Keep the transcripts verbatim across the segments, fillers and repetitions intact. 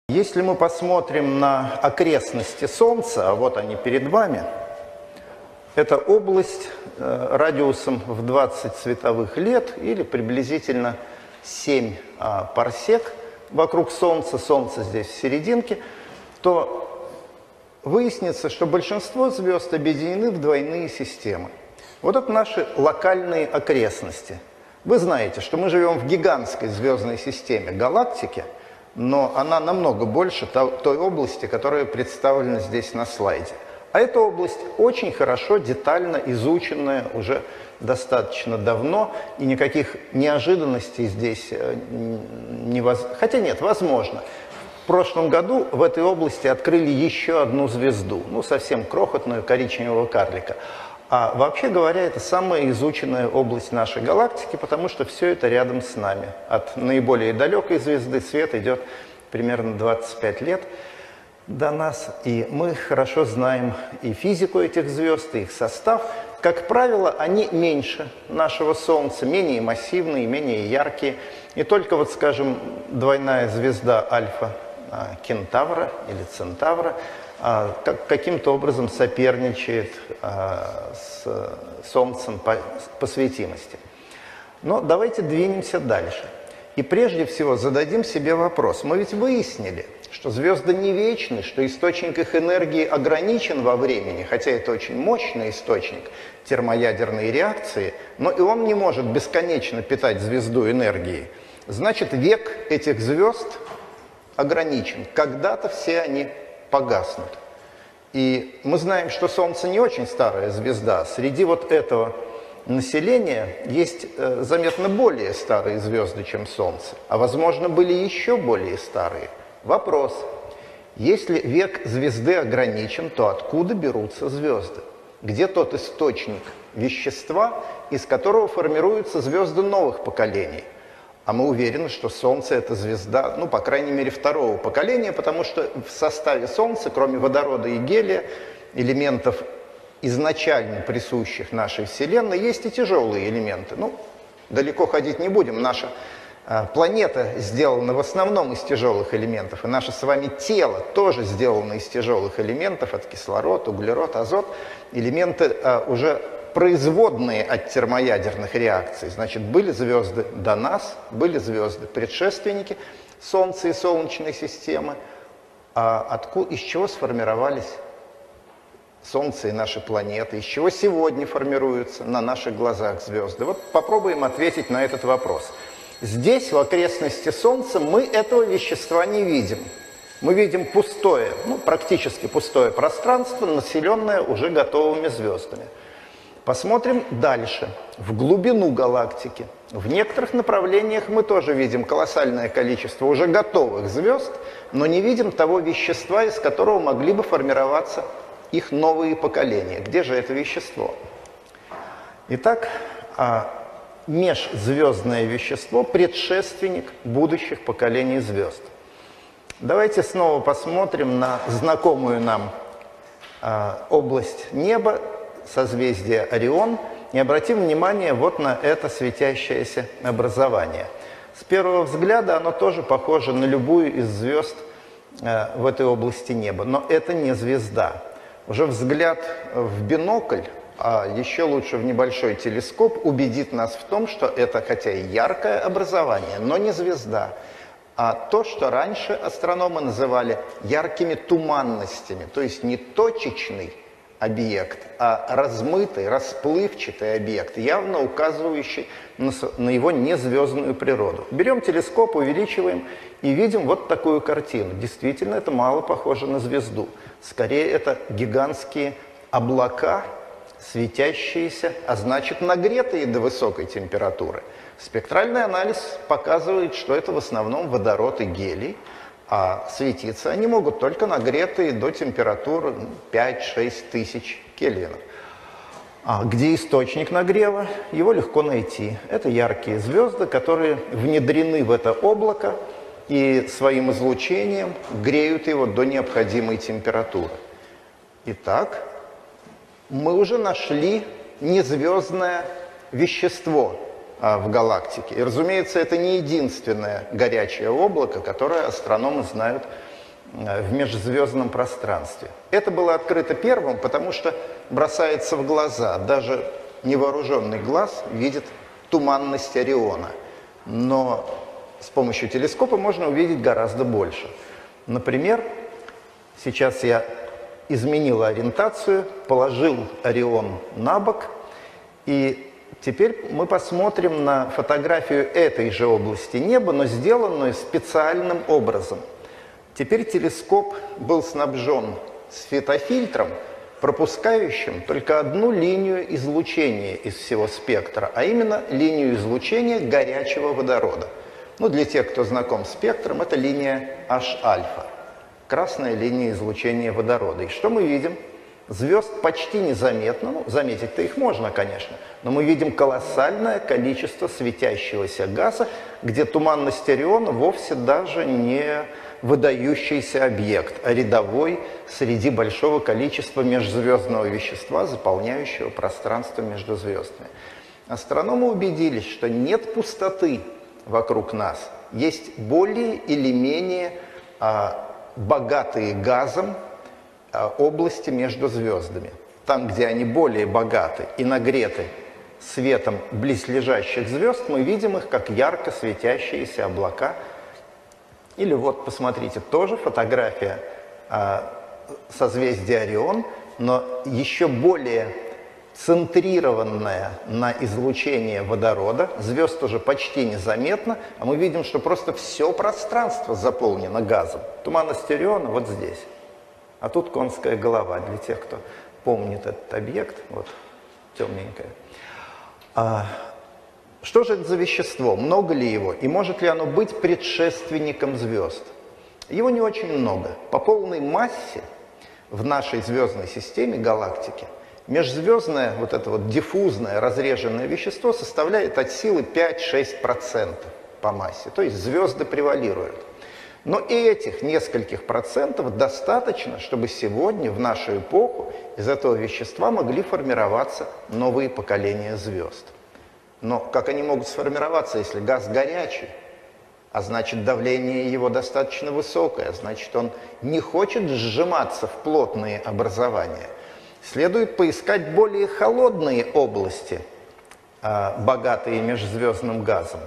Если мы посмотрим на окрестности Солнца, а вот они перед вами, это область э, радиусом в двадцать световых лет или приблизительно семь а, парсек вокруг Солнца, Солнце здесь в серединке, то выяснится, что большинство звезд объединены в двойные системы. Вот это наши локальные окрестности. Вы знаете, что мы живем в гигантской звездной системе галактики, но она намного больше той области, которая представлена здесь на слайде. А эта область очень хорошо, детально изученная уже достаточно давно, и никаких неожиданностей здесь не воз... Хотя нет, возможно. В прошлом году в этой области открыли еще одну звезду, ну, совсем крохотную, коричневого карлика. А вообще говоря, это самая изученная область нашей галактики, потому что все это рядом с нами. От наиболее далекой звезды свет идет примерно двадцать пять лет до нас, и мы хорошо знаем и физику этих звезд, и их состав. Как правило, они меньше нашего Солнца, менее массивные, менее яркие. И только вот, скажем, двойная звезда Альфа Кентавра или Центавра каким-то образом соперничает с Солнцем по, по светимости. Но давайте двинемся дальше. И прежде всего зададим себе вопрос. Мы ведь выяснили, что звезды не вечны, что источник их энергии ограничен во времени, хотя это очень мощный источник термоядерной реакции, но и он не может бесконечно питать звезду энергией. Значит, век этих звезд ограничен. Когда-то все они погаснут. И мы знаем, что Солнце не очень старая звезда. Среди вот этого населения есть э, заметно более старые звезды, чем Солнце. А возможно, были еще более старые. Вопрос. Если век звезды ограничен, то откуда берутся звезды? Где тот источник вещества, из которого формируются звезды новых поколений? А мы уверены, что Солнце – это звезда, ну, по крайней мере, второго поколения, потому что в составе Солнца, кроме водорода и гелия, элементов, изначально присущих нашей Вселенной, есть и тяжелые элементы. Ну, далеко ходить не будем. Наша а, планета сделана в основном из тяжелых элементов, и наше с вами тело тоже сделано из тяжелых элементов, от кислород, углерод, азот, элементы а, уже производные от термоядерных реакций. Значит, были звезды до нас, были звезды предшественники Солнца и Солнечной системы. А откуда, из чего сформировались Солнце и наши планеты, из чего сегодня формируются на наших глазах звезды? Вот попробуем ответить на этот вопрос. Здесь, в окрестности Солнца, мы этого вещества не видим. Мы видим пустое, ну, практически пустое пространство, населенное уже готовыми звездами. Посмотрим дальше, в глубину галактики. В некоторых направлениях мы тоже видим колоссальное количество уже готовых звезд, но не видим того вещества, из которого могли бы формироваться их новые поколения. Где же это вещество? Итак, межзвездное вещество – предшественник будущих поколений звезд. Давайте снова посмотрим на знакомую нам область неба, созвездие Орион, и обратим внимание вот на это светящееся образование. С первого взгляда оно тоже похоже на любую из звезд э, в этой области неба, но это не звезда. Уже взгляд в бинокль, а еще лучше в небольшой телескоп, убедит нас в том, что это хотя и яркое образование, но не звезда, а то, что раньше астрономы называли яркими туманностями, то есть не точечный объект, а размытый, расплывчатый объект, явно указывающий на, на его незвездную природу. Берем телескоп, увеличиваем и видим вот такую картину. Действительно, это мало похоже на звезду. Скорее, это гигантские облака, светящиеся, а значит, нагретые до высокой температуры. Спектральный анализ показывает, что это в основном водород и гелий, а светиться они могут только нагретые до температуры пять-шесть тысяч кельвинов. А где источник нагрева? Его легко найти. Это яркие звезды, которые внедрены в это облако и своим излучением греют его до необходимой температуры. Итак, мы уже нашли незвездное вещество в галактике. И, разумеется, это не единственное горячее облако, которое астрономы знают в межзвездном пространстве. Это было открыто первым, потому что бросается в глаза. Даже невооруженный глаз видит туманность Ориона. Но с помощью телескопа можно увидеть гораздо больше. Например, сейчас я изменил ориентацию, положил Орион на бок, и теперь мы посмотрим на фотографию этой же области неба, но сделанную специальным образом. Теперь телескоп был снабжен светофильтром, пропускающим только одну линию излучения из всего спектра, а именно линию излучения горячего водорода. Ну, для тех, кто знаком с спектром, это линия H-альфа, красная линия излучения водорода. И что мы видим? Звезд почти незаметно, ну, заметить-то их можно, конечно, но мы видим колоссальное количество светящегося газа, где туманность Ориона вовсе даже не выдающийся объект, а рядовой среди большого количества межзвездного вещества, заполняющего пространство между звездами. Астрономы убедились, что нет пустоты вокруг нас, есть более или менее а, богатые газом а, области между звездами. Там, где они более богаты и нагреты светом близлежащих звезд, мы видим их как ярко светящиеся облака. Или вот, посмотрите, тоже фотография а, созвездия Орион, но еще более центрированная на излучение водорода. Звезд уже почти незаметно, а мы видим, что просто все пространство заполнено газом. Туманность Ориона вот здесь. А тут конская голова, для тех, кто помнит этот объект, вот темненькая. А, Что же это за вещество? Много ли его? И может ли оно быть предшественником звезд? Его не очень много. По полной массе в нашей звездной системе, галактики, межзвездное, вот это вот диффузное, разреженное вещество составляет от силы пять-шесть процентов по массе. То есть звезды превалируют. Но и этих нескольких процентов достаточно, чтобы сегодня, в нашу эпоху, из этого вещества могли формироваться новые поколения звезд. Но как они могут сформироваться, если газ горячий, а значит давление его достаточно высокое, а значит он не хочет сжиматься в плотные образования? Следует поискать более холодные области, богатые межзвездным газом.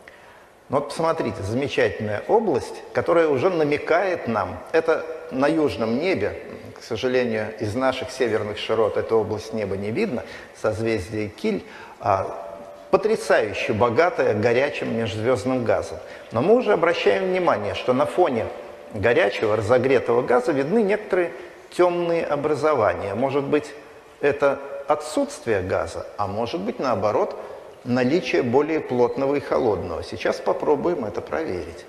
Но вот посмотрите, замечательная область, которая уже намекает нам, это на южном небе, к сожалению, из наших северных широт эту область неба не видно, созвездие Киль, потрясающе богатая горячим межзвездным газом. Но мы уже обращаем внимание, что на фоне горячего разогретого газа видны некоторые темные образования. Может быть, это отсутствие газа, а может быть, наоборот, наличие более плотного и холодного. Сейчас попробуем это проверить.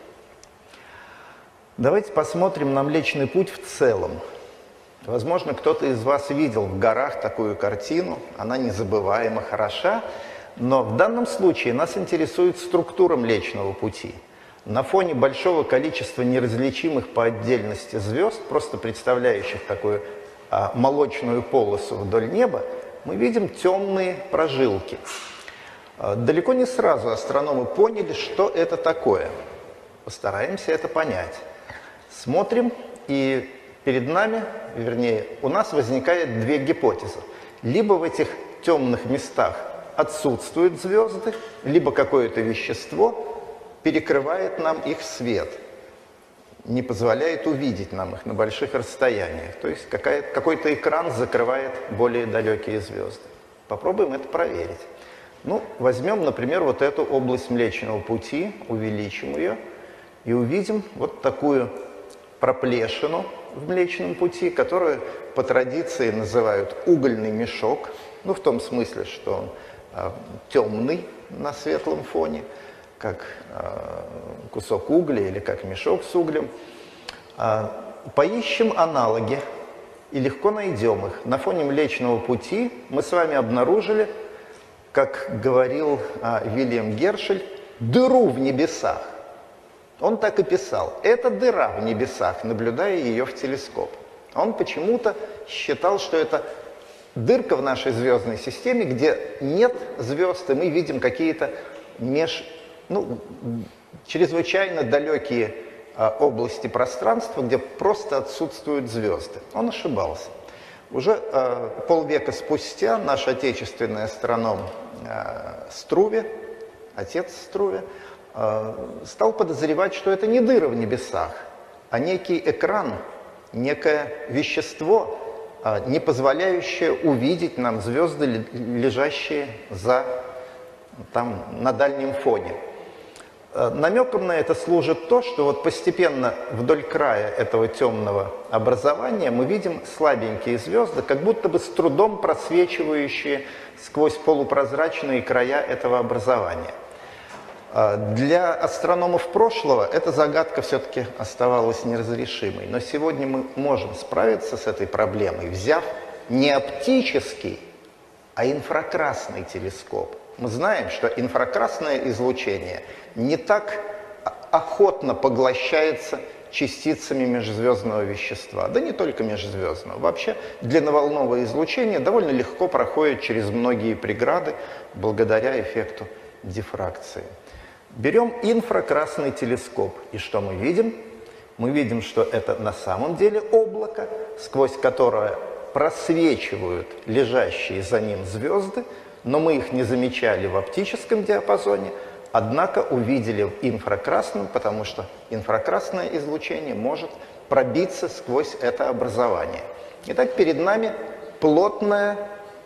Давайте посмотрим на Млечный Путь в целом. Возможно, кто-то из вас видел в горах такую картину, она незабываемо хороша. Но в данном случае нас интересует структура Млечного Пути. На фоне большого количества неразличимых по отдельности звезд, просто представляющих такую а, молочную полосу вдоль неба, мы видим темные прожилки. А, далеко не сразу астрономы поняли, что это такое. Постараемся это понять. Смотрим, и перед нами, вернее, у нас возникает две гипотезы. Либо в этих темных местах отсутствуют звезды, либо какое-то вещество перекрывает нам их свет, не позволяет увидеть нам их на больших расстояниях. То есть какой-то экран закрывает более далекие звезды. Попробуем это проверить. Ну, возьмем, например, вот эту область Млечного Пути, увеличим ее и увидим вот такую проплешину в Млечном Пути, которую по традиции называют угольный мешок, ну, в том смысле, что он а, темный на светлом фоне, как а, кусок угля или как мешок с углем. А, поищем аналоги и легко найдем их. На фоне Млечного Пути мы с вами обнаружили, как говорил а, Вильям Гершель, дыру в небесах. Он так и писал. Это дыра в небесах, наблюдая ее в телескоп. Он почему-то считал, что это дырка в нашей звездной системе, где нет звезд, и мы видим какие-то меж, ну, чрезвычайно далекие области пространства, где просто отсутствуют звезды. Он ошибался. Уже э, полвека спустя наш отечественный астроном э, Струве, отец Струве, э, стал подозревать, что это не дыры в небесах, а некий экран, некое вещество, э, не позволяющее увидеть нам звезды, лежащие за, там, на дальнем фоне. Намеком на это служит то, что вот постепенно вдоль края этого темного образования мы видим слабенькие звезды, как будто бы с трудом просвечивающие сквозь полупрозрачные края этого образования. Для астрономов прошлого эта загадка все-таки оставалась неразрешимой. Но сегодня мы можем справиться с этой проблемой, взяв не оптический, а инфракрасный телескоп. Мы знаем, что инфракрасное излучение не так охотно поглощается частицами межзвездного вещества, да не только межзвездного. Вообще длинноволновое излучение довольно легко проходит через многие преграды благодаря эффекту дифракции. Берем инфракрасный телескоп, и что мы видим? Мы видим, что это на самом деле облако, сквозь которое просвечивают лежащие за ним звезды, но мы их не замечали в оптическом диапазоне, однако увидели в инфракрасном, потому что инфракрасное излучение может пробиться сквозь это образование. Итак, перед нами плотное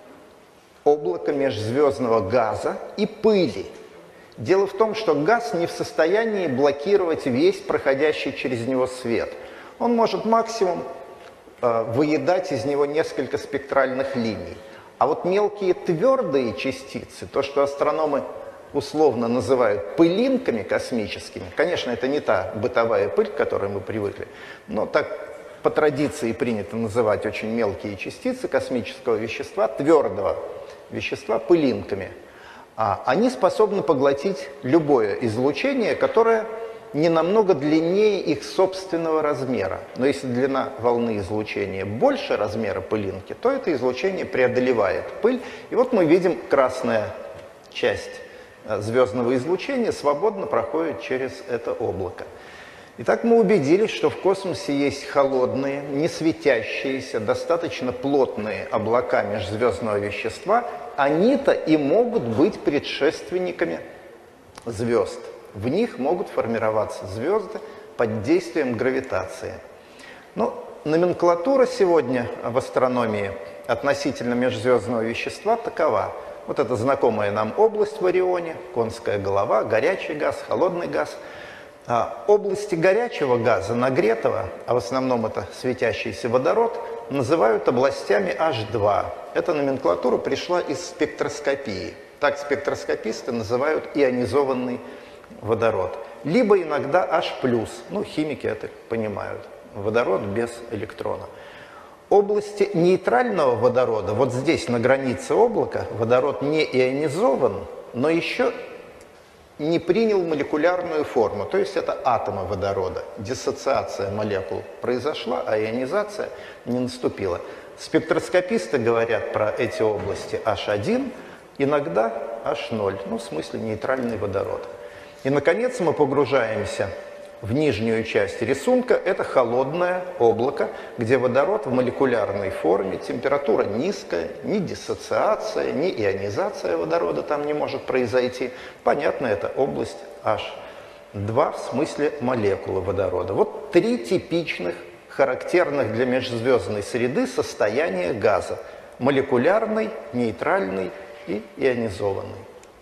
облако межзвездного газа и пыли. Дело в том, что газ не в состоянии блокировать весь проходящий через него свет. Он может максимум э, выедать из него несколько спектральных линий. А вот мелкие твердые частицы, то, что астрономы условно называют пылинками космическими, конечно, это не та бытовая пыль, к которой мы привыкли, но так по традиции принято называть очень мелкие частицы космического вещества, твердого вещества, пылинками. А они способны поглотить любое излучение, которое не намного длиннее их собственного размера. Но если длина волны излучения больше размера пылинки, то это излучение преодолевает пыль. И вот мы видим, красная часть звездного излучения свободно проходит через это облако. Итак, мы убедились, что в космосе есть холодные, не светящиеся, достаточно плотные облака межзвездного вещества. Они-то и могут быть предшественниками звезд. В них могут формироваться звезды под действием гравитации. Но номенклатура сегодня в астрономии относительно межзвездного вещества такова. Вот эта знакомая нам область в Орионе, конская голова, горячий газ, холодный газ. А области горячего газа, нагретого, а в основном это светящийся водород, называют областями эйч два. Эта номенклатура пришла из спектроскопии. Так спектроскописты называют ионизованный водород. Либо иногда H+, ну химики это понимают, водород без электрона. Области нейтрального водорода, вот здесь на границе облака, водород не ионизован, но еще не принял молекулярную форму, то есть это атомы водорода. Диссоциация молекул произошла, а ионизация не наступила. Спектроскописты говорят про эти области эйч один, иногда эйч ноль, ну в смысле нейтральный водород. И, наконец, мы погружаемся в нижнюю часть рисунка. Это холодное облако, где водород в молекулярной форме, температура низкая, ни диссоциация, ни ионизация водорода там не может произойти. Понятно, это область эйч два в смысле молекулы водорода. Вот три типичных, характерных для межзвездной среды состояния газа. Молекулярный, нейтральный и ионизованный.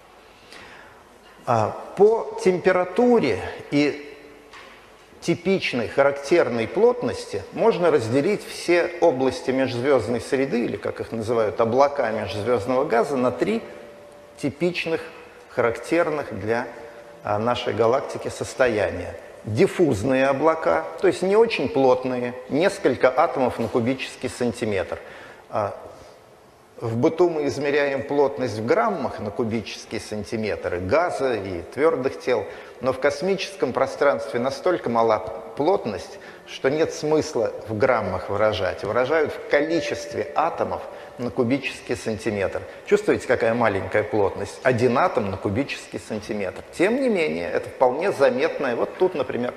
По температуре и типичной, характерной плотности можно разделить все области межзвездной среды, или, как их называют, облака межзвездного газа, на три типичных, характерных для нашей галактики состояния. Диффузные облака, то есть не очень плотные, несколько атомов на кубический сантиметр. В быту мы измеряем плотность в граммах на кубический сантиметр и газа, и твердых тел, но в космическом пространстве настолько мала плотность, что нет смысла в граммах выражать. Выражают в количестве атомов на кубический сантиметр. Чувствуете, какая маленькая плотность? Один атом на кубический сантиметр. Тем не менее, это вполне заметное. Вот тут, например,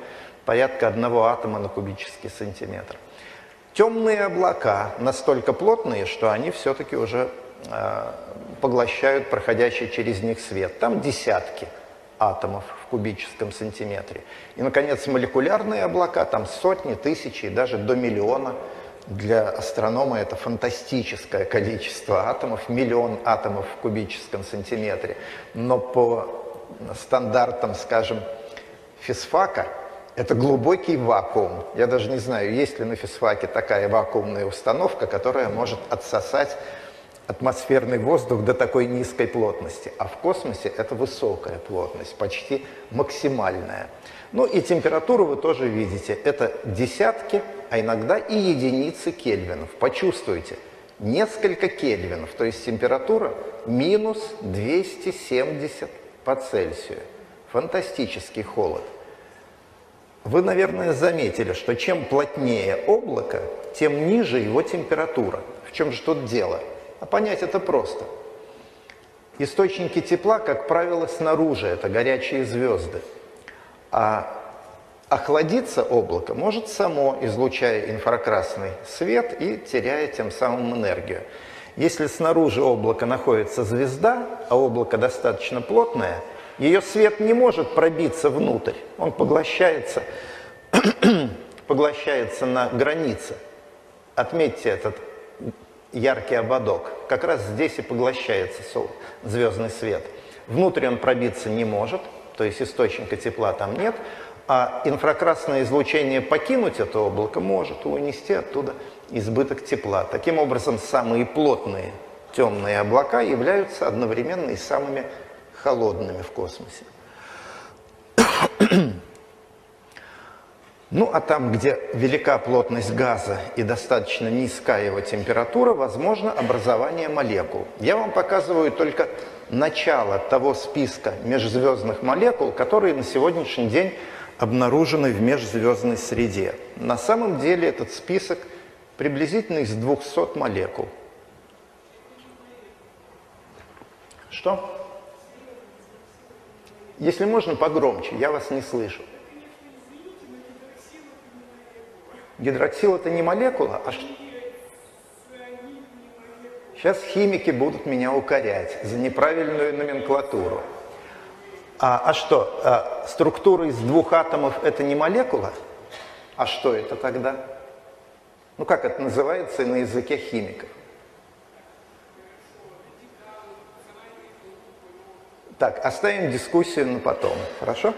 порядка одного атома на кубический сантиметр. Темные облака настолько плотные, что они все-таки уже э, поглощают проходящий через них свет. Там десятки атомов в кубическом сантиметре. И, наконец, молекулярные облака, там сотни, тысячи и даже до миллиона. Для астронома это фантастическое количество атомов, миллион атомов в кубическом сантиметре. Но по стандартам, скажем, физфака, это глубокий вакуум. Я даже не знаю, есть ли на физфаке такая вакуумная установка, которая может отсосать атмосферный воздух до такой низкой плотности. А в космосе это высокая плотность, почти максимальная. Ну и температуру вы тоже видите. Это десятки, а иногда и единицы кельвинов. Почувствуйте, несколько кельвинов, то есть температура минус двести семьдесят по Цельсию. Фантастический холод. Вы, наверное, заметили, что чем плотнее облако, тем ниже его температура. В чем же тут дело? А понять это просто. Источники тепла, как правило, снаружи, это горячие звезды. А охладиться облако может само, излучая инфракрасный свет и теряя тем самым энергию. Если снаружи облака находится звезда, а облако достаточно плотное, ее свет не может пробиться внутрь, он поглощается, поглощается на границе. Отметьте этот яркий ободок. Как раз здесь и поглощается звездный свет. Внутрь он пробиться не может, то есть источника тепла там нет, а инфракрасное излучение покинуть это облако может, унести оттуда избыток тепла. Таким образом, самые плотные темные облака являются одновременно и самыми холодными в космосе. Ну, а там, где велика плотность газа и достаточно низкая его температура, возможно образование молекул. Я вам показываю только начало того списка межзвездных молекул, которые на сегодняшний день обнаружены в межзвездной среде. На самом деле этот список приблизительно из двухсот молекул. Что? Если можно, погромче, я вас не слышу. Гидроксил это не молекула, а что? Сейчас химики будут меня укорять за неправильную номенклатуру. А, а что, а, структура из двух атомов это не молекула? А что это тогда? Ну как это называется на языке химиков? Так, оставим дискуссию на потом, хорошо?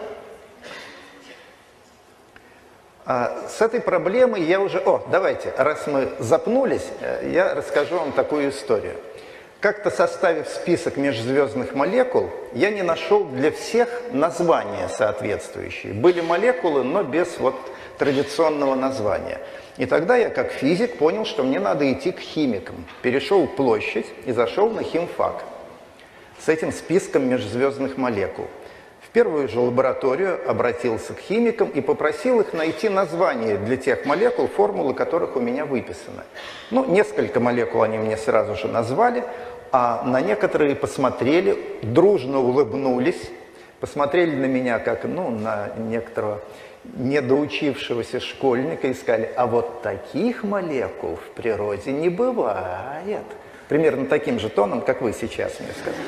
А, с этой проблемой я уже... О, давайте, раз мы запнулись, я расскажу вам такую историю. Как-то составив список межзвездных молекул, я не нашел для всех названия соответствующие. Были молекулы, но без вот традиционного названия. И тогда я, как физик, понял, что мне надо идти к химикам. Перешел площадь и зашел на химфак с этим списком межзвездных молекул. В первую же лабораторию обратился к химикам и попросил их найти названия для тех молекул, формулы которых у меня выписаны. Ну, несколько молекул они мне сразу же назвали, а на некоторые посмотрели, дружно улыбнулись, посмотрели на меня как, ну, на некоторого недоучившегося школьника и сказали: а вот таких молекул в природе не бывает. Примерно таким же тоном, как вы сейчас мне сказали.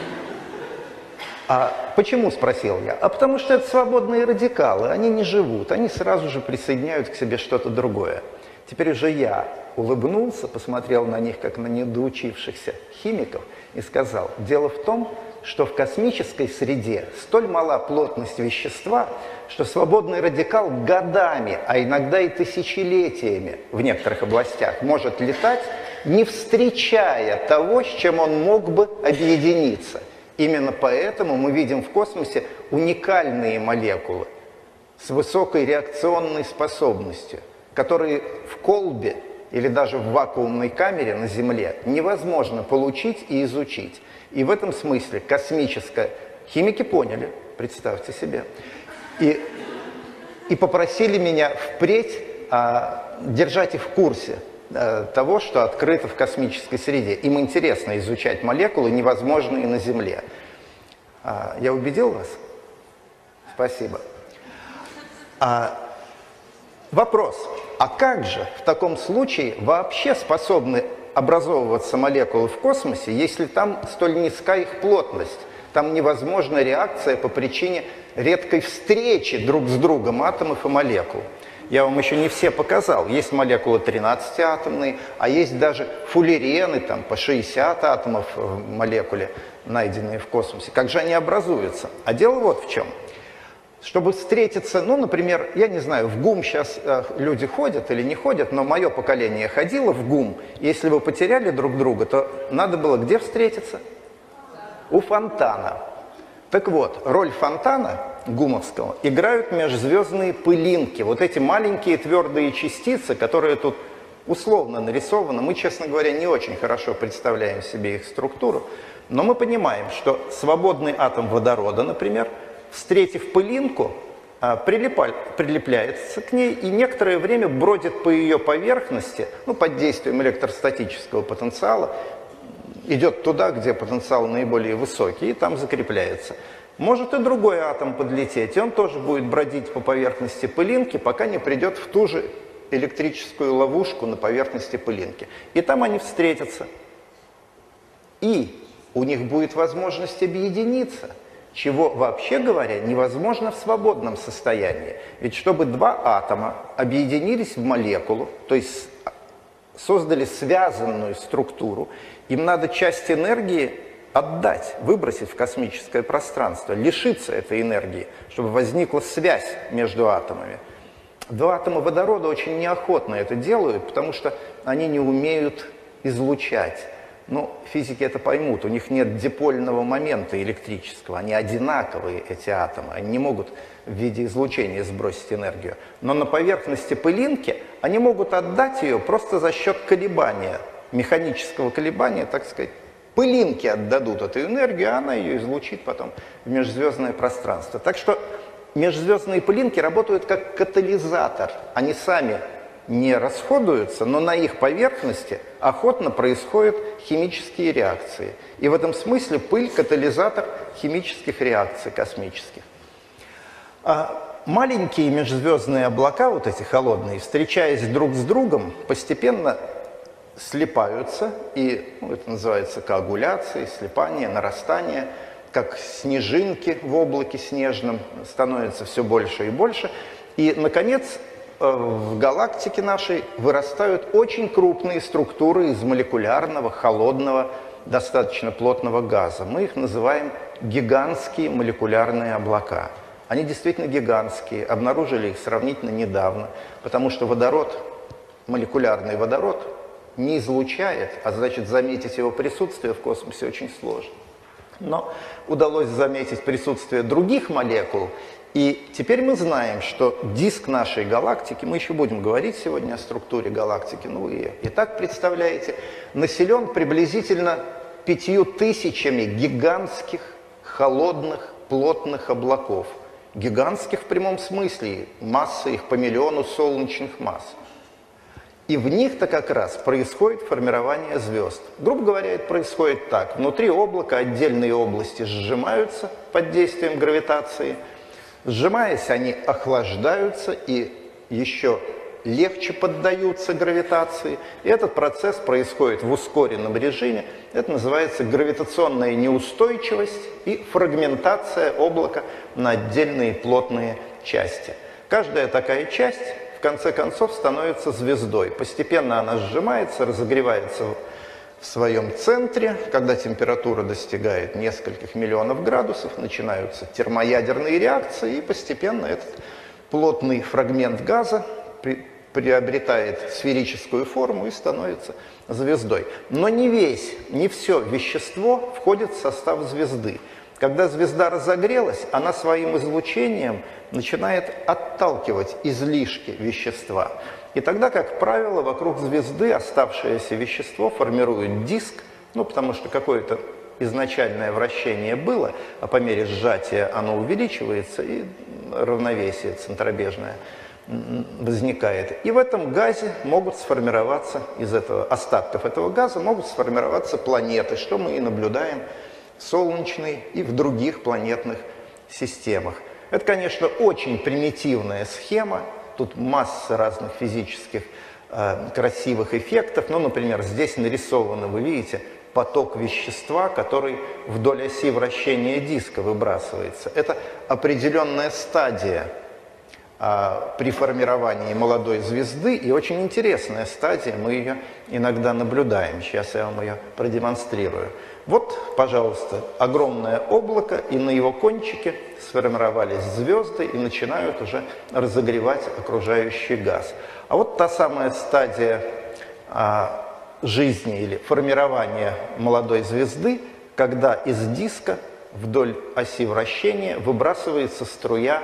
А почему, спросил я? А потому что это свободные радикалы, они не живут, они сразу же присоединяют к себе что-то другое. Теперь уже я улыбнулся, посмотрел на них, как на недоучившихся химиков, и сказал: дело в том, что в космической среде столь мала плотность вещества, что свободный радикал годами, а иногда и тысячелетиями в некоторых областях может летать, не встречая того, с чем он мог бы объединиться. Именно поэтому мы видим в космосе уникальные молекулы с высокой реакционной способностью, которые в колбе или даже в вакуумной камере на Земле невозможно получить и изучить. И в этом смысле космическое... Химики поняли, представьте себе. И, и попросили меня впредь а, держать их в курсе а, того, что открыто в космической среде. Им интересно изучать молекулы, невозможные на Земле. А, я убедил вас? Спасибо. А, Вопрос, а как же в таком случае вообще способны образовываться молекулы в космосе, если там столь низка их плотность? Там невозможна реакция по причине редкой встречи друг с другом атомов и молекул. Я вам еще не все показал. Есть молекулы тринадцатиатомные, а есть даже фуллерены, там по шестьдесят атомов в молекуле, найденные в космосе. Как же они образуются? А дело вот в чем. Чтобы встретиться, ну, например, я не знаю, в ГУМ сейчас э, люди ходят или не ходят, но мое поколение ходило в ГУМ. Если вы потеряли друг друга, то надо было где встретиться? У фонтана. Так вот, роль фонтана гумовского играют межзвездные пылинки. Вот эти маленькие твердые частицы, которые тут условно нарисованы. Мы, честно говоря, не очень хорошо представляем себе их структуру, но мы понимаем, что свободный атом водорода, например, встретив пылинку, прилепляется к ней и некоторое время бродит по ее поверхности, ну, под действием электростатического потенциала, идет туда, где потенциал наиболее высокий, и там закрепляется. Может и другой атом подлететь, и он тоже будет бродить по поверхности пылинки, пока не придет в ту же электрическую ловушку на поверхности пылинки. И там они встретятся. И у них будет возможность объединиться, чего, вообще говоря, невозможно в свободном состоянии. Ведь чтобы два атома объединились в молекулу, то есть создали связанную структуру, им надо часть энергии отдать, выбросить в космическое пространство, лишиться этой энергии, чтобы возникла связь между атомами. Два атома водорода очень неохотно это делают, потому что они не умеют излучать. Ну, физики это поймут, у них нет дипольного момента электрического, они одинаковые, эти атомы, они не могут в виде излучения сбросить энергию. Но на поверхности пылинки они могут отдать ее просто за счет колебания, механического колебания, так сказать. Пылинки отдадут эту энергию, а она ее излучит потом в межзвездное пространство. Так что межзвездные пылинки работают как катализатор, они сами не расходуются, но на их поверхности охотно происходят химические реакции. И в этом смысле пыль – катализатор химических реакций космических. А маленькие межзвездные облака, вот эти холодные, встречаясь друг с другом, постепенно слипаются, и ну, это называется коагуляцией, слипание, нарастание, как снежинки в облаке снежном становится все больше и больше. И, наконец, в галактике нашей вырастают очень крупные структуры из молекулярного, холодного, достаточно плотного газа. Мы их называем гигантские молекулярные облака. Они действительно гигантские, обнаружили их сравнительно недавно, потому что водород, молекулярный водород, не излучает, а значит заметить его присутствие в космосе очень сложно. Но удалось заметить присутствие других молекул, и теперь мы знаем, что диск нашей галактики, мы еще будем говорить сегодня о структуре галактики, ну вы и так представляете, населен приблизительно пятью тысячами гигантских, холодных, плотных облаков. Гигантских в прямом смысле, масса их по миллиону солнечных масс. И в них-то как раз происходит формирование звезд. Грубо говоря, это происходит так. Внутри облака отдельные области сжимаются под действием гравитации. Сжимаясь, они охлаждаются и еще легче поддаются гравитации. И этот процесс происходит в ускоренном режиме. Это называется гравитационная неустойчивость и фрагментация облака на отдельные плотные части. Каждая такая часть в конце концов становится звездой. Постепенно она сжимается, разогревается в своем центре. Когда температура достигает нескольких миллионов градусов, начинаются термоядерные реакции, и постепенно этот плотный фрагмент газа при, приобретает сферическую форму и становится звездой. Но не весь, не все вещество входит в состав звезды. Когда звезда разогрелась, она своим излучением начинает отталкивать излишки вещества. И тогда, как правило, вокруг звезды оставшееся вещество формирует диск, ну, потому что какое-то изначальное вращение было, а по мере сжатия оно увеличивается, и равновесие центробежное возникает. И в этом газе могут сформироваться, из этого, остатков этого газа могут сформироваться планеты, что мы и наблюдаем в Солнечной и в других планетных системах. Это, конечно, очень примитивная схема, Тут масса разных физических э, красивых эффектов. Ну, например, здесь нарисовано, вы видите, поток вещества, который вдоль оси вращения диска выбрасывается. Это определенная стадия а, при формировании молодой звезды, и очень интересная стадия, мы ее иногда наблюдаем. Сейчас я вам ее продемонстрирую. Вот, пожалуйста, огромное облако, и на его кончике сформировались звезды и начинают уже разогревать окружающий газ. А вот та самая стадия а, жизни или формирования молодой звезды, когда из диска вдоль оси вращения выбрасывается струя,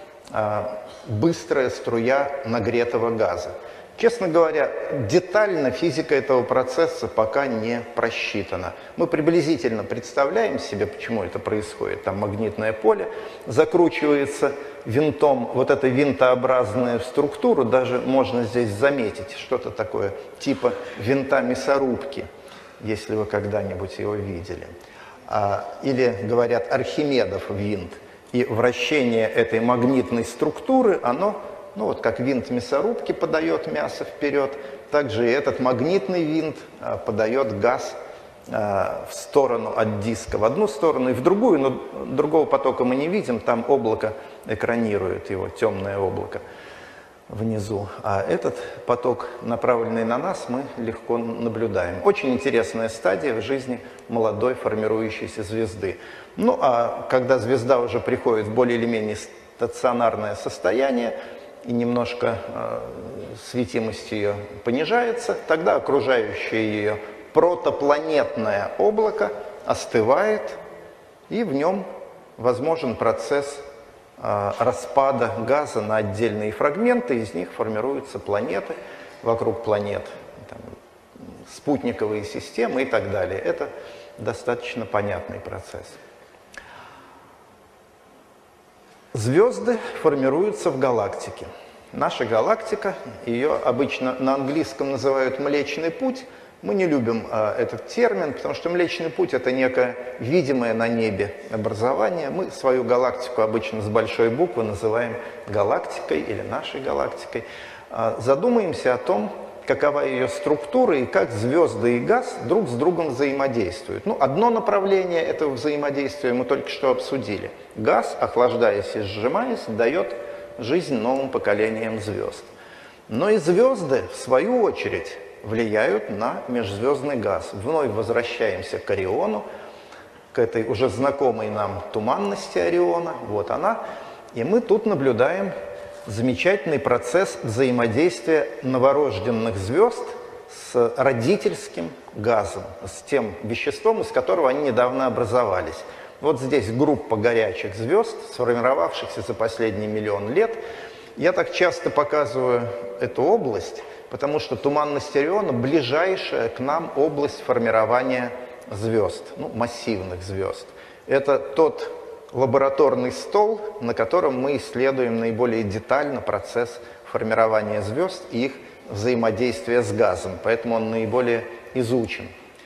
быстрая струя нагретого газа. Честно говоря, детально физика этого процесса пока не просчитана. Мы приблизительно представляем себе, почему это происходит. Там магнитное поле закручивается винтом, вот эта винтообразная структура, даже можно здесь заметить что-то такое типа винта мясорубки, если вы когда-нибудь его видели. Или, говорят, Архимедов винт. И вращение этой магнитной структуры, оно, ну вот как винт мясорубки подает мясо вперед, также и этот магнитный винт подает газ в сторону от диска, в одну сторону и в другую, но другого потока мы не видим, там облако экранирует его, темное облако внизу. А этот поток, направленный на нас, мы легко наблюдаем. Очень интересная стадия в жизни молодой формирующейся звезды. Ну а когда звезда уже приходит в более или менее стационарное состояние, и немножко э, светимость ее понижается, тогда окружающее ее протопланетное облако остывает, и в нем возможен процесс э, распада газа на отдельные фрагменты, из них формируются планеты, вокруг планет там, спутниковые системы и так далее. Это достаточно понятный процесс. Звезды формируются в галактике. Наша галактика, ее обычно на английском называют Млечный Путь. Мы не любим э, этот термин, потому что Млечный Путь – это некое видимое на небе образование. Мы свою галактику обычно с большой буквы называем галактикой или нашей галактикой. Э, задумаемся о том, какова ее структура и как звезды и газ друг с другом взаимодействуют. Ну, одно направление этого взаимодействия мы только что обсудили. Газ, охлаждаясь и сжимаясь, дает жизнь новым поколениям звезд. Но и звезды, в свою очередь, влияют на межзвездный газ. Вновь возвращаемся к Ориону, к этой уже знакомой нам туманности Ориона. Вот она. И мы тут наблюдаем замечательный процесс взаимодействия новорожденных звезд с родительским газом, с тем веществом, из которого они недавно образовались. Вот здесь группа горячих звезд, сформировавшихся за последний миллион лет. Я так часто показываю эту область, потому что туманность Ориона – ближайшая к нам область формирования звезд, ну, массивных звезд. Это тот лабораторный стол, на котором мы исследуем наиболее детально процесс формирования звезд и их взаимодействия с газом, поэтому он наиболее изучен.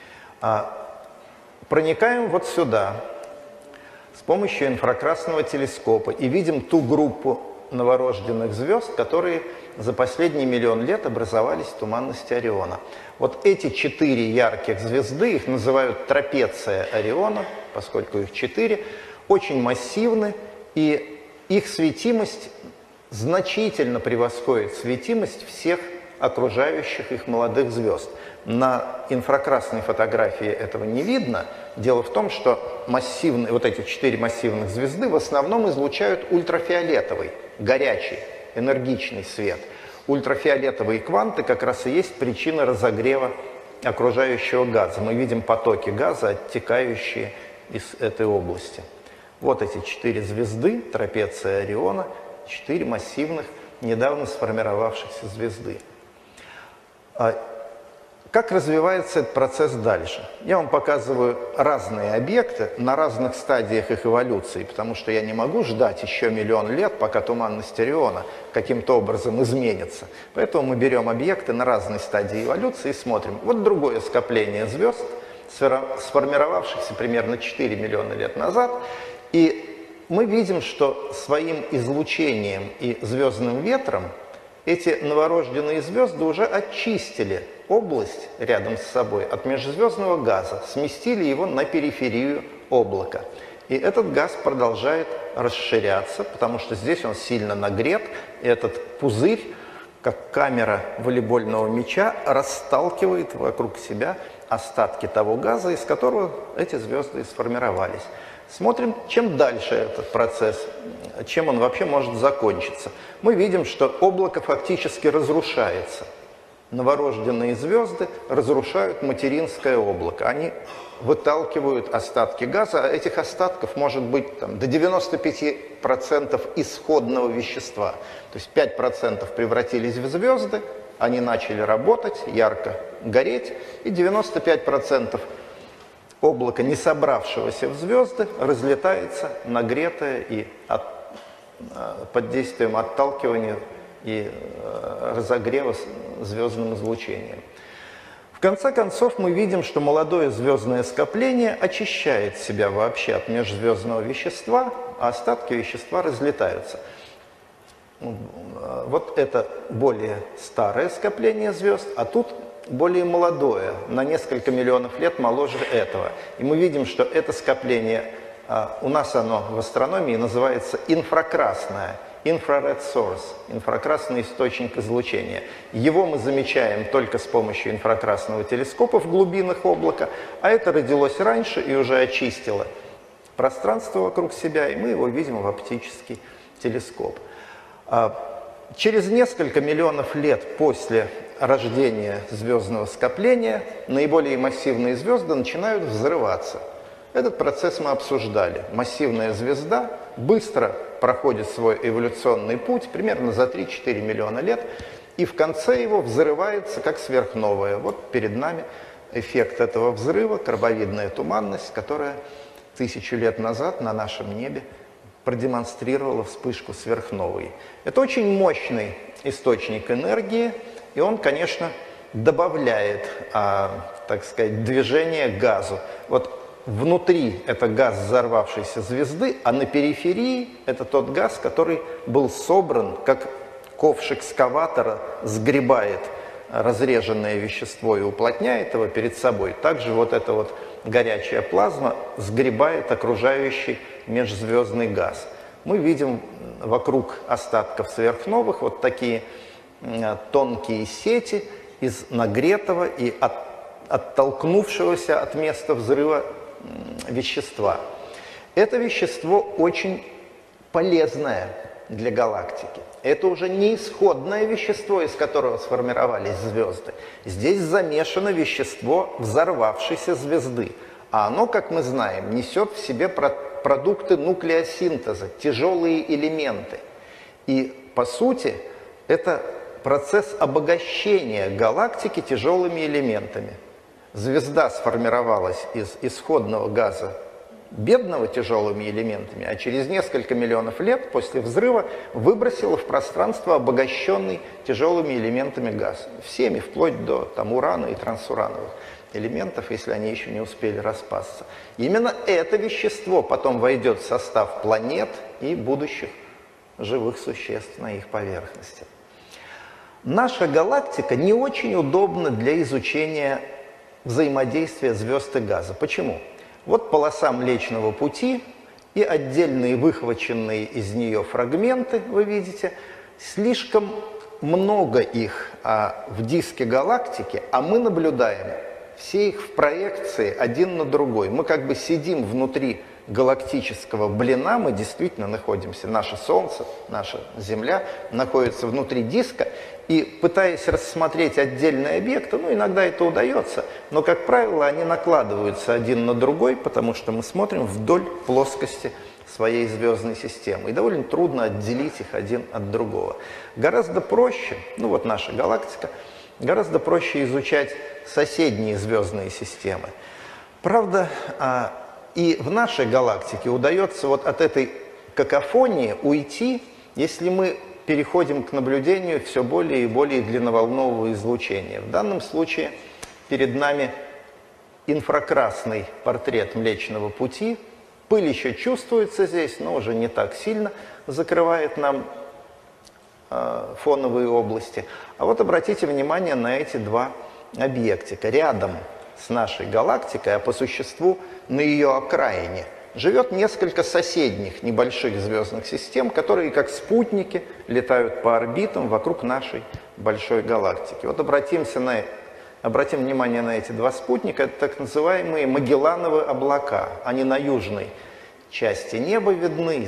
Проникаем вот сюда с помощью инфракрасного телескопа и видим ту группу новорожденных звезд, которые за последний миллион лет образовались в туманности Ориона. Вот эти четыре ярких звезды, их называют трапеция Ориона, поскольку их четыре, очень массивны, и их светимость значительно превосходит светимость всех окружающих их молодых звезд. На инфракрасной фотографии этого не видно. Дело в том, что массивные, вот эти четыре массивных звезды в основном излучают ультрафиолетовый, горячий, энергичный свет. Ультрафиолетовые кванты как раз и есть причина разогрева окружающего газа. Мы видим потоки газа, оттекающие из этой области. Вот эти четыре звезды, трапеция Ориона, четыре массивных, недавно сформировавшихся звезды. Как развивается этот процесс дальше? Я вам показываю разные объекты на разных стадиях их эволюции, потому что я не могу ждать еще миллион лет, пока туманность Ориона каким-то образом изменится. Поэтому мы берем объекты на разной стадии эволюции и смотрим. Вот другое скопление звезд, сформировавшихся примерно четыре миллиона лет назад, и мы видим, что своим излучением и звездным ветром эти новорожденные звезды уже очистили область рядом с собой от межзвездного газа, сместили его на периферию облака. И этот газ продолжает расширяться, потому что здесь он сильно нагрет, и этот пузырь, как камера волейбольного мяча, расталкивает вокруг себя остатки того газа, из которого эти звезды и сформировались. Смотрим, чем дальше этот процесс, чем он вообще может закончиться. Мы видим, что облако фактически разрушается. Новорожденные звезды разрушают материнское облако. Они выталкивают остатки газа, а этих остатков может быть там, до девяноста пяти процентов исходного вещества. То есть пять процентов превратились в звезды, они начали работать, ярко гореть, и девяносто пять процентов облака, не собравшегося в звезды, разлетается, нагретое и от, под действием отталкивания и разогрева звездным излучением. В конце концов, мы видим, что молодое звездное скопление очищает себя вообще от межзвездного вещества, а остатки вещества разлетаются. Вот это более старое скопление звезд, а тут более молодое, на несколько миллионов лет моложе этого. И мы видим, что это скопление, у нас оно в астрономии называется инфракрасное. Infrared source, инфракрасный источник излучения. Его мы замечаем только с помощью инфракрасного телескопа в глубинах облака, а это родилось раньше и уже очистило пространство вокруг себя, и мы его видим в оптический телескоп. Через несколько миллионов лет после рождения звездного скопления наиболее массивные звезды начинают взрываться. Этот процесс мы обсуждали. Массивная звезда быстро проходит свой эволюционный путь, примерно за три-четыре миллиона лет, и в конце его взрывается как сверхновая. Вот перед нами эффект этого взрыва, карбовидная туманность, которая тысячу лет назад на нашем небе продемонстрировала вспышку сверхновой. Это очень мощный источник энергии, и он, конечно, добавляет, а, так сказать, движение газу. Вот внутри это газ взорвавшейся звезды, а на периферии это тот газ, который был собран, как ковш экскаватора сгребает разреженное вещество и уплотняет его перед собой. Также вот эта вот горячая плазма сгребает окружающий межзвездный газ. Мы видим вокруг остатков сверхновых вот такие тонкие сети из нагретого и от, оттолкнувшегося от места взрыва вещества. Это вещество очень полезное для галактики. Это уже не исходное вещество, из которого сформировались звезды. Здесь замешано вещество взорвавшейся звезды. А оно, как мы знаем, несет в себе продукты нуклеосинтеза, тяжелые элементы. И, по сути, это процесс обогащения галактики тяжелыми элементами. Звезда сформировалась из исходного газа, бедного тяжелыми элементами, а через несколько миллионов лет после взрыва выбросила в пространство обогащенный тяжелыми элементами газ. Всеми, вплоть до там, урана и трансурановых элементов, если они еще не успели распасться. Именно это вещество потом войдет в состав планет и будущих живых существ на их поверхности. Наша галактика не очень удобна для изучения взаимодействия звезд и газа. Почему? Вот полоса Млечного Пути и отдельные выхваченные из нее фрагменты, вы видите, слишком много их а, в диске галактики, а мы наблюдаем все их в проекции один на другой. Мы как бы сидим внутри галактического блина, мы действительно находимся, наше Солнце, наша Земля находится внутри диска, и пытаясь рассмотреть отдельные объекты, ну иногда это удается, но, как правило, они накладываются один на другой, потому что мы смотрим вдоль плоскости своей звездной системы, и довольно трудно отделить их один от другого. Гораздо проще, ну вот наша галактика, гораздо проще изучать соседние звездные системы. Правда, и в нашей галактике удается вот от этой какофонии уйти, если мы переходим к наблюдению все более и более длинноволнового излучения. В данном случае перед нами инфракрасный портрет Млечного Пути. Пыль еще чувствуется здесь, но уже не так сильно закрывает нам фоновые области. А вот обратите внимание на эти два объектика. Рядом с нашей галактикой, а по существу на ее окраине, живет несколько соседних небольших звездных систем, которые как спутники летают по орбитам вокруг нашей большой галактики. Вот обратимся на, обратим внимание на эти два спутника. Это так называемые Магеллановы облака. Они на южной части неба видны.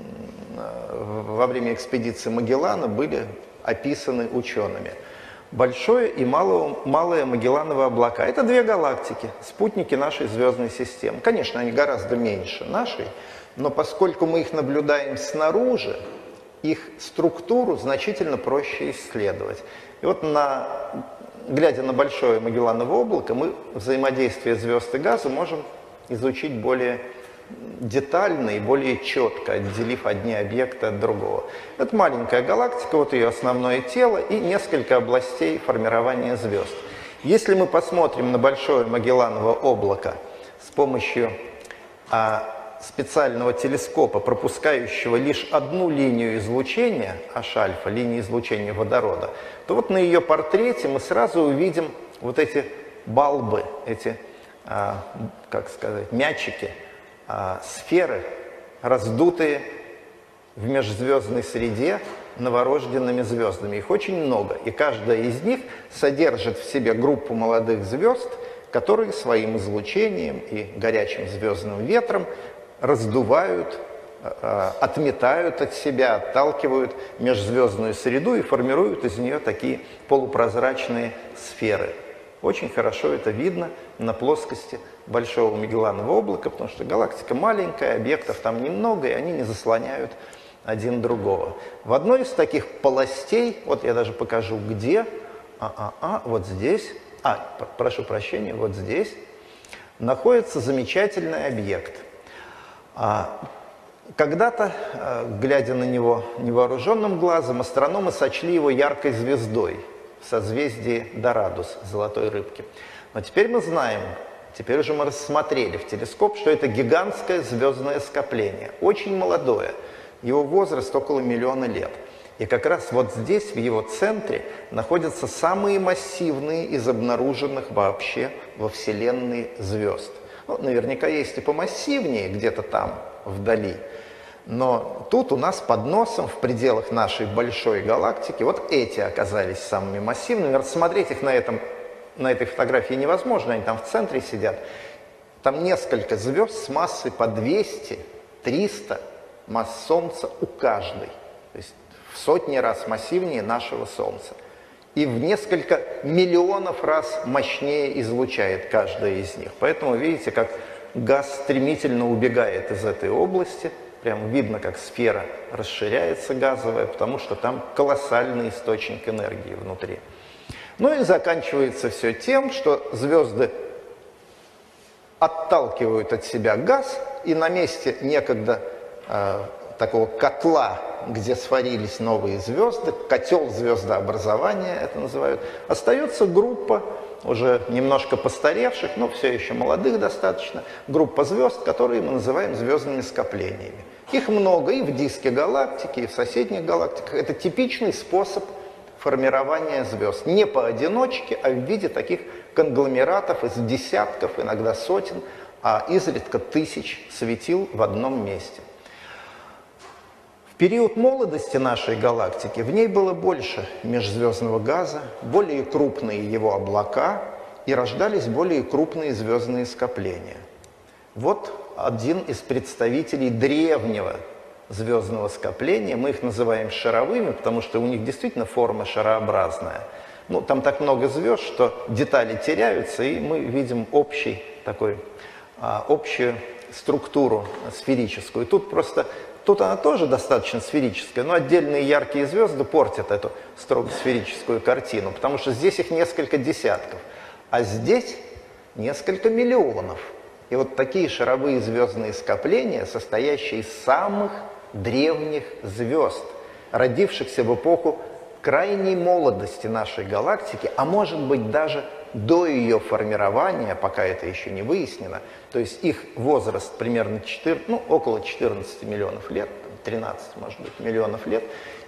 Во время экспедиции Магеллана были описаны учеными. Большое и малое, малое Магеллановы облака. Это две галактики, спутники нашей звездной системы. Конечно, они гораздо меньше нашей, но поскольку мы их наблюдаем снаружи, их структуру значительно проще исследовать. И вот, на, глядя на большое Магелланово облако, мы взаимодействие звезд и газа можем изучить более детально и более четко, отделив одни объекты от другого. Это маленькая галактика, вот ее основное тело и несколько областей формирования звезд. Если мы посмотрим на большое Магелланово облако с помощью а, специального телескопа, пропускающего лишь одну линию излучения, H-альфа, линии излучения водорода, то вот на ее портрете мы сразу увидим вот эти балбы, эти, а, как сказать, мячики, А, сферы, раздутые в межзвездной среде новорожденными звездами. Их очень много, и каждая из них содержит в себе группу молодых звезд, которые своим излучением и горячим звездным ветром раздувают, а, отметают от себя, отталкивают межзвездную среду и формируют из нее такие полупрозрачные сферы. Очень хорошо это видно на плоскости большого Магелланового облака, потому что галактика маленькая, объектов там немного, и они не заслоняют один другого. В одной из таких полостей, вот я даже покажу где, а-а-а, вот здесь, а, прошу прощения, вот здесь, находится замечательный объект. Когда-то, глядя на него невооруженным глазом, астрономы сочли его яркой звездой в созвездии Дорадус, золотой рыбки. Но теперь мы знаем, теперь уже мы рассмотрели в телескоп, что это гигантское звездное скопление, очень молодое, его возраст около миллиона лет. И как раз вот здесь, в его центре, находятся самые массивные из обнаруженных вообще во Вселенной звезд. Ну, наверняка есть и помассивнее где-то там, вдали. Но тут у нас под носом, в пределах нашей большой галактики, вот эти оказались самыми массивными. Рассмотреть их на, этом, на этой фотографии невозможно, они там в центре сидят. Там несколько звезд с массой по двести-триста масс Солнца у каждой. То есть в сотни раз массивнее нашего Солнца. И в несколько миллионов раз мощнее излучает каждая из них. Поэтому видите, как газ стремительно убегает из этой области. Прям видно, как сфера расширяется газовая, потому что там колоссальный источник энергии внутри. Ну и заканчивается все тем, что звезды отталкивают от себя газ, и на месте некогда э, такого котла, где сварились новые звезды, котел звездообразования это называют, остается группа уже немножко постаревших, но все еще молодых достаточно, группа звезд, которые мы называем звездными скоплениями. Их много и в диске галактики, и в соседних галактиках. Это типичный способ формирования звезд. Не поодиночке, а в виде таких конгломератов из десятков, иногда сотен, а изредка тысяч светил в одном месте. В период молодости нашей галактики в ней было больше межзвездного газа, более крупные его облака, и рождались более крупные звездные скопления. Вот один из представителей древнего звездного скопления. Мы их называем шаровыми, потому что у них действительно форма шарообразная. Ну, там так много звезд, что детали теряются, и мы видим общий, такой, а, общую структуру сферическую. Тут просто, тут она тоже достаточно сферическая, но отдельные яркие звезды портят эту строго сферическую картину, потому что здесь их несколько десятков, а здесь несколько миллионов. И вот такие шаровые звездные скопления, состоящие из самых древних звезд, родившихся в эпоху крайней молодости нашей галактики, а может быть даже до ее формирования, пока это еще не выяснено, то есть их возраст примерно четырнадцать, ну, около четырнадцати миллионов лет, тринадцать, может быть, миллионов лет,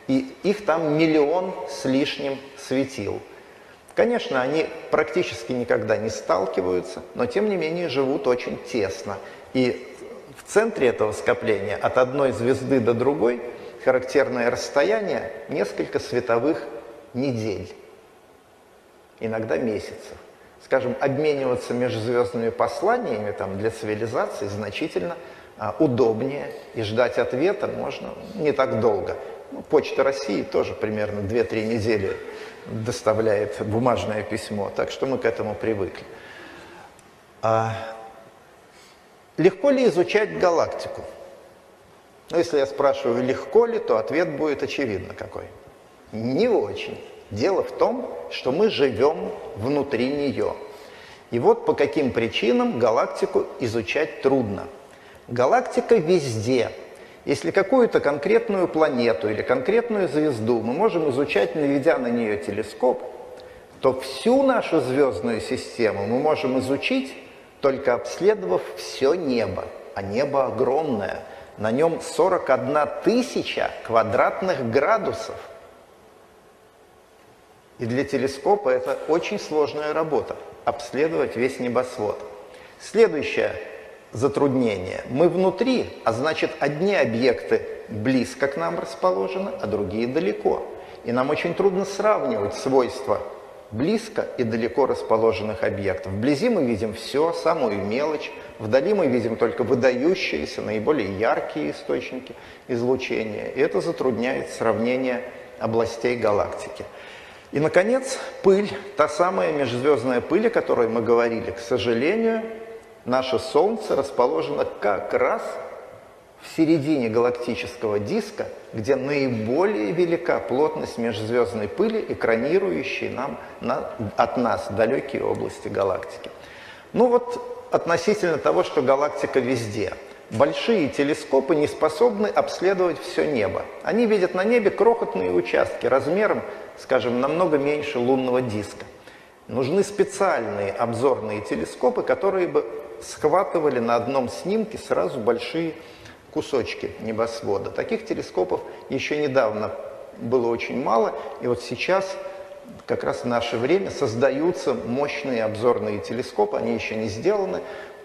И их там миллион с лишним светил. Конечно, они практически никогда не сталкиваются, но тем не менее живут очень тесно. И в центре этого скопления от одной звезды до другой характерное расстояние несколько световых недель, иногда месяцев. Скажем, обмениваться межзвездными посланиями там, для цивилизации значительно а, удобнее, и ждать ответа можно не так долго. Ну, Почта России тоже примерно две-три недели доставляет бумажное письмо, так что мы к этому привыкли. А, легко ли изучать галактику? Ну, если я спрашиваю, легко ли, то ответ будет очевидно какой. Не очень. Дело в том, что мы живем внутри нее. И вот по каким причинам галактику изучать трудно. Галактика везде. Если какую-то конкретную планету или конкретную звезду мы можем изучать, наведя на нее телескоп, то всю нашу звездную систему мы можем изучить, только обследовав все небо. А небо огромное. На нем сорок одна тысяча квадратных градусов. И для телескопа это очень сложная работа – обследовать весь небосвод. Следующее затруднение. Мы внутри, а значит, одни объекты близко к нам расположены, а другие далеко. И нам очень трудно сравнивать свойства близко и далеко расположенных объектов. Вблизи мы видим все, самую мелочь, вдали мы видим только выдающиеся, наиболее яркие источники излучения. И это затрудняет сравнение областей галактики. И, наконец, пыль, та самая межзвездная пыль, о которой мы говорили. К сожалению, наше Солнце расположено как раз в середине галактического диска, где наиболее велика плотность межзвездной пыли, экранирующей нам, на, от нас далекие области галактики. Ну вот, относительно того, что галактика везде. Большие телескопы не способны обследовать все небо. Они видят на небе крохотные участки размером, скажем, намного меньше лунного диска. Нужны специальные обзорные телескопы, которые бы схватывали на одном снимке сразу большие кусочки небосвода. Таких телескопов еще недавно было очень мало, и вот сейчас, как раз в наше время, создаются мощные обзорные телескопы, они еще не сделаны,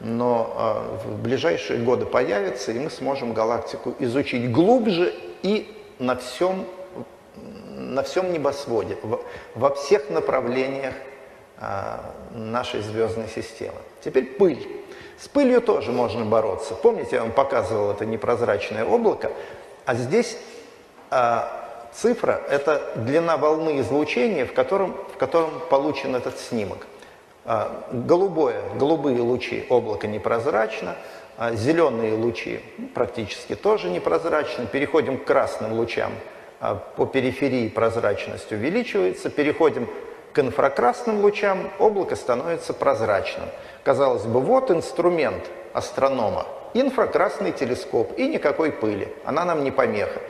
но э, в ближайшие годы появятся, и мы сможем галактику изучить глубже и на всем, на всем небосводе, в, во всех направлениях э, нашей звездной системы. Теперь пыль. С пылью тоже можно бороться. Помните, я вам показывал это непрозрачное облако, а здесь э, цифра – это длина волны излучения, в котором, в котором получен этот снимок. Голубое, голубые лучи облака непрозрачно, зеленые лучи практически тоже непрозрачны. Переходим к красным лучам, по периферии прозрачность увеличивается. Переходим к инфракрасным лучам, облако становится прозрачным. Казалось бы, вот инструмент астронома, инфракрасный телескоп и никакой пыли, она нам не помеха.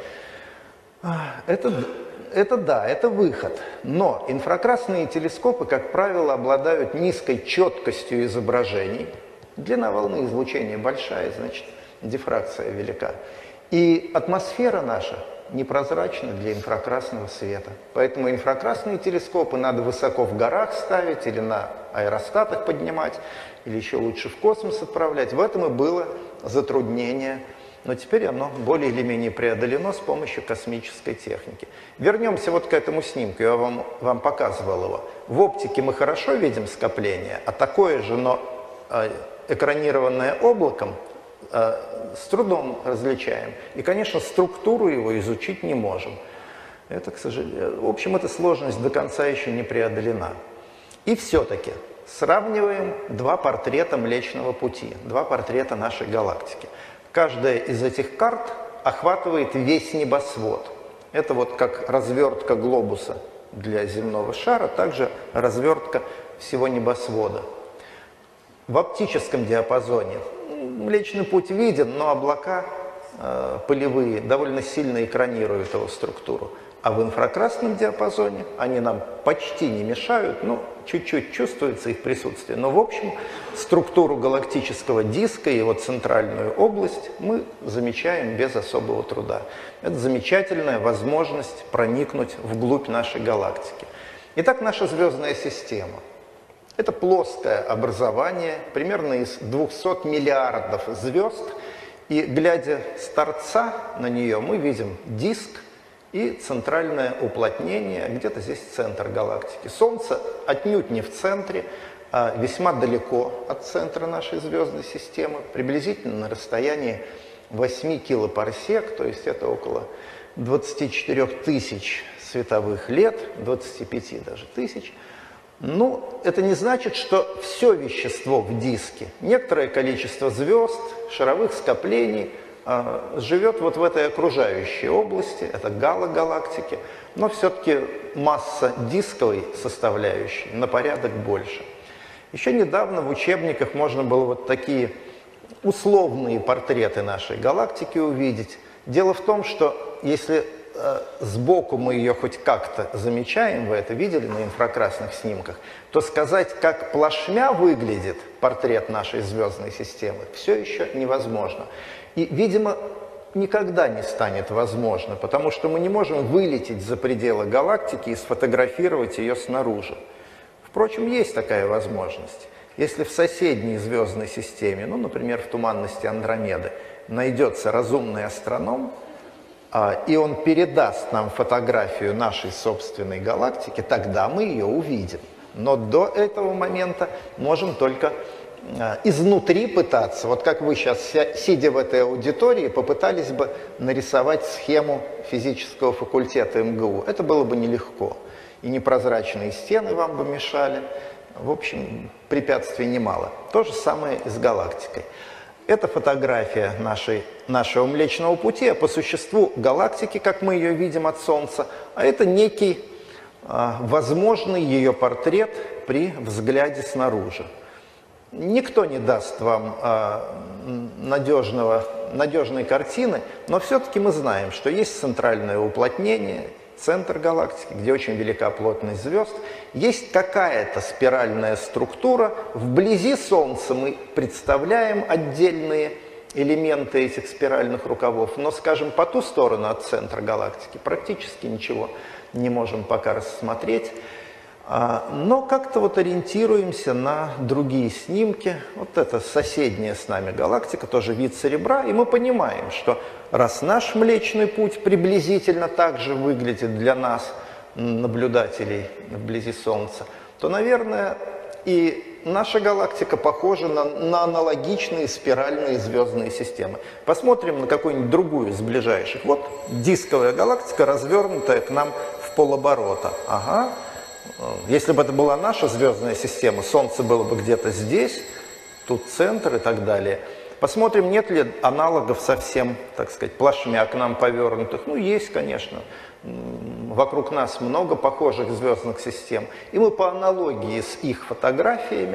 Это... Это да, это выход. Но инфракрасные телескопы, как правило, обладают низкой четкостью изображений. Длина волны излучения большая, значит, дифракция велика. И атмосфера наша непрозрачна для инфракрасного света. Поэтому инфракрасные телескопы надо высоко в горах ставить или на аэростатах поднимать, или еще лучше в космос отправлять. В этом и было затруднение. Но теперь оно более или менее преодолено с помощью космической техники. Вернемся вот к этому снимку, я вам, вам показывал его. В оптике мы хорошо видим скопление, а такое же, но э, экранированное облаком, э, с трудом различаем. И, конечно, структуру его изучить не можем. Это, к сожалению, в общем, эта сложность до конца еще не преодолена. И все-таки сравниваем два портрета Млечного Пути, два портрета нашей галактики. Каждая из этих карт охватывает весь небосвод. Это вот как развертка глобуса для земного шара, также развертка всего небосвода. В оптическом диапазоне Млечный Путь виден, но облака э, пылевые довольно сильно экранируют его структуру. А в инфракрасном диапазоне они нам почти не мешают, ну, чуть-чуть чувствуется их присутствие. Но, в общем, структуру галактического диска и его центральную область мы замечаем без особого труда. Это замечательная возможность проникнуть вглубь нашей галактики. Итак, наша звездная система. Это плоское образование, примерно из двухсот миллиардов звезд. И, глядя с торца на нее, мы видим диск и центральное уплотнение, где-то здесь центр галактики. Солнце отнюдь не в центре, а весьма далеко от центра нашей звездной системы, приблизительно на расстоянии восьми килопарсек, то есть это около двадцати четырёх тысяч световых лет, двадцати пяти даже тысяч. Ну, это не значит, что все вещество в диске, некоторое количество звезд, шаровых скоплений живет вот в этой окружающей области, это галогалактики, но все-таки масса дисковой составляющей на порядок больше. Еще недавно в учебниках можно было вот такие условные портреты нашей галактики увидеть. Дело в том, что если э, сбоку мы ее хоть как-то замечаем, вы это видели на инфракрасных снимках, то сказать, как плашмя выглядит портрет нашей звездной системы, все еще невозможно. И, видимо, никогда не станет возможно, потому что мы не можем вылететь за пределы галактики и сфотографировать ее снаружи. Впрочем, есть такая возможность. Если в соседней звездной системе, ну, например, в туманности Андромеды, найдется разумный астроном, а, и он передаст нам фотографию нашей собственной галактики, тогда мы ее увидим. Но до этого момента можем только изнутри пытаться, вот как вы сейчас, сидя в этой аудитории, попытались бы нарисовать схему физического факультета эм гэ у. Это было бы нелегко. И непрозрачные стены вам бы мешали. В общем, препятствий немало. То же самое и с галактикой. Это фотография нашей, нашего Млечного Пути, а по существу галактики, как мы ее видим от Солнца, а это некий а, возможный ее портрет при взгляде снаружи. Никто не даст вам э, надежного, надежной картины, но все-таки мы знаем, что есть центральное уплотнение, центр галактики, где очень велика плотность звезд, есть какая-то спиральная структура, вблизи Солнца мы представляем отдельные элементы этих спиральных рукавов, но, скажем, по ту сторону от центра галактики практически ничего не можем пока рассмотреть. Но как-то вот ориентируемся на другие снимки. Вот это соседняя с нами галактика, тоже вид серебра, и мы понимаем, что раз наш Млечный Путь приблизительно так же выглядит для нас, наблюдателей вблизи Солнца, то, наверное, и наша галактика похожа на, на аналогичные спиральные звездные системы. Посмотрим на какую-нибудь другую из ближайших. Вот дисковая галактика, развернутая к нам в полоборота. Ага. Если бы это была наша звездная система, Солнце было бы где-то здесь, тут центр и так далее. Посмотрим, нет ли аналогов совсем, так сказать, плашмя к нам повернутых. Ну, есть, конечно. Вокруг нас много похожих звездных систем. И мы по аналогии с их фотографиями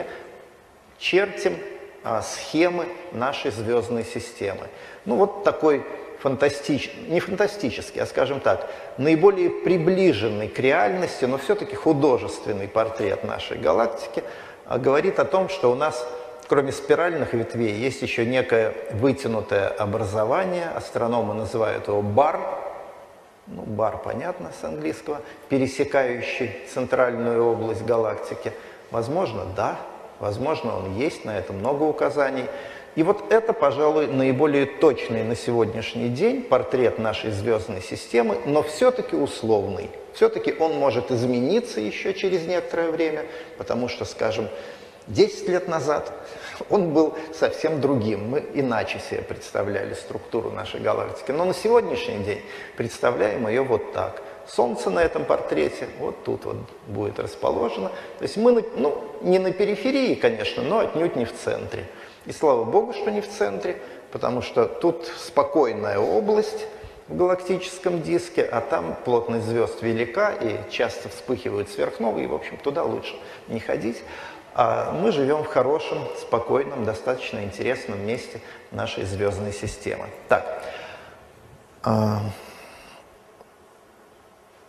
чертим а, схемы нашей звездной системы. Ну, вот такой фантастический, не фантастический, а, скажем так, наиболее приближенный к реальности, но все-таки художественный портрет нашей галактики а, говорит о том, что у нас, кроме спиральных ветвей, есть еще некое вытянутое образование. Астрономы называют его бар. Ну, бар, понятно, с английского. Пересекающий центральную область галактики. Возможно, да. Возможно, он есть, на это много указаний. И вот это, пожалуй, наиболее точный на сегодняшний день портрет нашей звездной системы, но все-таки условный. Все-таки он может измениться еще через некоторое время, потому что, скажем, десять лет назад он был совсем другим. Мы иначе себе представляли структуру нашей галактики. Но на сегодняшний день представляем ее вот так. Солнце на этом портрете вот тут вот будет расположено. То есть мы, ну, не на периферии, конечно, но отнюдь не в центре. И слава богу, что не в центре, потому что тут спокойная область в галактическом диске, а там плотность звезд велика и часто вспыхивают сверхновые, и, в общем, туда лучше не ходить. А мы живем в хорошем, спокойном, достаточно интересном месте нашей звездной системы. Так.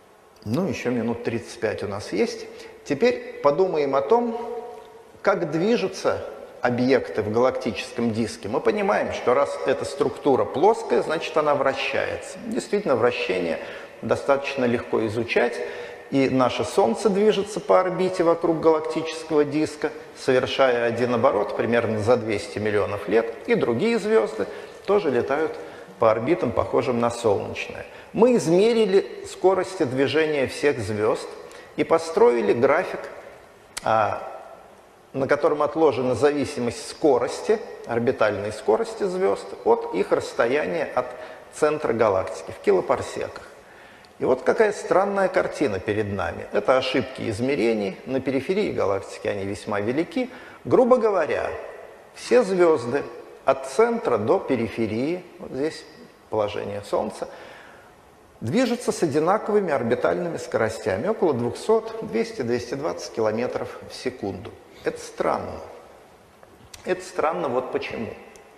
Ну, еще минут тридцать пять у нас есть. Теперь подумаем о том, как движутся объекты в галактическом диске. Мы понимаем, что раз эта структура плоская, значит она вращается. Действительно, вращение достаточно легко изучать. И наше Солнце движется по орбите вокруг галактического диска, совершая один оборот примерно за двести миллионов лет. И другие звезды тоже летают по орбитам, похожим на солнечные. Мы измерили скорости движения всех звезд и построили график, на котором отложена зависимость скорости, орбитальной скорости звезд от их расстояния от центра галактики в килопарсеках. И вот какая странная картина перед нами. Это ошибки измерений. На периферии галактики они весьма велики. Грубо говоря, все звезды от центра до периферии, вот здесь положение Солнца, движутся с одинаковыми орбитальными скоростями, около двухсот, двухсот, двухсот двадцати километров в секунду. Это странно. Это странно вот почему.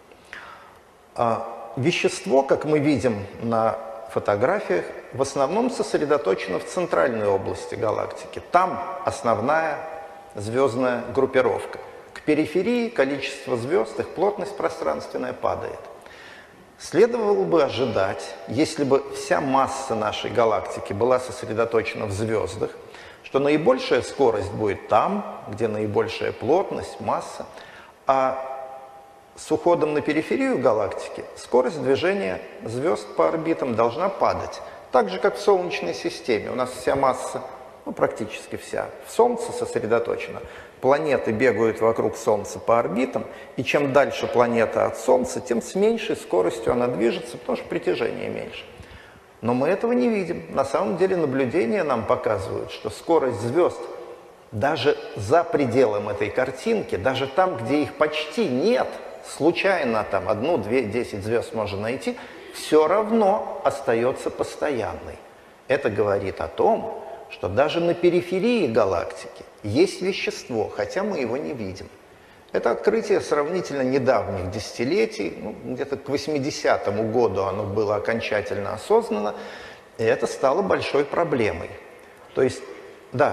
А вещество, как мы видим на фотографиях, в основном сосредоточено в центральной области галактики. Там основная звездная группировка. К периферии количество звезд, их плотность пространственная падает. Следовало бы ожидать, если бы вся масса нашей галактики была сосредоточена в звездах, что наибольшая скорость будет там, где наибольшая плотность, масса, а с уходом на периферию галактики скорость движения звезд по орбитам должна падать. Так же, как в Солнечной системе. У нас вся масса, ну, практически вся, в Солнце сосредоточена. Планеты бегают вокруг Солнца по орбитам, и чем дальше планета от Солнца, тем с меньшей скоростью она движется, потому что притяжение меньше. Но мы этого не видим. На самом деле наблюдения нам показывают, что скорость звезд даже за пределом этой картинки, даже там, где их почти нет, случайно там одну, две, десять звезд можно найти, все равно остается постоянной. Это говорит о том, что даже на периферии галактики есть вещество, хотя мы его не видим. Это открытие сравнительно недавних десятилетий, ну, где-то к восьмидесятому году оно было окончательно осознано, и это стало большой проблемой. То есть, да,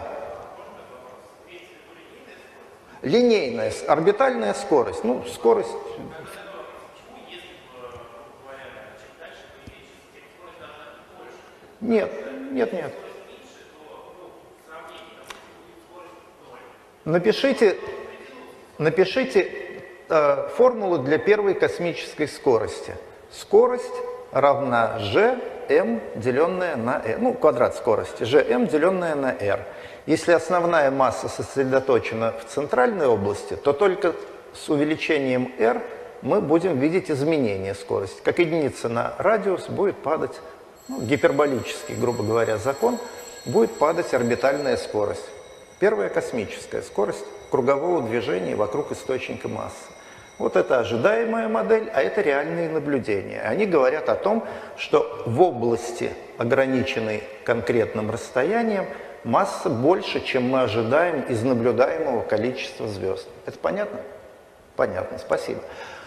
линейная, орбитальная скорость, ну, скорость... Нет, нет, нет. Напишите, напишите э, формулу для первой космической скорости. Скорость равна gm, деленная на r. Ну, квадрат скорости. gm, деленная на r. Если основная масса сосредоточена в центральной области, то только с увеличением r мы будем видеть изменение скорости. Как единица на радиус будет падать, ну, гиперболический, грубо говоря, закон, будет падать орбитальная скорость. Первая космическая скорость кругового движения вокруг источника массы. Вот это ожидаемая модель, а это реальные наблюдения. Они говорят о том, что в области, ограниченной конкретным расстоянием, масса больше, чем мы ожидаем из наблюдаемого количества звезд. Это понятно? Понятно, спасибо.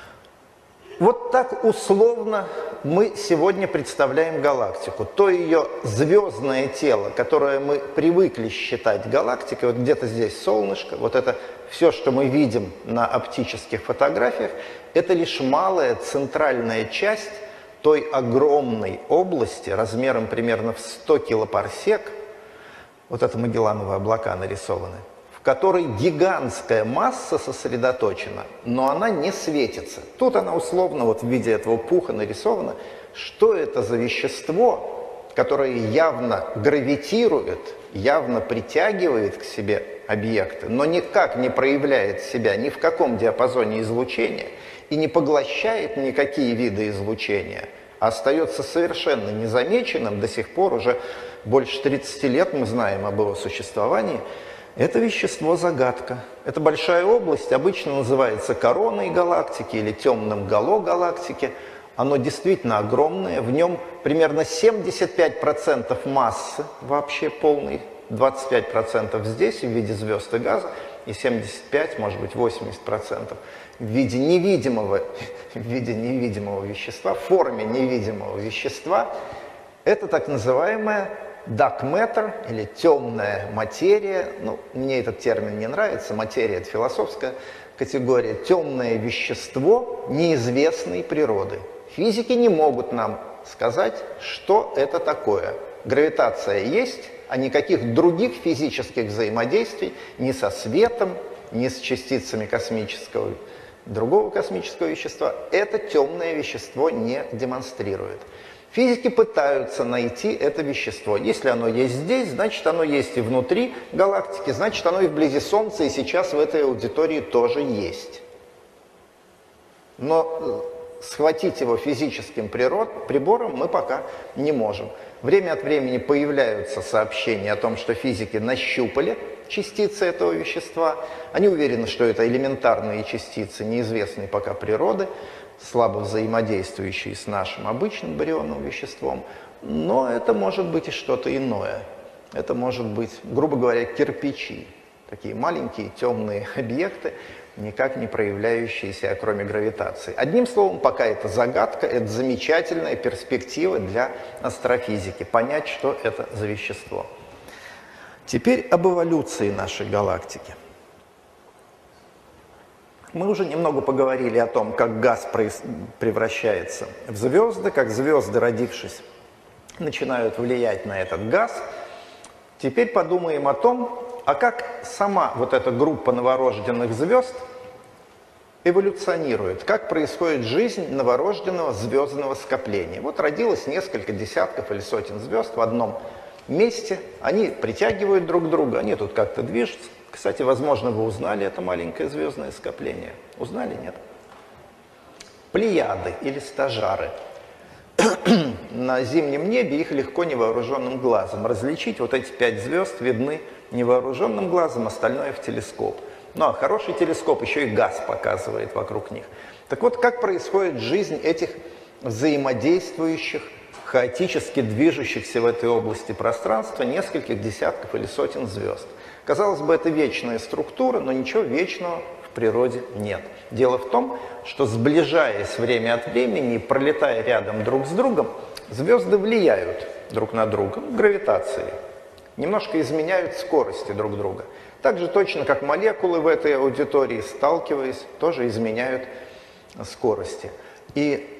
Вот так условно мы сегодня представляем галактику. То ее звездное тело, которое мы привыкли считать галактикой, вот где-то здесь солнышко, вот это все, что мы видим на оптических фотографиях, это лишь малая центральная часть той огромной области, размером примерно в сто килопарсек, вот это Магеллановые облака нарисованы, в которой гигантская масса сосредоточена, но она не светится. Тут она условно вот в виде этого пуха нарисована. Что это за вещество, которое явно гравитирует, явно притягивает к себе объекты, но никак не проявляет себя ни в каком диапазоне излучения и не поглощает никакие виды излучения, а остается совершенно незамеченным до сих пор, уже больше тридцати лет мы знаем об его существовании. Это вещество загадка. Это большая область, обычно называется короной галактики или темным гало галактики. Оно действительно огромное, в нем примерно семьдесят пять процентов массы вообще полной, двадцать пять процентов здесь в виде звезд и газа, и семьдесят пять, может быть, восемьдесят процентов в виде невидимого, в виде невидимого вещества, в форме невидимого вещества. Это так называемая dark matter или темная материя. Ну, мне этот термин не нравится, материя – это философская категория. Темное вещество неизвестной природы. Физики не могут нам сказать, что это такое. Гравитация есть, а никаких других физических взаимодействий ни со светом, ни с частицами космического, другого космического вещества это темное вещество не демонстрирует. Физики пытаются найти это вещество. Если оно есть здесь, значит оно есть и внутри галактики, значит оно и вблизи Солнца, и сейчас в этой аудитории тоже есть. Но схватить его физическим прибором мы пока не можем. Время от времени появляются сообщения о том, что физики нащупали частицы этого вещества. Они уверены, что это элементарные частицы неизвестной пока природы, слабо взаимодействующие с нашим обычным барионным веществом. Но это может быть и что-то иное. Это может быть, грубо говоря, кирпичи. Такие маленькие темные объекты, никак не проявляющиеся, кроме гравитации. Одним словом, пока это загадка, это замечательная перспектива для астрофизики, понять, что это за вещество. Теперь об эволюции нашей галактики. Мы уже немного поговорили о том, как газ превращается в звезды, как звезды, родившись, начинают влиять на этот газ. Теперь подумаем о том, а как сама вот эта группа новорожденных звезд эволюционирует, как происходит жизнь новорожденного звездного скопления. Вот родилось несколько десятков или сотен звезд в одном месте, они притягивают друг друга, они тут как-то движутся. Кстати, возможно, вы узнали это маленькое звездное скопление. Узнали, нет? Плеяды или стажары. На зимнем небе их легко невооруженным глазом различить. Вот эти пять звезд видны невооруженным глазом, остальное в телескоп. Ну а хороший телескоп еще и газ показывает вокруг них. Так вот, как происходит жизнь этих взаимодействующих, хаотически движущихся в этой области пространства нескольких десятков или сотен звезд. Казалось бы, это вечная структура, но ничего вечного в природе нет. Дело в том, что сближаясь время от времени и пролетая рядом друг с другом, звезды влияют друг на друга гравитацией, немножко изменяют скорости друг друга. Так же точно, как молекулы в этой аудитории, сталкиваясь, тоже изменяют скорости. И,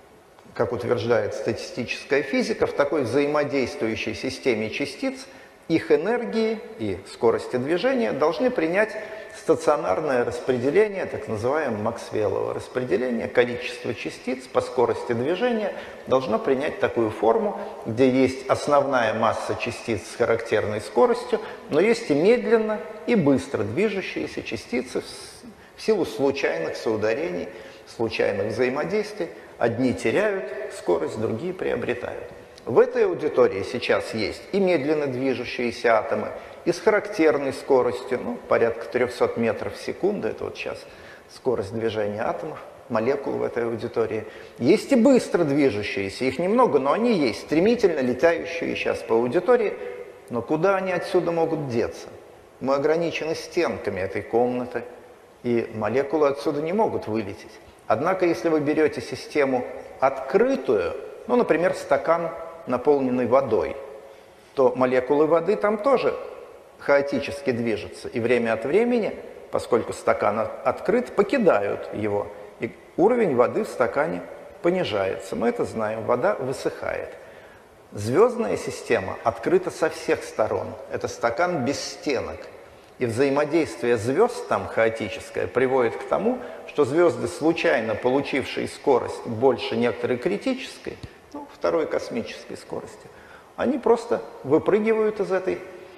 как утверждает статистическая физика, в такой взаимодействующей системе частиц их энергии и скорости движения должны принять стационарное распределение, так называемое Максвеллово распределение. Количество частиц по скорости движения должно принять такую форму, где есть основная масса частиц с характерной скоростью, но есть и медленно, и быстро движущиеся частицы в силу случайных соударений, случайных взаимодействий. Одни теряют скорость, другие приобретают. В этой аудитории сейчас есть и медленно движущиеся атомы, и с характерной скоростью, ну, порядка трёхсот метров в секунду, это вот сейчас скорость движения атомов, молекул в этой аудитории. Есть и быстро движущиеся, их немного, но они есть, стремительно летающие сейчас по аудитории, но куда они отсюда могут деться? Мы ограничены стенками этой комнаты, и молекулы отсюда не могут вылететь. Однако, если вы берете систему открытую, ну, например, стакан, наполненный водой, то молекулы воды там тоже хаотически движутся. И время от времени, поскольку стакан открыт, покидают его. И уровень воды в стакане понижается. Мы это знаем, вода высыхает. Звездная система открыта со всех сторон. Это стакан без стенок. И взаимодействие звезд там хаотическое приводит к тому, что звезды, случайно получившие скорость больше некоторой критической, ну, второй космической скорости, они просто выпрыгивают из этой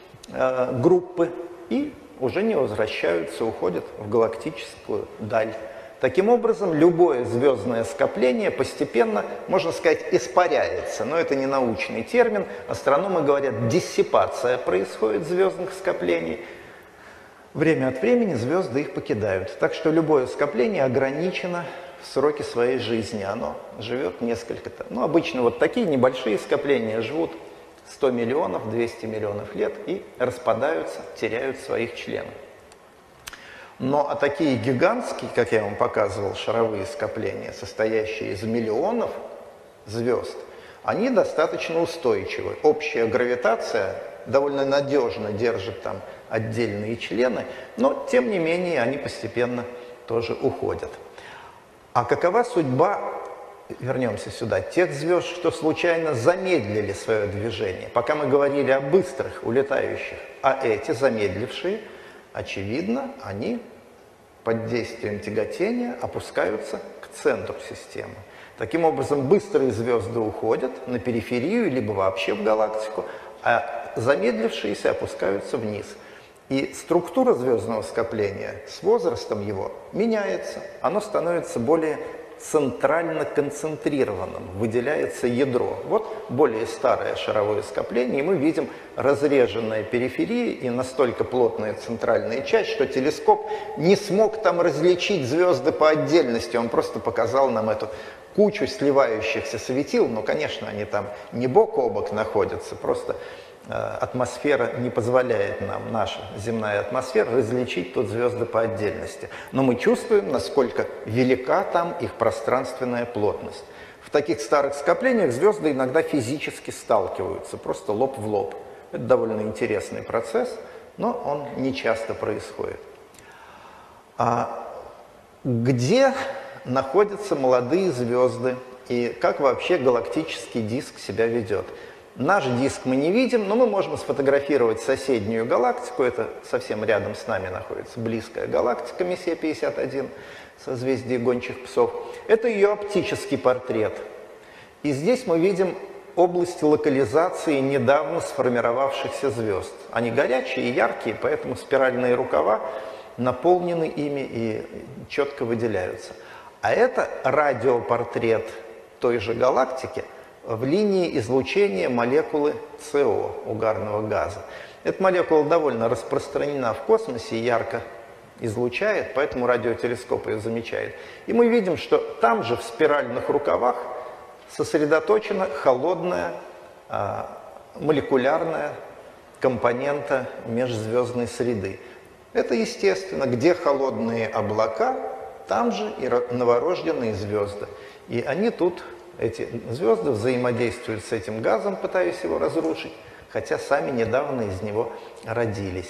э, группы и уже не возвращаются, уходят в галактическую даль. Таким образом, любое звездное скопление постепенно, можно сказать, испаряется. Но это не научный термин. Астрономы говорят, диссипация происходит звездных скоплений. Время от времени звезды их покидают. Так что любое скопление ограничено в сроке своей жизни. Оно живет несколько... Ну, обычно вот такие небольшие скопления живут сто миллионов, двести миллионов лет и распадаются, теряют своих членов. Но а такие гигантские, как я вам показывал, шаровые скопления, состоящие из миллионов звезд, они достаточно устойчивы. Общая гравитация довольно надежно держит там отдельные члены, но тем не менее они постепенно тоже уходят. А какова судьба, вернемся сюда, тех звезд, что случайно замедлили свое движение? Пока мы говорили о быстрых, улетающих, а эти замедлившие, очевидно, они под действием тяготения опускаются к центру системы. Таким образом, быстрые звезды уходят на периферию, либо вообще в галактику, а замедлившиеся опускаются вниз. И структура звездного скопления с возрастом его меняется. Оно становится более центрально концентрированным, выделяется ядро. Вот более старое шаровое скопление, и мы видим разреженная периферия и настолько плотная центральная часть, что телескоп не смог там различить звезды по отдельности, он просто показал нам эту кучу сливающихся светил, но, конечно, они там не бок о бок находятся, просто атмосфера не позволяет нам, наша земная атмосфера, различить тут звезды по отдельности. Но мы чувствуем, насколько велика там их пространственная плотность. В таких старых скоплениях звезды иногда физически сталкиваются, просто лоб в лоб. Это довольно интересный процесс, но он не часто происходит. А где находятся молодые звезды и как вообще галактический диск себя ведет? Наш диск мы не видим, но мы можем сфотографировать соседнюю галактику. Это совсем рядом с нами находится близкая галактика Мессия пятьдесят один, созвездие гончих псов. Это ее оптический портрет. И здесь мы видим области локализации недавно сформировавшихся звезд. Они горячие и яркие, поэтому спиральные рукава наполнены ими и четко выделяются. А это радиопортрет той же галактики в линии излучения молекулы СО, угарного газа. Эта молекула довольно распространена в космосе, ярко излучает, поэтому радиотелескоп ее замечает. И мы видим, что там же в спиральных рукавах сосредоточена холодная а, молекулярная компонента межзвездной среды. Это естественно, где холодные облака, там же и новорожденные звезды. И они тут, эти звезды, взаимодействуют с этим газом, пытаясь его разрушить, хотя сами недавно из него родились.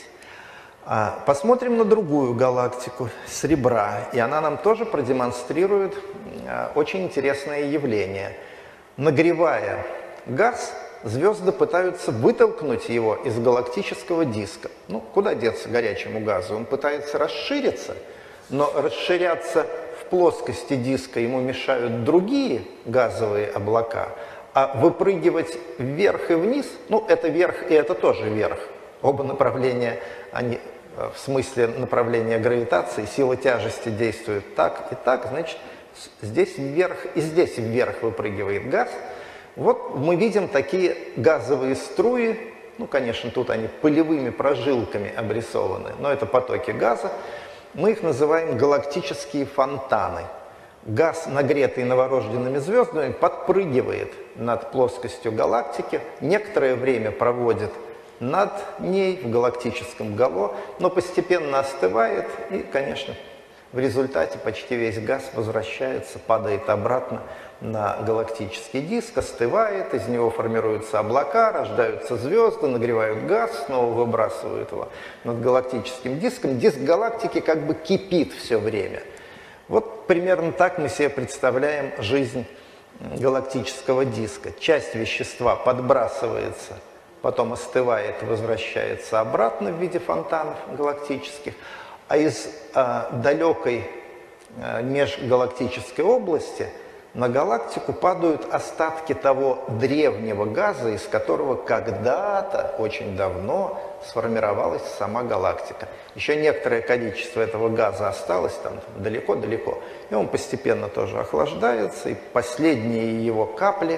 А, посмотрим на другую галактику, с ребра, и она нам тоже продемонстрирует а, очень интересное явление. Нагревая газ, звезды пытаются вытолкнуть его из галактического диска. Ну, куда деться горячему газу? Он пытается расшириться, но расширяться в плоскости диска ему мешают другие газовые облака, а выпрыгивать вверх и вниз, ну, это вверх и это тоже вверх. Оба направления, они в смысле направления гравитации, сила тяжести действует так и так, значит, здесь вверх и здесь вверх выпрыгивает газ. Вот мы видим такие газовые струи, ну, конечно, тут они пылевыми прожилками обрисованы, но это потоки газа. Мы их называем галактические фонтаны. Газ, нагретый новорожденными звездами, подпрыгивает над плоскостью галактики, некоторое время проводит над ней в галактическом гало, но постепенно остывает, и, конечно, в результате почти весь газ возвращается, падает обратно на галактический диск, остывает, из него формируются облака, рождаются звезды, нагревают газ, снова выбрасывают его над галактическим диском. Диск галактики как бы кипит все время. Вот примерно так мы себе представляем жизнь галактического диска. Часть вещества подбрасывается, потом остывает, возвращается обратно в виде фонтанов галактических, а из а, далекой а, межгалактической области на галактику падают остатки того древнего газа, из которого когда-то, очень давно, сформировалась сама галактика. Еще некоторое количество этого газа осталось там далеко-далеко, и он постепенно тоже охлаждается, и последние его капли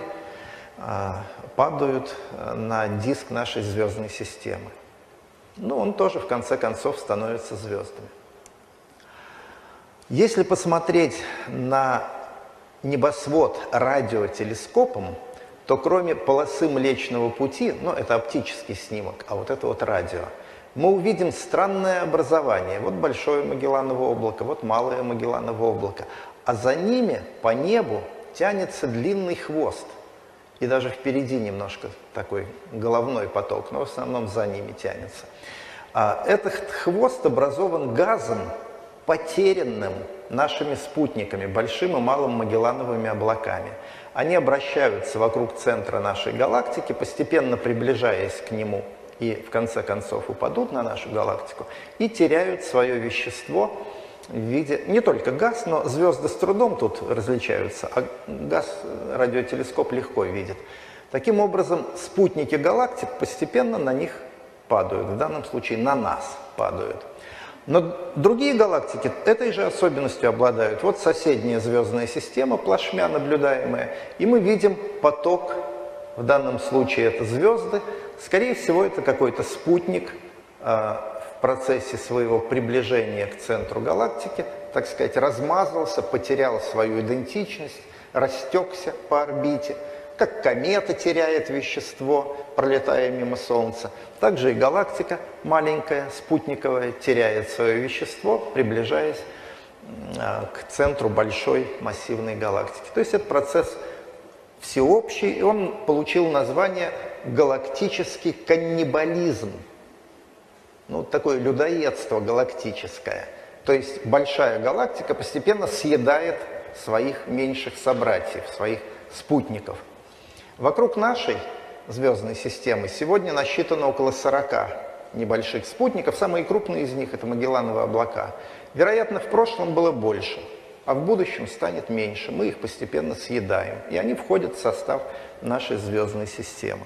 а, падают на диск нашей звездной системы. Ну, он тоже, в конце концов, становится звездами. Если посмотреть на небосвод радиотелескопом, то кроме полосы Млечного Пути, ну, это оптический снимок, а вот это вот радио, мы увидим странное образование. Вот большое Магелланово облако, вот малое Магелланово облако. А за ними по небу тянется длинный хвост. и даже впереди немножко такой головной поток, но в основном за ними тянется. А этот хвост образован газом, потерянным нашими спутниками, большим и малым Магеллановыми облаками. Они обращаются вокруг центра нашей галактики, постепенно приближаясь к нему, и в конце концов упадут на нашу галактику, и теряют свое вещество в виде, не только газ, но звезды с трудом тут различаются, а газ радиотелескоп легко видит. Таким образом, спутники галактик постепенно на них падают, в данном случае на нас падают. Но другие галактики этой же особенностью обладают. Вот соседняя звездная система, плашмя наблюдаемая, и мы видим поток, в данном случае это звезды, скорее всего это какой-то спутник э, в процессе своего приближения к центру галактики, так сказать, размазался, потерял свою идентичность, растекся по орбите, как комета теряет вещество, пролетая мимо Солнца. Также и галактика маленькая, спутниковая, теряет свое вещество, приближаясь к центру большой массивной галактики. То есть это процесс всеобщий, и он получил название галактический каннибализм. Ну, такое людоедство галактическое. То есть большая галактика постепенно съедает своих меньших собратьев, своих спутников. Вокруг нашей звездной системы сегодня насчитано около сорока небольших спутников. Самые крупные из них – это Магеллановые облака. Вероятно, в прошлом было больше, а в будущем станет меньше. Мы их постепенно съедаем, и они входят в состав нашей звездной системы.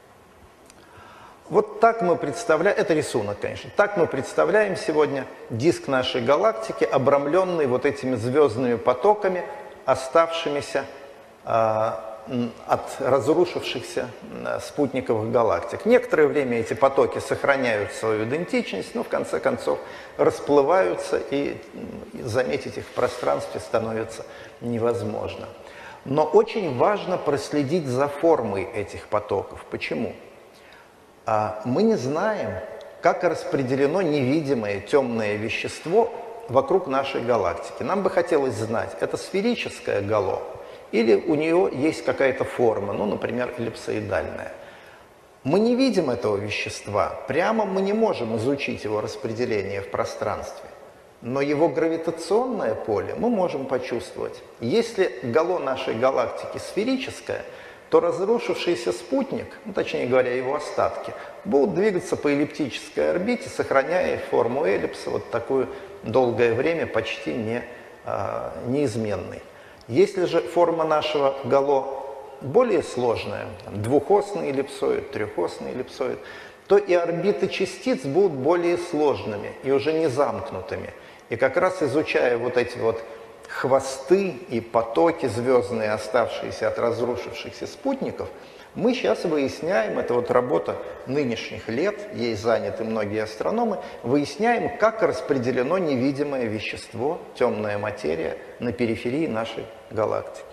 Вот так мы представляем, это рисунок, конечно, так мы представляем сегодня диск нашей галактики, обрамленный вот этими звездными потоками, оставшимися э, от разрушившихся спутниковых галактик. Некоторое время эти потоки сохраняют свою идентичность, но в конце концов расплываются, и заметить их в пространстве становится невозможно. Но очень важно проследить за формой этих потоков. Почему? Мы не знаем, как распределено невидимое темное вещество вокруг нашей галактики. Нам бы хотелось знать, это сферическое гало, или у нее есть какая-то форма, ну, например, эллипсоидальная. Мы не видим этого вещества, прямо мы не можем изучить его распределение в пространстве, но его гравитационное поле мы можем почувствовать. Если гало нашей галактики сферическое, то разрушившийся спутник, ну, точнее говоря, его остатки, будут двигаться по эллиптической орбите, сохраняя форму эллипса вот такую долгое время почти не, а, неизменной. Если же форма нашего гало более сложная, там, двухосный эллипсоид, трехосный эллипсоид, то и орбиты частиц будут более сложными и уже не замкнутыми. И как раз изучая вот эти вот хвосты и потоки звездные, оставшиеся от разрушившихся спутников, мы сейчас выясняем, это вот работа нынешних лет, ей заняты многие астрономы, выясняем, как распределено невидимое вещество, темная материя на периферии нашей галактики.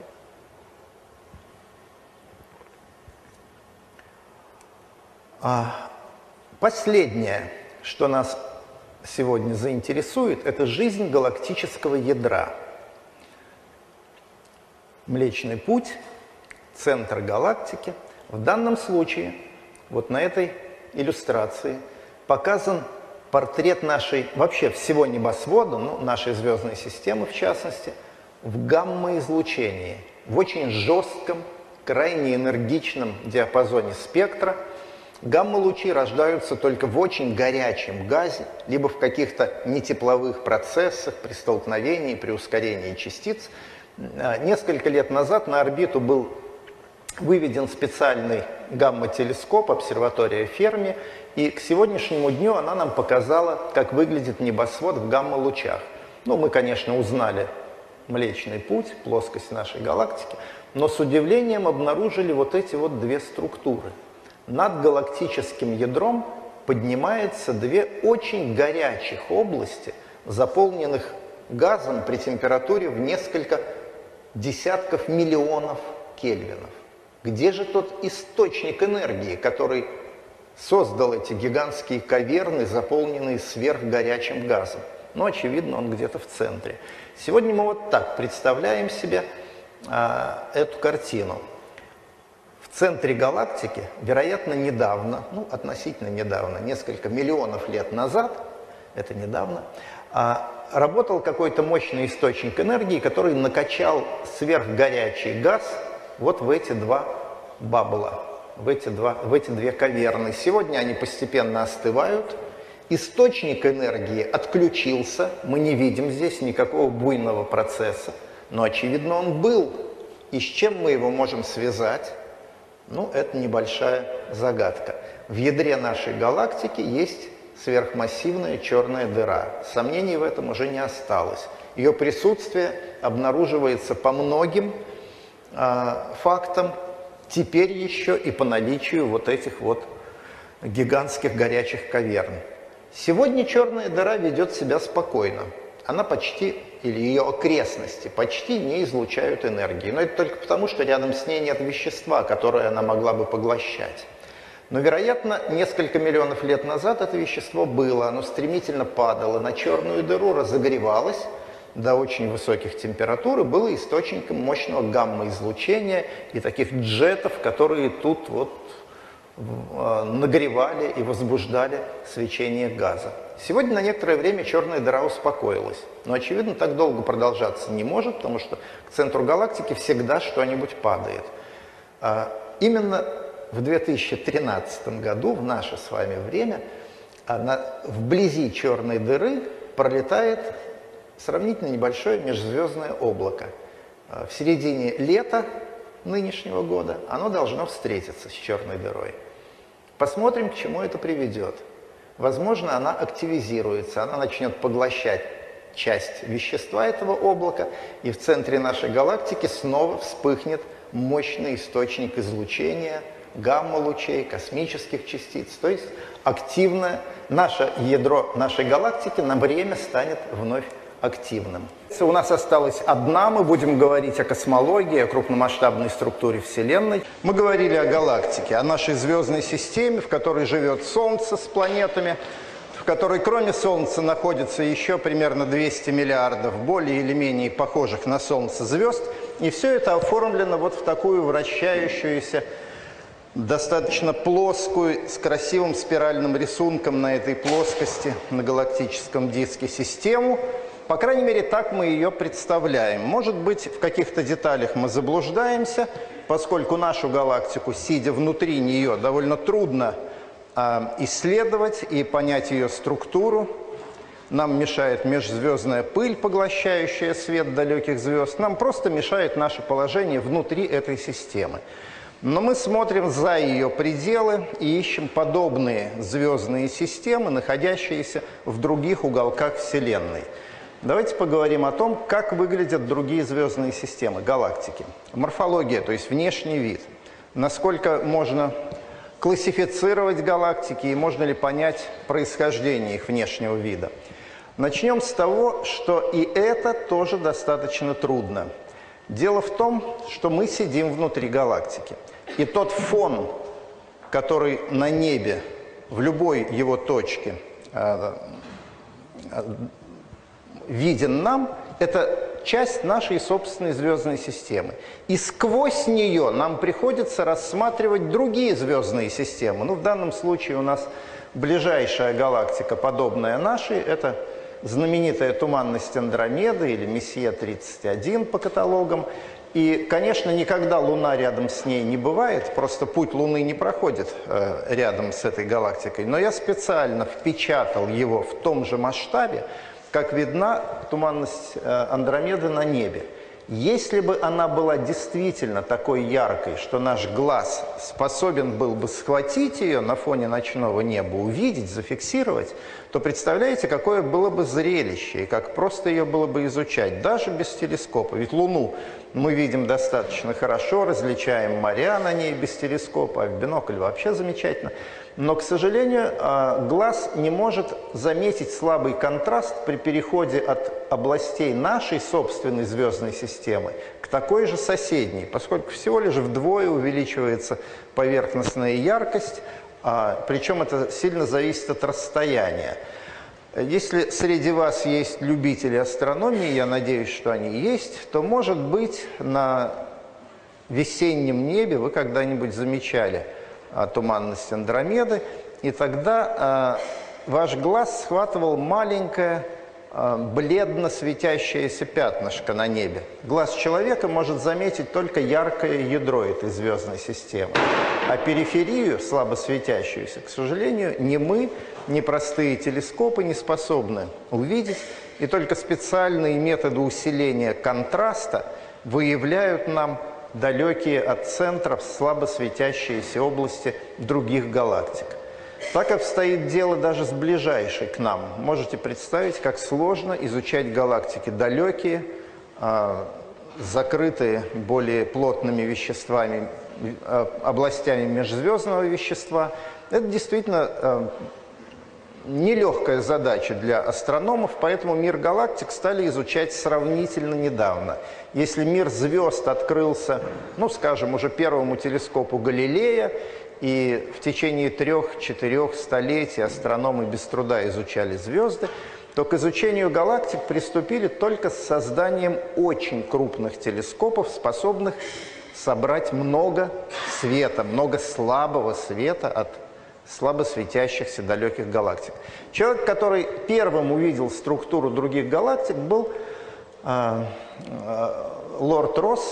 А последнее, что нас сегодня заинтересует, это жизнь галактического ядра. Млечный Путь, центр галактики. В данном случае, вот на этой иллюстрации, показан портрет нашей, вообще всего небосвода, ну, нашей звездной системы в частности, в гамма-излучении, в очень жестком, крайне энергичном диапазоне спектра. Гамма-лучи рождаются только в очень горячем газе, либо в каких-то нетепловых процессах при столкновении, при ускорении частиц. Несколько лет назад на орбиту был выведен специальный гамма-телескоп, обсерватория Ферми, и к сегодняшнему дню она нам показала, как выглядит небосвод в гамма-лучах. Ну, мы, конечно, узнали Млечный Путь, плоскость нашей галактики, но с удивлением обнаружили вот эти вот две структуры. Над галактическим ядром поднимаются две очень горячих области, заполненных газом при температуре в несколько десятков миллионов кельвинов. Где же тот источник энергии, который создал эти гигантские каверны, заполненные сверхгорячим газом? Ну, очевидно, он где-то в центре. Сегодня мы вот так представляем себе а, эту картину. в центре галактики, вероятно, недавно, ну, относительно недавно, несколько миллионов лет назад, это недавно, работал какой-то мощный источник энергии, который накачал сверхгорячий газ вот в эти два бабла, в эти, два, в эти две каверны. Сегодня они постепенно остывают. Источник энергии отключился, мы не видим здесь никакого буйного процесса, но, очевидно, он был. И с чем мы его можем связать? Ну, это небольшая загадка. В ядре нашей галактики есть сверхмассивная черная дыра. Сомнений в этом уже не осталось. Ее присутствие обнаруживается по многим э, фактам, теперь еще и по наличию вот этих вот гигантских горячих каверн. Сегодня черная дыра ведет себя спокойно. Она почти, или ее окрестности, почти не излучают энергии. Но это только потому, что рядом с ней нет вещества, которое она могла бы поглощать. Но, вероятно, несколько миллионов лет назад это вещество было. Оно стремительно падало на черную дыру, разогревалось до очень высоких температур и было источником мощного гамма-излучения и таких джетов, которые тут вот нагревали и возбуждали свечение газа. Сегодня на некоторое время черная дыра успокоилась. Но, очевидно, так долго продолжаться не может, потому что к центру галактики всегда что-нибудь падает. Именно в две тысячи тринадцатом году, в наше с вами время, вблизи черной дыры пролетает сравнительно небольшое межзвездное облако. В середине лета нынешнего года оно должно встретиться с черной дырой. Посмотрим, к чему это приведет. Возможно, она активизируется, она начнет поглощать часть вещества этого облака, и в центре нашей галактики снова вспыхнет мощный источник излучения, гамма-лучей, космических частиц. То есть активное наше ядро нашей галактики на время станет вновь активным. У нас осталась одна, мы будем говорить о космологии, о крупномасштабной структуре Вселенной. Мы говорили о галактике, о нашей звездной системе, в которой живет Солнце с планетами, в которой кроме Солнца находится еще примерно двести миллиардов более или менее похожих на Солнце звезд. И все это оформлено вот в такую вращающуюся, достаточно плоскую, с красивым спиральным рисунком на этой плоскости, на галактическом диске систему. По крайней мере, так мы ее представляем. Может быть, в каких-то деталях мы заблуждаемся, поскольку нашу галактику, сидя внутри нее, довольно трудно э, исследовать и понять ее структуру. Нам мешает межзвездная пыль, поглощающая свет далеких звезд. Нам просто мешает наше положение внутри этой системы. Но мы смотрим за ее пределы и ищем подобные звездные системы, находящиеся в других уголках Вселенной. Давайте поговорим о том, как выглядят другие звездные системы, галактики. Морфология, то есть внешний вид. Насколько можно классифицировать галактики и можно ли понять происхождение их внешнего вида. Начнем с того, что и это тоже достаточно трудно. Дело в том, что мы сидим внутри галактики. И тот фон, который на небе, в любой его точке, виден нам, это часть нашей собственной звездной системы. И сквозь нее нам приходится рассматривать другие звездные системы. Ну, в данном случае у нас ближайшая галактика, подобная нашей, это знаменитая туманность Андромеды или Мессия тридцать один по каталогам. И, конечно, никогда Луна рядом с ней не бывает, просто путь Луны не проходит э, рядом с этой галактикой. Но я специально впечатал его в том же масштабе, как видна туманность Андромеды на небе. Если бы она была действительно такой яркой, что наш глаз способен был бы схватить ее на фоне ночного неба, увидеть, зафиксировать, то представляете, какое было бы зрелище, и как просто ее было бы изучать, даже без телескопа. Ведь Луну мы видим достаточно хорошо, различаем моря на ней без телескопа, а в бинокль вообще замечательно. Но, к сожалению, глаз не может заметить слабый контраст при переходе от областей нашей собственной звездной системы к такой же соседней, поскольку всего лишь вдвое увеличивается поверхностная яркость, причем это сильно зависит от расстояния. Если среди вас есть любители астрономии, я надеюсь, что они есть, то, может быть, на весеннем небе вы когда-нибудь замечали а, туманность Андромеды, и тогда а, ваш глаз схватывал маленькое а, бледно светящееся пятнышко на небе. Глаз человека может заметить только яркое ядро этой звездной системы, а периферию, слабо светящуюся, к сожалению, ни мы, ни простые телескопы не способны увидеть, и только специальные методы усиления контраста выявляют нам далекие от центров слабо светящиеся области других галактик. Так обстоит дело даже с ближайшей к нам. Можете представить, как сложно изучать галактики далекие, закрытые более плотными веществами, областями межзвездного вещества. Это действительно нелегкая задача для астрономов, поэтому мир галактик стали изучать сравнительно недавно. Если мир звезд открылся, ну, скажем, уже первому телескопу Галилея, и в течение трех-четырех столетий астрономы без труда изучали звезды, то к изучению галактик приступили только с созданием очень крупных телескопов, способных собрать много света, много слабого света от слабо светящихся далеких галактик. Человек, который первым увидел структуру других галактик, был э, э, лорд Росс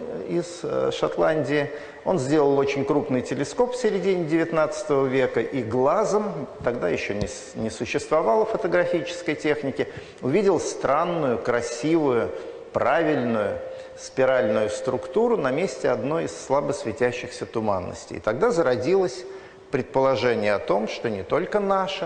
из э, Шотландии. Он сделал очень крупный телескоп в середине девятнадцатого века и глазом, тогда еще не, не существовало фотографической техники, увидел странную, красивую, правильную спиральную структуру на месте одной из слабо светящихся туманностей. И тогда зародилась предположение о том, что не только наша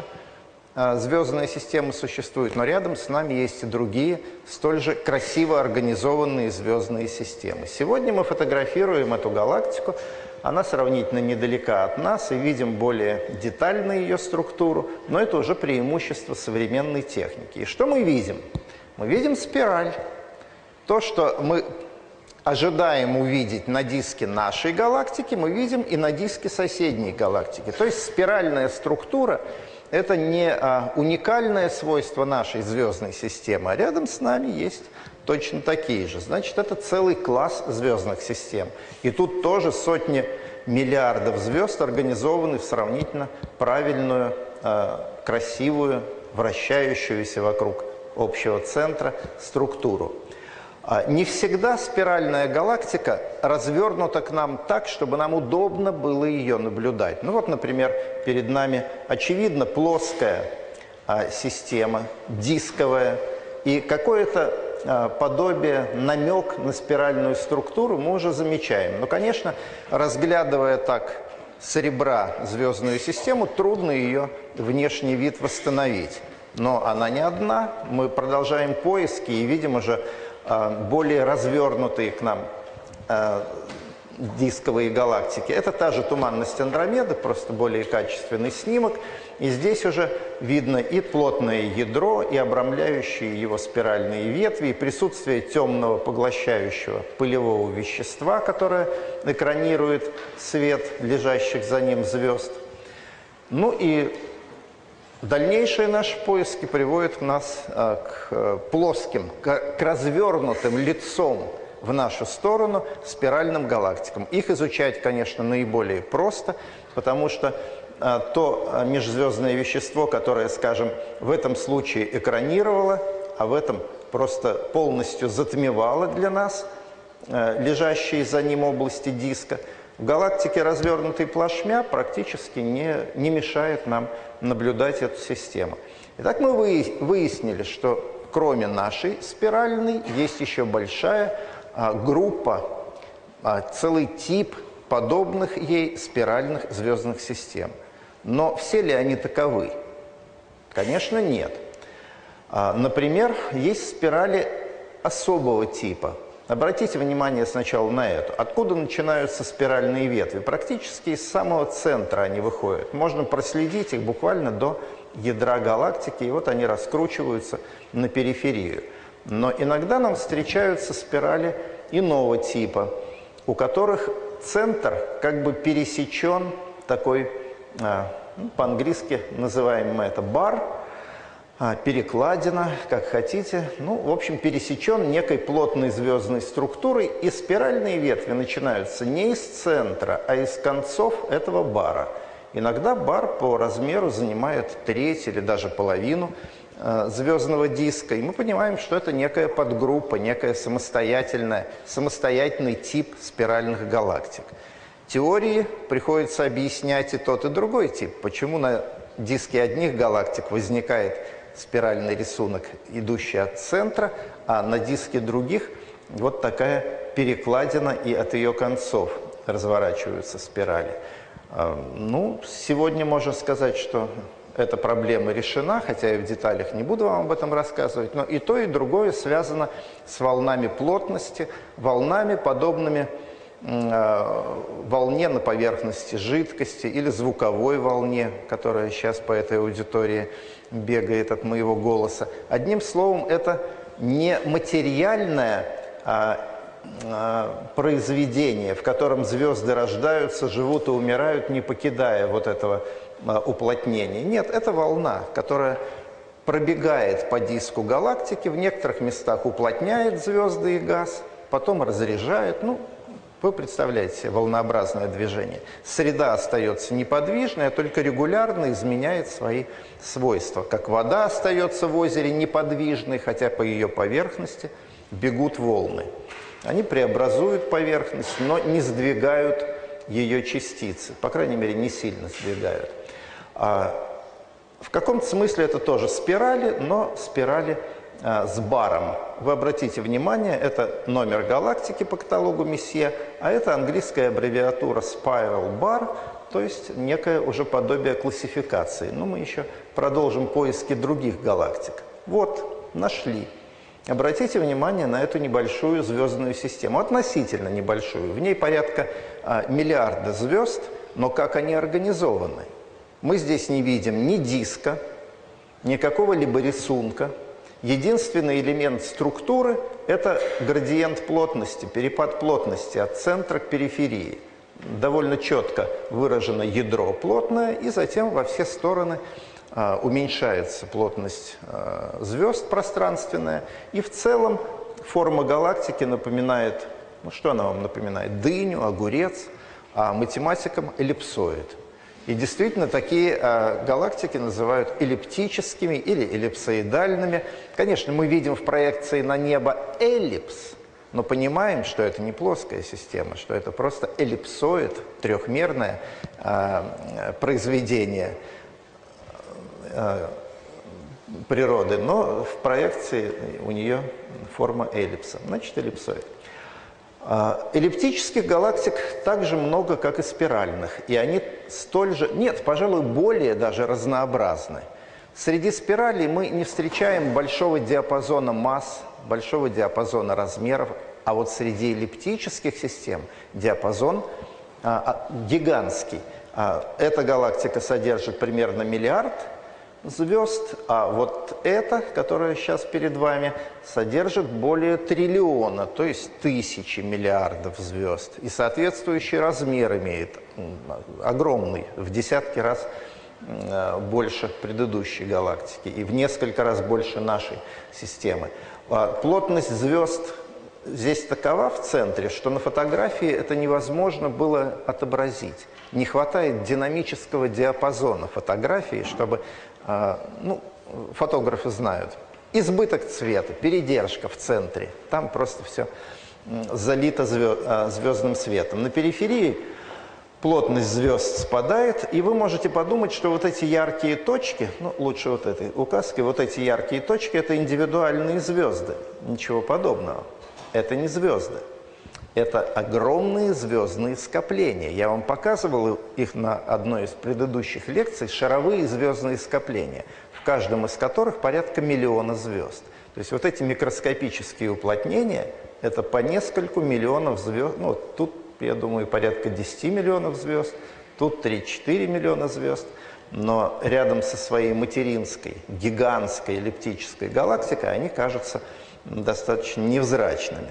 а, звездная система существует, но рядом с нами есть и другие, столь же красиво организованные звездные системы. Сегодня мы фотографируем эту галактику, она сравнительно недалека от нас, и видим более детально ее структуру, но это уже преимущество современной техники. И что мы видим? Мы видим спираль. То, что мы ожидаем увидеть на диске нашей галактики, мы видим и на диске соседней галактики. То есть спиральная структура – это не а, уникальное свойство нашей звездной системы, а рядом с нами есть точно такие же. Значит, это целый класс звездных систем. И тут тоже сотни миллиардов звезд организованы в сравнительно правильную, а, красивую, вращающуюся вокруг общего центра структуру. Не всегда спиральная галактика развернута к нам так, чтобы нам удобно было ее наблюдать. Ну вот, например, перед нами очевидно плоская а, система, дисковая, и какое-то а, подобие, намек на спиральную структуру мы уже замечаем. Но, конечно, разглядывая так с ребра звездную систему, трудно ее внешний вид восстановить. Но она не одна, мы продолжаем поиски и видим уже более развернутые к нам э, дисковые галактики. Это та же туманность Андромеды, просто более качественный снимок. И здесь уже видно и плотное ядро, и обрамляющие его спиральные ветви, и присутствие темного поглощающего пылевого вещества, которое экранирует свет лежащих за ним звезд. Ну и дальнейшие наши поиски приводят нас а, к а, плоским, к, к развернутым лицом в нашу сторону спиральным галактикам. Их изучать, конечно, наиболее просто, потому что а, то а, межзвездное вещество, которое, скажем, в этом случае экранировало, а в этом просто полностью затмевало для нас а, лежащие за ним области диска, в галактике, развернутой плашмя, практически не, не мешает нам наблюдать эту систему. Итак, мы выяснили, что кроме нашей спиральной есть еще большая а, группа, а, целый тип подобных ей спиральных звездных систем. Но все ли они таковы? Конечно, нет. А, например, есть спирали особого типа. Обратите внимание сначала на эту. Откуда начинаются спиральные ветви? Практически из самого центра они выходят. Можно проследить их буквально до ядра галактики, и вот они раскручиваются на периферию. Но иногда нам встречаются спирали иного типа, у которых центр как бы пересечен такой, ну, по-английски называем мы это бар, перекладина, как хотите. Ну, в общем, пересечен некой плотной звездной структурой, и спиральные ветви начинаются не из центра, а из концов этого бара. Иногда бар по размеру занимает треть или даже половину э, звездного диска, и мы понимаем, что это некая подгруппа, некая самостоятельная, самостоятельный тип спиральных галактик. Теории приходится объяснять и тот, и другой тип. Почему на диске одних галактик возникает спиральный рисунок, идущий от центра, а на диске других вот такая перекладина, и от ее концов разворачиваются спирали. Ну, сегодня можно сказать, что эта проблема решена, хотя я в деталях не буду вам об этом рассказывать, но и то, и другое связано с волнами плотности, волнами, подобными волне на поверхности жидкости или звуковой волне, которая сейчас по этой аудитории бегает от моего голоса. Одним словом, это не материальное а, а, произведение, в котором звезды рождаются, живут и умирают, не покидая вот этого а, уплотнения. Нет, это волна, которая пробегает по диску галактики, в некоторых местах уплотняет звезды и газ, потом разряжает. Ну, вы представляете себе волнообразное движение. Среда остается неподвижной, а только регулярно изменяет свои свойства. Как вода остается в озере неподвижной, хотя по ее поверхности бегут волны. Они преобразуют поверхность, но не сдвигают ее частицы. По крайней мере, не сильно сдвигают. А в каком-то смысле это тоже спирали, но спирали с баром. Вы обратите внимание, это номер галактики по каталогу Месье, а это английская аббревиатура Spiral Bar, то есть некое уже подобие классификации. Но мы еще продолжим поиски других галактик. Вот, нашли. Обратите внимание на эту небольшую звездную систему, относительно небольшую. В ней порядка а, миллиарда звезд, но как они организованы? Мы здесь не видим ни диска, ни какого-либо рисунка. Единственный элемент структуры – это градиент плотности, перепад плотности от центра к периферии. Довольно четко выражено ядро плотное, и затем во все стороны а, уменьшается плотность а, звезд пространственная. И в целом форма галактики напоминает, ну что она вам напоминает? Дыню, огурец, а математикам – эллипсоид. И действительно, такие э, галактики называют эллиптическими или эллипсоидальными. Конечно, мы видим в проекции на небо эллипс, но понимаем, что это не плоская система, что это просто эллипсоид, трехмерное э, произведение э, природы, но в проекции у нее форма эллипса, значит, эллипсоид. Эллиптических галактик так же много, как и спиральных, и они столь же, нет, пожалуй, более даже разнообразны. Среди спиралей мы не встречаем большого диапазона масс, большого диапазона размеров, а вот среди эллиптических систем диапазон а, гигантский. А, эта галактика содержит примерно миллиард звезд, а вот эта, которая сейчас перед вами, содержит более триллиона, то есть тысячи миллиардов звезд. И соответствующий размер имеет огромный, в десятки раз больше предыдущей галактики и в несколько раз больше нашей системы. Плотность звезд здесь такова в центре, что на фотографии это невозможно было отобразить. Не хватает динамического диапазона фотографии, чтобы, ну, фотографы знают, избыток цвета, передержка в центре, там просто все залито звездным светом. На периферии плотность звезд спадает, и вы можете подумать, что вот эти яркие точки, ну, лучше вот этой указкой, вот эти яркие точки – это индивидуальные звезды. Ничего подобного. Это не звезды. Это огромные звездные скопления. Я вам показывал их на одной из предыдущих лекций, шаровые звездные скопления, в каждом из которых порядка миллиона звезд. То есть вот эти микроскопические уплотнения – это по нескольку миллионов звезд. Ну, тут, я думаю, порядка десяти миллионов звезд, тут три-четыре миллиона звезд. Но рядом со своей материнской, гигантской эллиптической галактикой они кажутся достаточно невзрачными.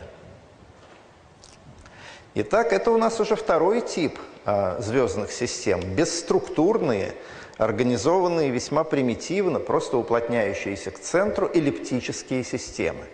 Итак, это у нас уже второй тип а, звездных систем. Бесструктурные, организованные весьма примитивно, просто уплотняющиеся к центру эллиптические системы.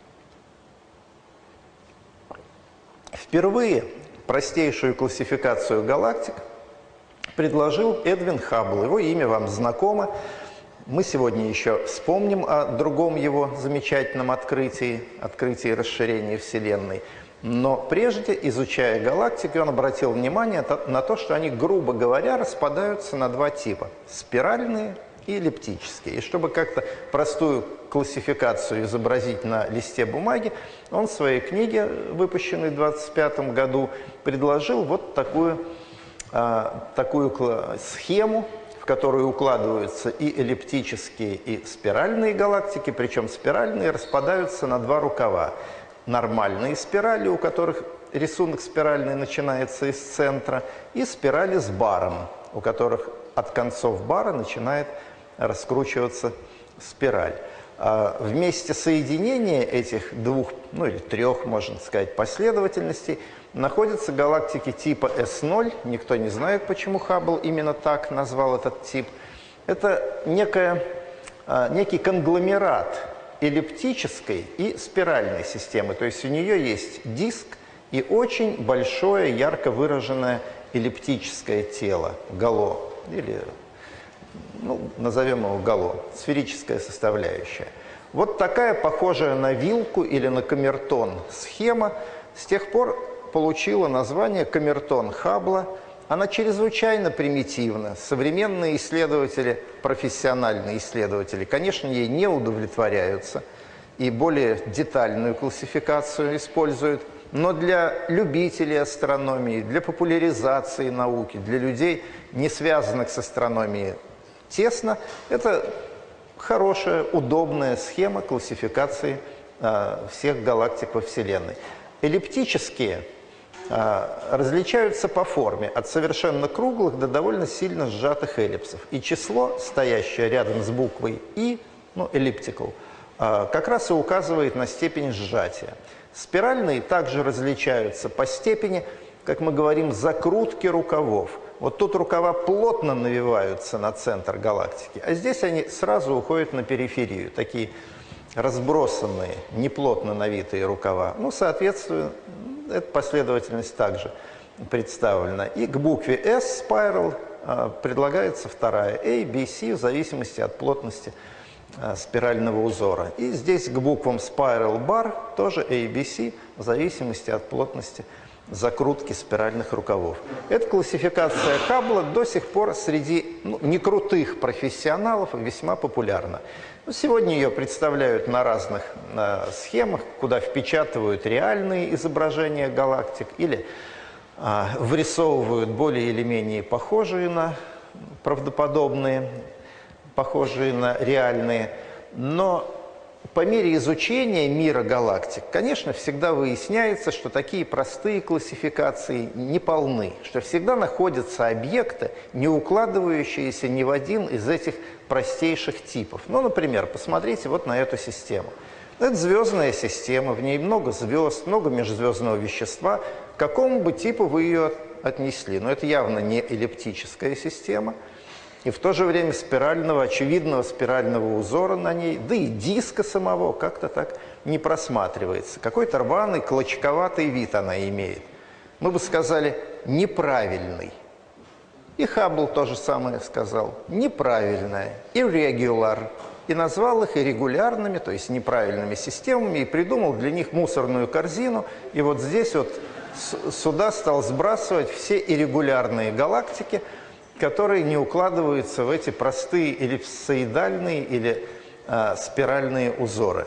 Впервые простейшую классификацию галактик предложил Эдвин Хаббл. Его имя вам знакомо. Мы сегодня еще вспомним о другом его замечательном открытии, открытии расширения Вселенной. Но прежде, изучая галактики, он обратил внимание на то, что они, грубо говоря, распадаются на два типа – спиральные и эллиптические. И чтобы как-то простую классификацию изобразить на листе бумаги, он в своей книге, выпущенной в двадцать пятом году, предложил вот такую, а, такую схему, в которую укладываются и эллиптические, и спиральные галактики, причем спиральные распадаются на два рукава. Нормальные спирали, у которых рисунок спиральный начинается из центра, и спирали с баром, у которых от концов бара начинает раскручиваться спираль. А вместе соединения этих двух, ну или трех, можно сказать, последовательностей находятся галактики типа эс ноль. Никто не знает, почему Хаббл именно так назвал этот тип. Это некая, некий конгломерат эллиптической и спиральной системы. То есть у нее есть диск и очень большое, ярко выраженное эллиптическое тело, гало, или, ну, назовем его гало, сферическая составляющая. Вот такая, похожая на вилку или на камертон схема, с тех пор получила название камертон Хаббла. Она чрезвычайно примитивна. Современные исследователи, профессиональные исследователи, конечно, ей не удовлетворяются и более детальную классификацию используют. Но для любителей астрономии, для популяризации науки, для людей, не связанных с астрономией тесно, это хорошая, удобная схема классификации э, всех галактик во Вселенной. Эллиптические различаются по форме от совершенно круглых до довольно сильно сжатых эллипсов. И число, стоящее рядом с буквой «и», ну, elliptical, как раз и указывает на степень сжатия. Спиральные также различаются по степени, как мы говорим, закрутки рукавов. Вот тут рукава плотно навиваются на центр галактики, а здесь они сразу уходят на периферию, такие разбросанные, неплотно навитые рукава. Ну, соответственно, эта последовательность также представлена. И к букве S, spiral, предлагается вторая, A, B, C, в зависимости от плотности спирального узора. И здесь к буквам spiral bar тоже A, B, C, в зависимости от плотности закрутки спиральных рукавов. Эта классификация Хаббла до сих пор среди, ну, некрутых профессионалов весьма популярна. Сегодня ее представляют на разных э, схемах, куда впечатывают реальные изображения галактик или э, вырисовывают более или менее похожие на правдоподобные, похожие на реальные. Но по мере изучения мира галактик, конечно, всегда выясняется, что такие простые классификации не полны, что всегда находятся объекты, не укладывающиеся ни в один из этих простейших типов. Ну, например, посмотрите вот на эту систему. Это звездная система, в ней много звезд, много межзвездного вещества. К какому бы типу вы ее отнесли? Но это явно не эллиптическая система. И в то же время спирального, очевидного спирального узора на ней, да и диска самого как-то так не просматривается. Какой-то рваный, клочковатый вид она имеет. Мы бы сказали, неправильный. И Хаббл то же самое сказал. Неправильная, irregular. И назвал их иррегулярными, то есть неправильными системами, и придумал для них мусорную корзину. И вот здесь вот сюда стал сбрасывать все иррегулярные галактики, которые не укладываются в эти простые эллипсоидальные или а, спиральные узоры.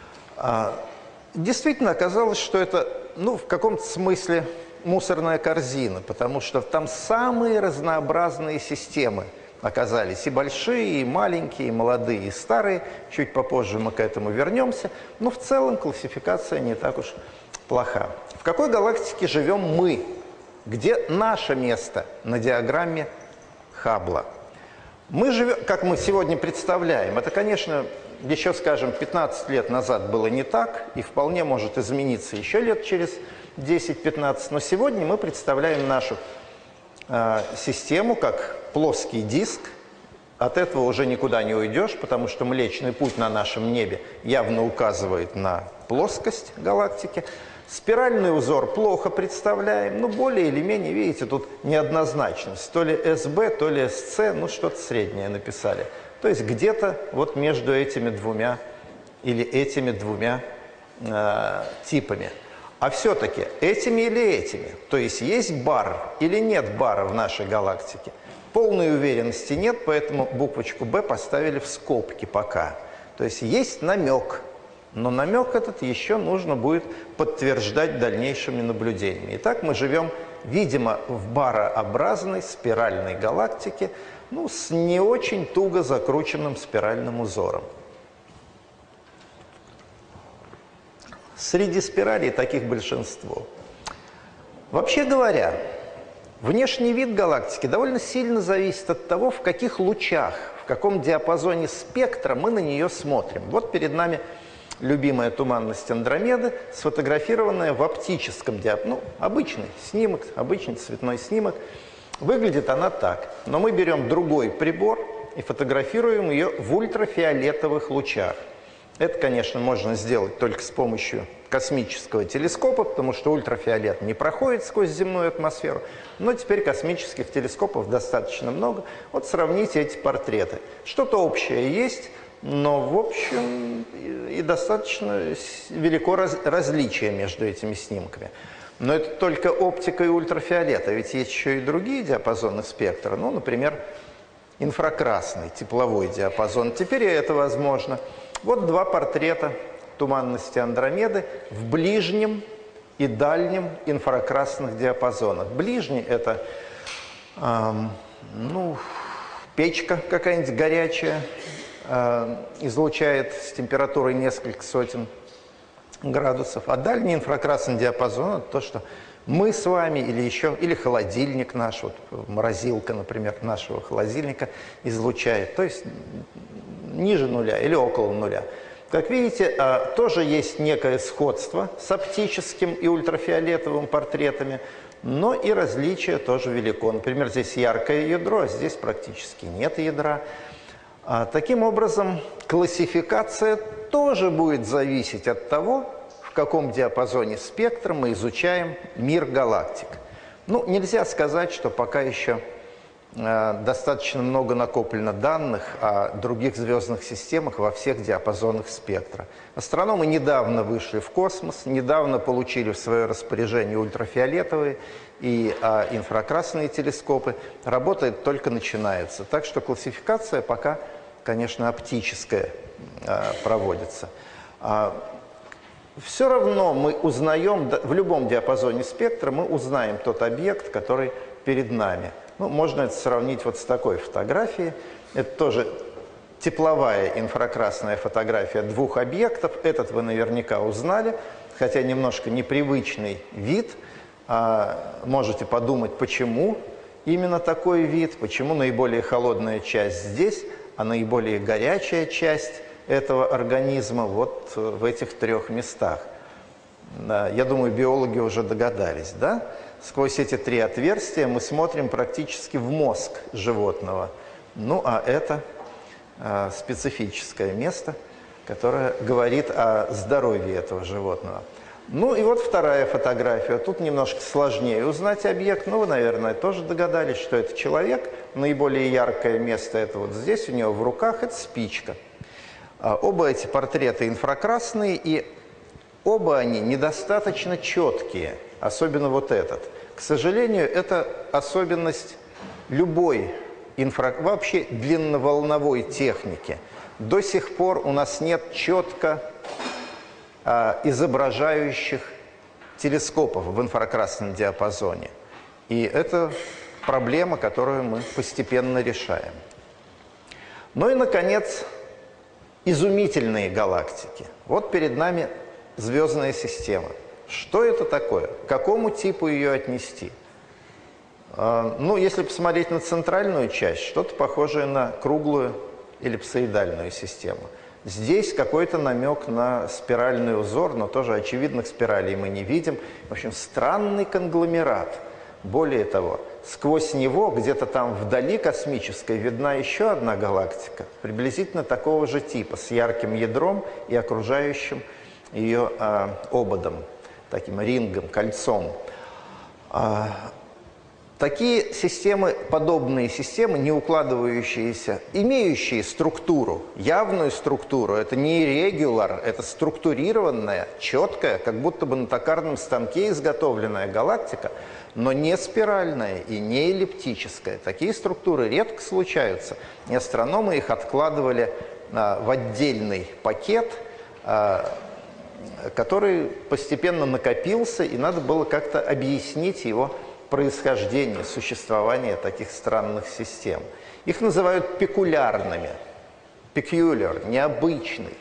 А, действительно оказалось, что это, ну, в каком-то смысле мусорная корзина, потому что там самые разнообразные системы оказались, и большие, и маленькие, и молодые, и старые. Чуть попозже мы к этому вернемся, но в целом классификация не так уж плоха. В какой галактике живем мы? Где наше место на диаграмме Хаббла? Мы живем, как мы сегодня представляем, это, конечно, еще, скажем, пятнадцать лет назад было не так, и вполне может измениться еще лет через десять-пятнадцать, но сегодня мы представляем нашу э, систему как плоский диск, От этого уже никуда не уйдешь, потому что Млечный Путь на нашем небе явно указывает на плоскость галактики. Спиральный узор плохо представляем, но более или менее, видите, тут неоднозначность. То ли эс бэ, то ли эс цэ, ну что-то среднее написали. То есть где-то вот между этими двумя или этими двумя э, типами. А все-таки этими или этими? То есть есть бар или нет бара в нашей галактике? Полной уверенности нет, поэтому буквочку «Б» поставили в скобки пока. То есть есть намек, но намек этот еще нужно будет подтверждать дальнейшими наблюдениями. Итак, мы живем, видимо, в барообразной спиральной галактике, ну, с не очень туго закрученным спиральным узором. Среди спиралей таких большинство. Вообще говоря, внешний вид галактики довольно сильно зависит от того, в каких лучах, в каком диапазоне спектра мы на нее смотрим. Вот перед нами любимая туманность Андромеды, сфотографированная в оптическом диапазоне. Ну, обычный снимок, обычный цветной снимок. Выглядит она так. Но мы берем другой прибор и фотографируем ее в ультрафиолетовых лучах. Это, конечно, можно сделать только с помощью космического телескопа, потому что ультрафиолет не проходит сквозь земную атмосферу. Но теперь космических телескопов достаточно много. Вот сравните эти портреты. Что-то общее есть, но, в общем, и достаточно велико раз, различие между этими снимками. Но это только оптика и ультрафиолет, а ведь есть еще и другие диапазоны спектра. Ну, например, инфракрасный, тепловой диапазон. Теперь и это возможно. Вот два портрета туманности Андромеды в ближнем и дальнем инфракрасных диапазонах. Ближний – это эм, ну, печка какая-нибудь горячая, э, излучает с температурой несколько сотен градусов. А дальний инфракрасный диапазон – это то, что мы с вами или еще, или холодильник наш, вот морозилка, например, нашего холодильника излучает. То есть ниже нуля или около нуля. Как видите, тоже есть некое сходство с оптическим и ультрафиолетовым портретами, но и различие тоже велико. Например, здесь яркое ядро, а здесь практически нет ядра. Таким образом, классификация тоже будет зависеть от того, в каком диапазоне спектра мы изучаем мир галактик. Ну, нельзя сказать, что пока еще достаточно много накоплено данных о других звездных системах во всех диапазонах спектра. Астрономы недавно вышли в космос, недавно получили в свое распоряжение ультрафиолетовые и а, инфракрасные телескопы. Работа только начинается. Так что классификация пока, конечно, оптическая а, проводится. А, все равно мы узнаем, в любом диапазоне спектра мы узнаем тот объект, который перед нами. Ну, можно это сравнить вот с такой фотографией. Это тоже тепловая инфракрасная фотография двух объектов. Этот вы наверняка узнали, хотя немножко непривычный вид. А, можете подумать, почему именно такой вид, почему наиболее холодная часть здесь, а наиболее горячая часть этого организма вот в этих трех местах. Я думаю, биологи уже догадались, да? Сквозь эти три отверстия мы смотрим практически в мозг животного. Ну, а это э, специфическое место, которое говорит о здоровье этого животного. Ну, и вот вторая фотография. Тут немножко сложнее узнать объект. Ну, вы, наверное, тоже догадались, что это человек. Наиболее яркое место это вот здесь, у него в руках, это спичка. А, оба эти портрета инфракрасные, и оба они недостаточно четкие. Особенно вот этот. К сожалению, это особенность любой инфра... вообще длинноволновой техники. До сих пор у нас нет четко а, изображающих телескопов в инфракрасном диапазоне. И это проблема, которую мы постепенно решаем. Ну и, наконец, изумительные галактики. Вот перед нами звездная система. Что это такое? К какому типу ее отнести? Ну, если посмотреть на центральную часть, что-то похожее на круглую эллипсоидальную систему. Здесь какой-то намек на спиральный узор, но тоже очевидных спиралей мы не видим. В общем, странный конгломерат. Более того, сквозь него, где-то там вдали космической, видна еще одна галактика, приблизительно такого же типа, с ярким ядром и окружающим ее э, ободом, таким рингом, кольцом. А, такие системы, подобные системы, не укладывающиеся, имеющие структуру, явную структуру, это не irregular, это структурированная, четкая, как будто бы на токарном станке изготовленная галактика, но не спиральная и не эллиптическая. Такие структуры редко случаются, и астрономы их откладывали а, в отдельный пакет, а, который постепенно накопился, и надо было как-то объяснить его происхождение, существование таких странных систем. Их называют пекулярными, peculiar, необычный.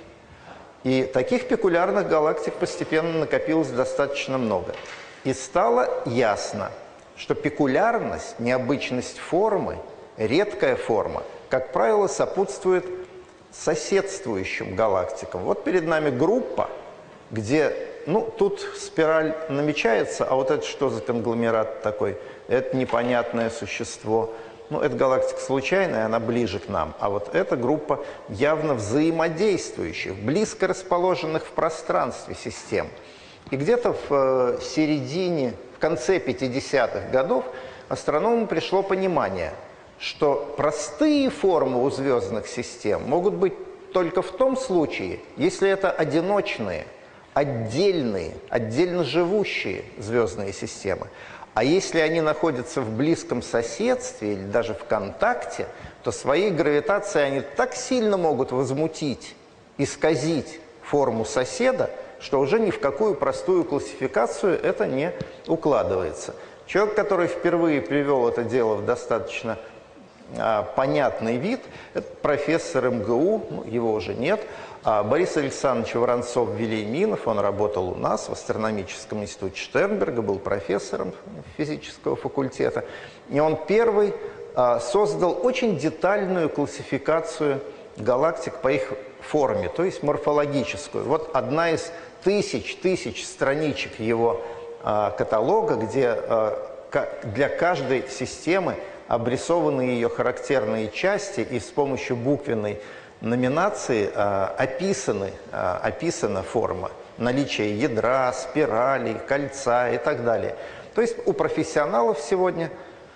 И таких пекулярных галактик постепенно накопилось достаточно много. И стало ясно, что пекулярность, необычность формы, редкая форма, как правило, сопутствует соседствующим галактикам. Вот перед нами группа, где, ну, тут спираль намечается, а вот это что за конгломерат такой? Это непонятное существо. Ну, эта галактика случайная, она ближе к нам. А вот эта группа явно взаимодействующих, близко расположенных в пространстве систем. И где-то в середине, в конце пятидесятых годов астрономам пришло понимание, что простые формы у звездных систем могут быть только в том случае, если это одиночные, отдельные, отдельно живущие звездные системы. А если они находятся в близком соседстве или даже в контакте, то своей гравитацией они так сильно могут возмутить, исказить форму соседа, что уже ни в какую простую классификацию это не укладывается. Человек, который впервые привел это дело в достаточно а, понятный вид, это профессор эм гэ у, ну, его уже нет, а Борис Александрович Воронцов-Велиминов, он работал у нас в астрономическом институте Штернберга, был профессором физического факультета, и он первый а, создал очень детальную классификацию галактик по их форме, то есть морфологическую. Вот одна из тысяч, тысяч страничек его а, каталога, где а, для каждой системы обрисованы ее характерные части, и с помощью буквенной номинации а, описаны, а, описана форма, наличие ядра, спиралей, кольца и так далее. То есть у профессионалов сегодня,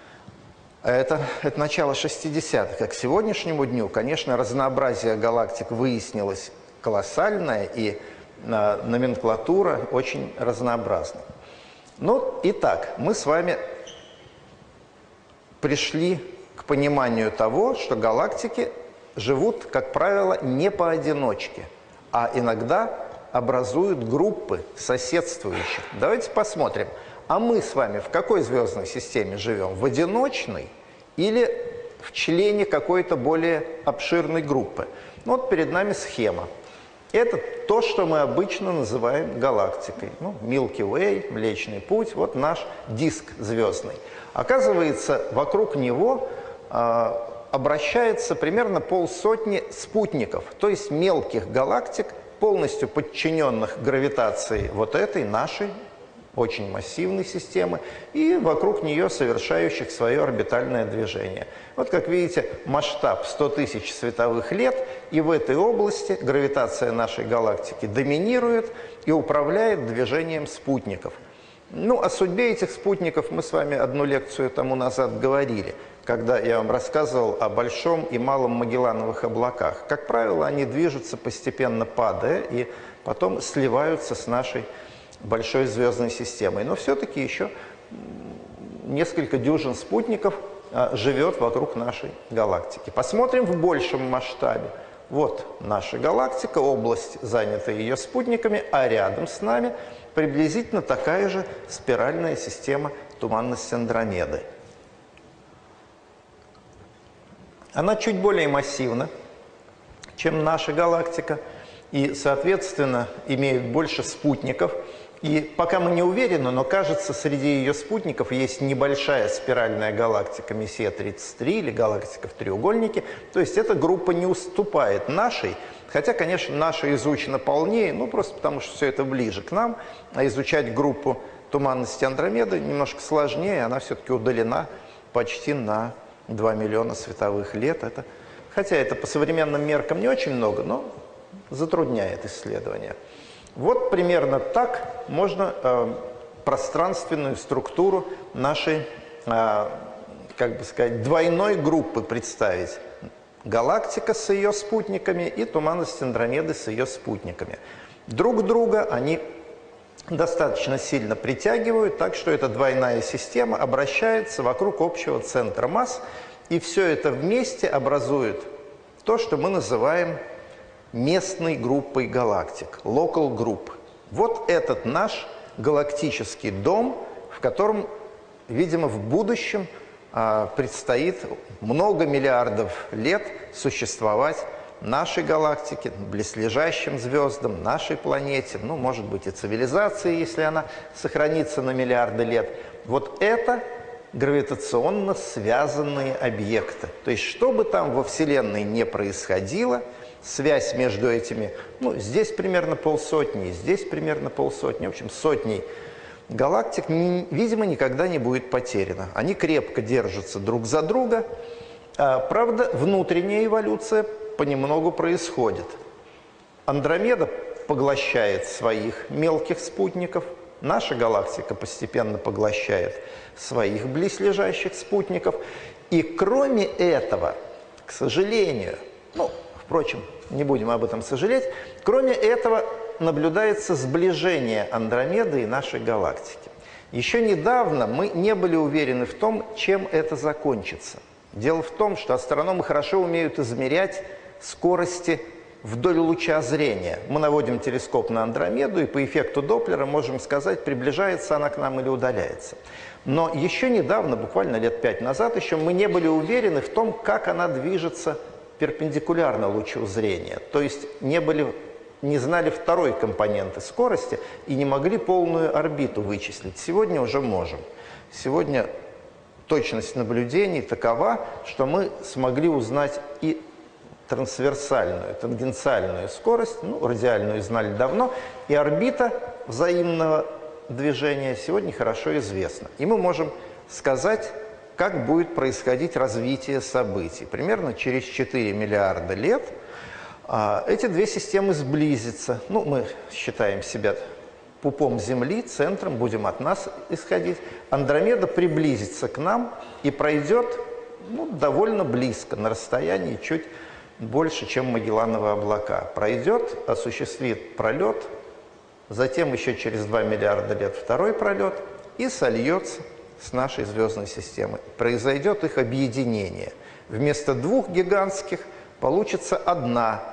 это, это начало шестидесятых, а к сегодняшнему дню, конечно, разнообразие галактик выяснилось колоссальное, и а, номенклатура очень разнообразна. Ну, итак, мы с вами пришли к пониманию того, что галактики живут, как правило, не поодиночке, а иногда образуют группы соседствующих. Давайте посмотрим, а мы с вами в какой звездной системе живем? В одиночной или в члене какой-то более обширной группы? Ну, вот перед нами схема. Это то, что мы обычно называем галактикой. Ну, Milky Way, Млечный Путь, вот наш диск звездный. Оказывается, вокруг него э, обращается примерно полсотни спутников, то есть мелких галактик, полностью подчиненных гравитации вот этой нашей очень массивной системы, и вокруг нее совершающих свое орбитальное движение. Вот, как видите, масштаб сто тысяч световых лет, и в этой области гравитация нашей галактики доминирует и управляет движением спутников. Ну, о судьбе этих спутников мы с вами одну лекцию тому назад говорили, когда я вам рассказывал о Большом и Малом Магеллановых облаках. Как правило, они движутся, постепенно падая, и потом сливаются с нашей большой звездной системой. Но все-таки еще несколько дюжин спутников а, живет вокруг нашей галактики. Посмотрим в большем масштабе. Вот наша галактика, область, занятая ее спутниками, а рядом с нами приблизительно такая же спиральная система туманности Андромеды. Она чуть более массивна, чем наша галактика, и, соответственно, имеет больше спутников. И пока мы не уверены, но кажется, среди ее спутников есть небольшая спиральная галактика Мессия тридцать три или галактика в треугольнике. То есть эта группа не уступает нашей, хотя, конечно, наша изучена полнее, ну просто потому что все это ближе к нам, а изучать группу туманности Андромеды немножко сложнее, она все-таки удалена почти на два миллиона световых лет. Это, хотя это по современным меркам не очень много, но затрудняет исследование. Вот примерно так можно э, пространственную структуру нашей, э, как бы сказать, двойной группы представить. Галактика с ее спутниками и туманность Андромеды с ее спутниками. Друг друга они достаточно сильно притягивают, так что эта двойная система обращается вокруг общего центра масс, и все это вместе образует то, что мы называем местной группой галактик, local group. Вот этот наш галактический дом, в котором, видимо, в будущем а, предстоит много миллиардов лет существовать нашей галактике, близлежащим звездам, нашей планете, ну, может быть, и цивилизации, если она сохранится на миллиарды лет. Вот это гравитационно связанные объекты. То есть, что бы там во Вселенной не происходило, связь между этими, ну, здесь примерно полсотни, здесь примерно полсотни, в общем, сотней галактик, видимо, никогда не будет потеряна. Они крепко держатся друг за друга. А, правда, внутренняя эволюция понемногу происходит. Андромеда поглощает своих мелких спутников, наша галактика постепенно поглощает своих близлежащих спутников. И кроме этого, к сожалению, ну, впрочем, не будем об этом сожалеть, кроме этого наблюдается сближение Андромеды и нашей галактики. Еще недавно мы не были уверены в том, чем это закончится. Дело в том, что астрономы хорошо умеют измерять скорости вдоль луча зрения. Мы наводим телескоп на Андромеду, и по эффекту Доплера можем сказать, приближается она к нам или удаляется. Но еще недавно, буквально лет пять назад, еще мы не были уверены в том, как она движется перпендикулярно лучу зрения. То есть не, были, не знали второй компоненты скорости и не могли полную орбиту вычислить. Сегодня уже можем. Сегодня точность наблюдений такова, что мы смогли узнать и трансверсальную, тангенциальную скорость, ну, радиальную знали давно, и орбита взаимного движения сегодня хорошо известна. И мы можем сказать, как будет происходить развитие событий. Примерно через четыре миллиарда лет а, эти две системы сблизятся. Ну, мы считаем себя пупом Земли, центром, будем от нас исходить. Андромеда приблизится к нам и пройдет, ну, довольно близко, на расстоянии чуть больше, чем Магеллановы облака. Пройдет, осуществит пролет, затем еще через два миллиарда лет второй пролет и сольется с нашей звездной системой. Произойдет их объединение. Вместо двух гигантских получится одна,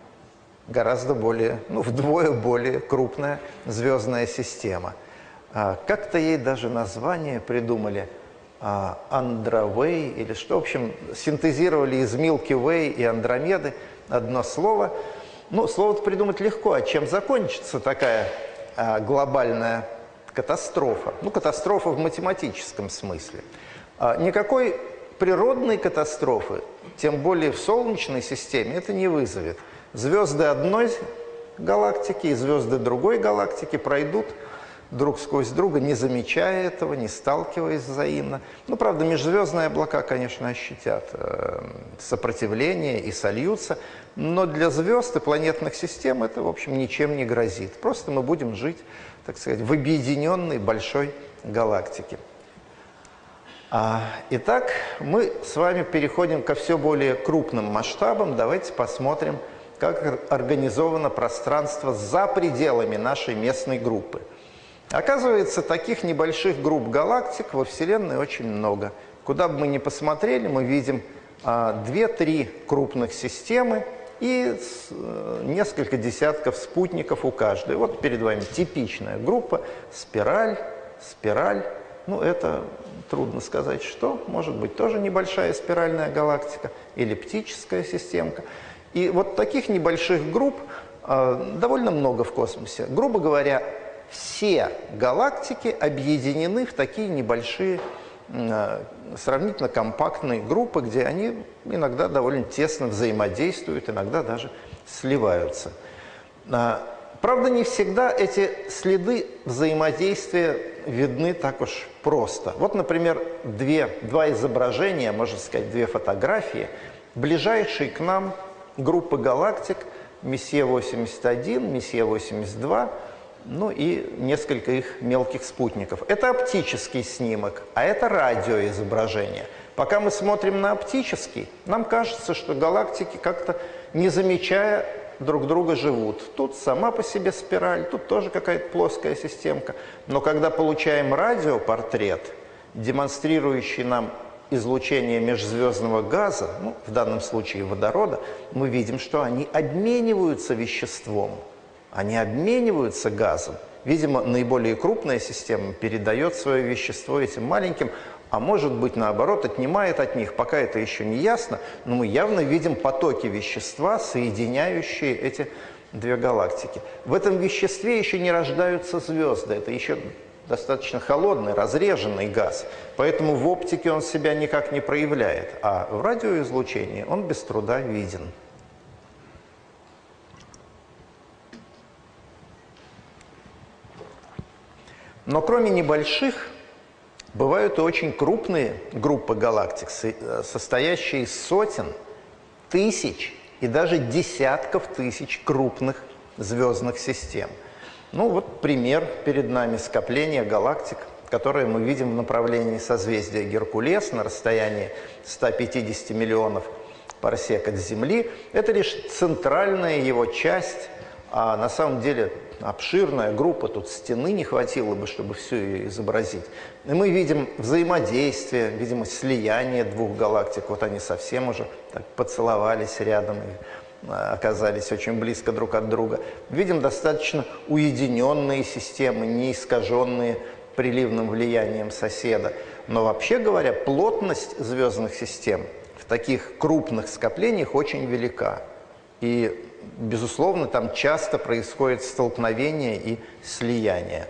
гораздо более, ну, вдвое более крупная звездная система. А, как-то ей даже название придумали, а, Андровей или что, в общем, синтезировали из Milky Way и Андромеды одно слово. Ну, слово-то придумать легко, а чем закончится такая а, глобальная катастрофа? Ну, катастрофа в математическом смысле. А, никакой природной катастрофы, тем более в Солнечной системе, это не вызовет. Звезды одной галактики и звезды другой галактики пройдут друг сквозь друга, не замечая этого, не сталкиваясь взаимно. Ну, правда, межзвездные облака, конечно, ощутят э, сопротивление и сольются, но для звезд и планетных систем это, в общем, ничем не грозит. Просто мы будем жить, так сказать, в объединенной большой галактике. А, итак, мы с вами переходим ко все более крупным масштабам. Давайте посмотрим, как организовано пространство за пределами нашей местной группы. Оказывается, таких небольших групп галактик во Вселенной очень много. Куда бы мы ни посмотрели, мы видим две-три крупных системы и несколько десятков спутников у каждой. Вот перед вами типичная группа, спираль, спираль. Ну, это трудно сказать, что. Может быть, тоже небольшая спиральная галактика, эллиптическая системка. И вот таких небольших групп э, довольно много в космосе. Грубо говоря, все галактики объединены в такие небольшие, э, сравнительно компактные группы, где они иногда довольно тесно взаимодействуют, иногда даже сливаются. Э, Правда, не всегда эти следы взаимодействия видны так уж просто. Вот, например, две, два изображения, можно сказать, две фотографии, ближайшие к нам группы галактик Мессия восемьдесят один, Мессия восемьдесят два, ну и несколько их мелких спутников. Это оптический снимок, а это радиоизображение. Пока мы смотрим на оптический, нам кажется, что галактики как-то, не замечая друг друга, живут. Тут сама по себе спираль, тут тоже какая-то плоская системка. Но когда получаем радиопортрет, демонстрирующий нам излучение межзвездного газа, ну, в данном случае водорода, мы видим, что они обмениваются веществом, они обмениваются газом. Видимо, наиболее крупная система передает свое вещество этим маленьким, а может быть, наоборот, отнимает от них. Пока это еще не ясно, но мы явно видим потоки вещества, соединяющие эти две галактики. В этом веществе еще не рождаются звезды, это еще достаточно холодный, разреженный газ, поэтому в оптике он себя никак не проявляет, а в радиоизлучении он без труда виден. Но кроме небольших, бывают и очень крупные группы галактик, состоящие из сотен, тысяч и даже десятков тысяч крупных звездных систем. Ну вот пример перед нами: скопление галактик, которое мы видим в направлении созвездия Геркулес на расстоянии ста пятидесяти миллионов парсек от Земли. Это лишь центральная его часть, а на самом деле обширная группа, тут стены не хватило бы, чтобы все ее изобразить. И мы видим взаимодействие, видимо, слияние двух галактик. Вот они совсем уже так поцеловались рядом и оказались очень близко друг от друга. Видим достаточно уединенные системы, не искаженные приливным влиянием соседа. Но вообще говоря, плотность звездных систем в таких крупных скоплениях очень велика. И безусловно, там часто происходит столкновение и слияние.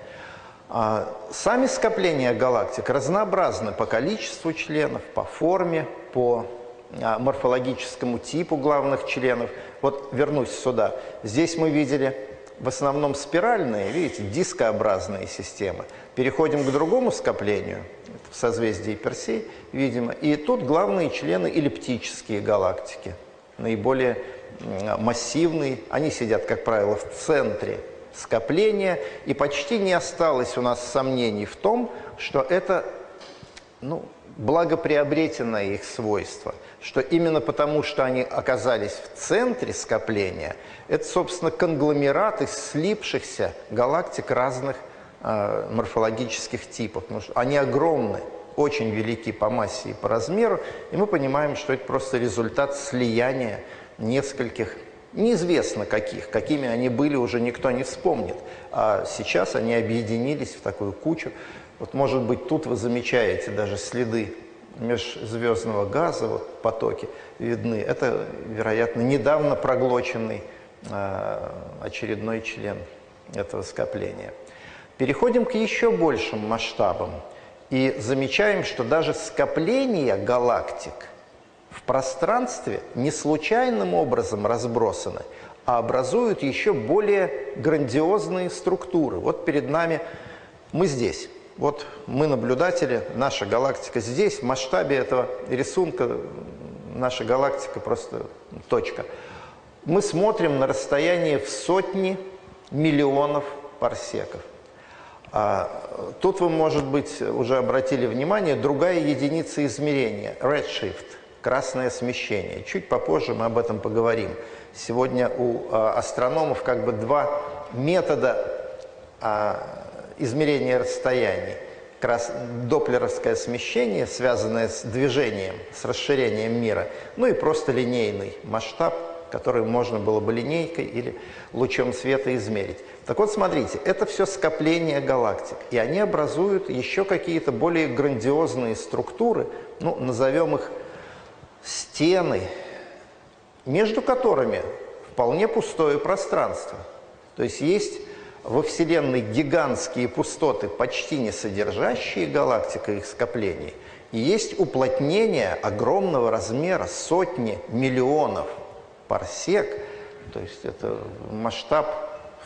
А сами скопления галактик разнообразны по количеству членов, по форме, по а, морфологическому типу главных членов. Вот вернусь сюда. Здесь мы видели в основном спиральные, видите, дискообразные системы. Переходим к другому скоплению, в созвездии Персей, видимо. И тут главные члены эллиптические галактики, наиболее массивные, они сидят, как правило, в центре скопления, и почти не осталось у нас сомнений в том, что это, ну, благоприобретенное их свойство, что именно потому, что они оказались в центре скопления, это, собственно, конгломерат из слипшихся галактик разных э, морфологических типов, потому что они огромны, очень велики по массе и по размеру, и мы понимаем, что это просто результат слияния нескольких, неизвестно каких, какими они были, уже никто не вспомнит. А сейчас они объединились в такую кучу. Вот, может быть, тут вы замечаете даже следы межзвездного газа, вот потоки видны. Это, вероятно, недавно проглоченный э, очередной член этого скопления. Переходим к еще большим масштабам и замечаем, что даже скопления галактик в пространстве не случайным образом разбросаны, а образуют еще более грандиозные структуры. Вот перед нами мы здесь. Вот мы наблюдатели, наша галактика здесь. В масштабе этого рисунка наша галактика просто точка. Мы смотрим на расстояние в сотни миллионов парсеков. А тут вы, может быть, уже обратили внимание, другая единица измерения – redshift. Красное смещение. Чуть попозже мы об этом поговорим. Сегодня у а, астрономов как бы два метода а, измерения расстояний. Крас... Доплеровское смещение, связанное с движением, с расширением мира, ну и просто линейный масштаб, который можно было бы линейкой или лучом света измерить. Так вот, смотрите, это все скопление галактик, и они образуют еще какие-то более грандиозные структуры, ну, назовем их стены, между которыми вполне пустое пространство. То есть есть во Вселенной гигантские пустоты, почти не содержащие галактик и их скоплений, и есть уплотнение огромного размера, сотни миллионов парсек, то есть это масштаб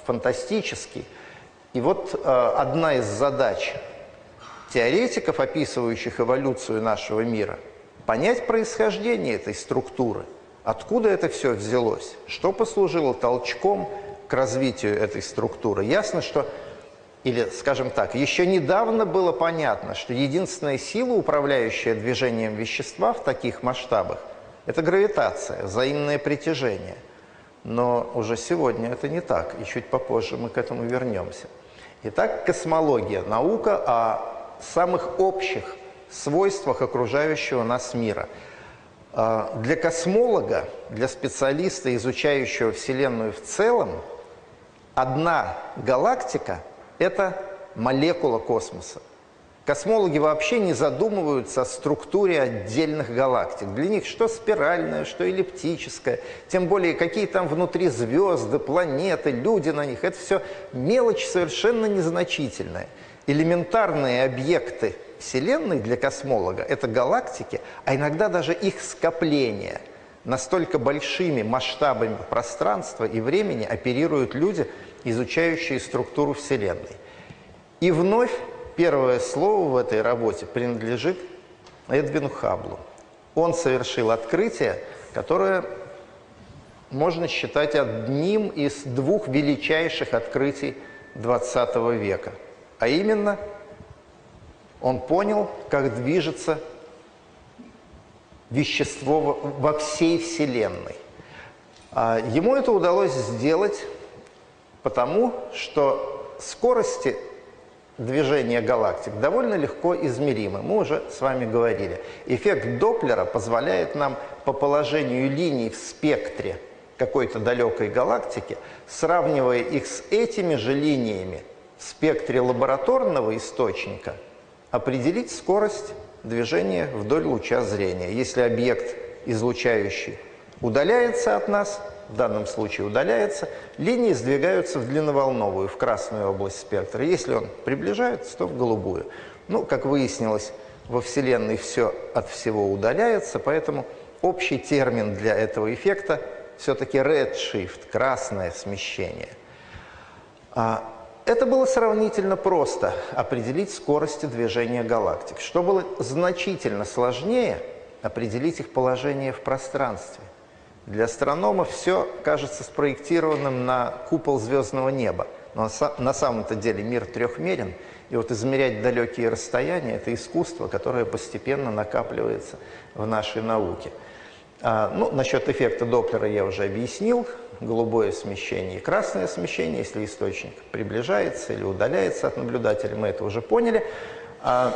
фантастический. И вот э, одна из задач теоретиков, описывающих эволюцию нашего мира, понять происхождение этой структуры, откуда это все взялось, что послужило толчком к развитию этой структуры. Ясно, что, или, скажем так, еще недавно было понятно, что единственная сила, управляющая движением вещества в таких масштабах, это гравитация, взаимное притяжение. Но уже сегодня это не так, и чуть попозже мы к этому вернемся. Итак, космология, наука о самых общих свойствах окружающего нас мира. Для космолога, для специалиста, изучающего Вселенную в целом, одна галактика – это молекула космоса. Космологи вообще не задумываются о структуре отдельных галактик. Для них что спиральное, что эллиптическое, тем более какие там внутри звезды, планеты, люди на них. Это все мелочь совершенно незначительная. Элементарные объекты Вселенной для космолога – это галактики, а иногда даже их скопления. Настолько большими масштабами пространства и времени оперируют люди, изучающие структуру Вселенной. И вновь первое слово в этой работе принадлежит Эдвину Хабблу. Он совершил открытие, которое можно считать одним из двух величайших открытий двадцатого века. А именно, он понял, как движется вещество во всей Вселенной. Ему это удалось сделать потому, что скорости движения галактик довольно легко измеримы. Мы уже с вами говорили. Эффект Доплера позволяет нам по положению линий в спектре какой-то далекой галактики, сравнивая их с этими же линиями в спектре лабораторного источника, определить скорость движения вдоль луча зрения. Если объект излучающий удаляется от нас, в данном случае удаляется, линии сдвигаются в длинноволновую, в красную область спектра. Если он приближается, то в голубую. Ну, как выяснилось, во Вселенной все от всего удаляется, поэтому общий термин для этого эффекта все-таки redshift, красное смещение. Это было сравнительно просто определить скорости движения галактик. Что было значительно сложнее, определить их положение в пространстве. Для астрономов все кажется спроектированным на купол звездного неба. Но на самом-то деле мир трехмерен, и вот измерять далекие расстояния – это искусство, которое постепенно накапливается в нашей науке. А, ну, насчет эффекта Доплера я уже объяснил. Голубое смещение и красное смещение, если источник приближается или удаляется от наблюдателя, мы это уже поняли. А,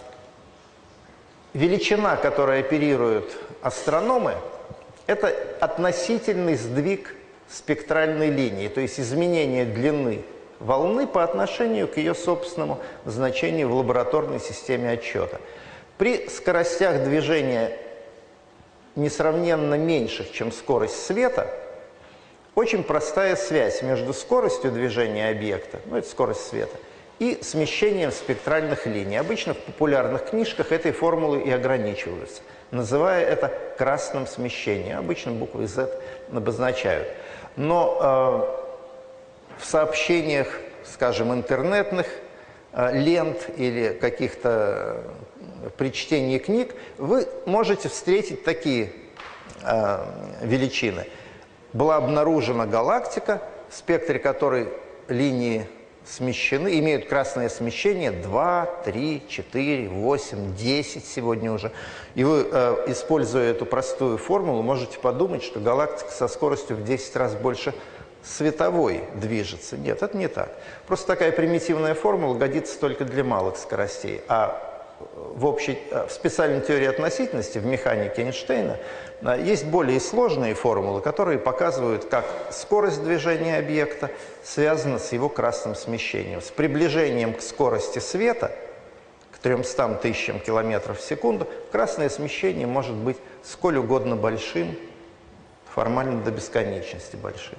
величина, которой оперируют астрономы, это относительный сдвиг спектральной линии, то есть изменение длины волны по отношению к ее собственному значению в лабораторной системе отсчета. При скоростях движения несравненно меньших, чем скорость света, очень простая связь между скоростью движения объекта, ну это скорость света, и смещением спектральных линий. Обычно в популярных книжках этой формулой и ограничиваются, называя это красным смещением. Обычно буквой Z обозначают. Но э, в сообщениях, скажем, интернетных э, лент или каких-то э, при чтении книг вы можете встретить такие э, величины. Была обнаружена галактика, в спектре которой линии смещены, имеют красное смещение два, три, четыре, восемь, десять сегодня уже. И вы, э, используя эту простую формулу, можете подумать, что галактика со скоростью в десять раз больше световой движется. Нет, это не так. Просто такая примитивная формула годится только для малых скоростей. А в, общей, в специальной теории относительности, в механике Эйнштейна, есть более сложные формулы, которые показывают, как скорость движения объекта связана с его красным смещением. С приближением к скорости света, к трёмстам тысячам километров в секунду, красное смещение может быть сколь угодно большим, формально до бесконечности большим.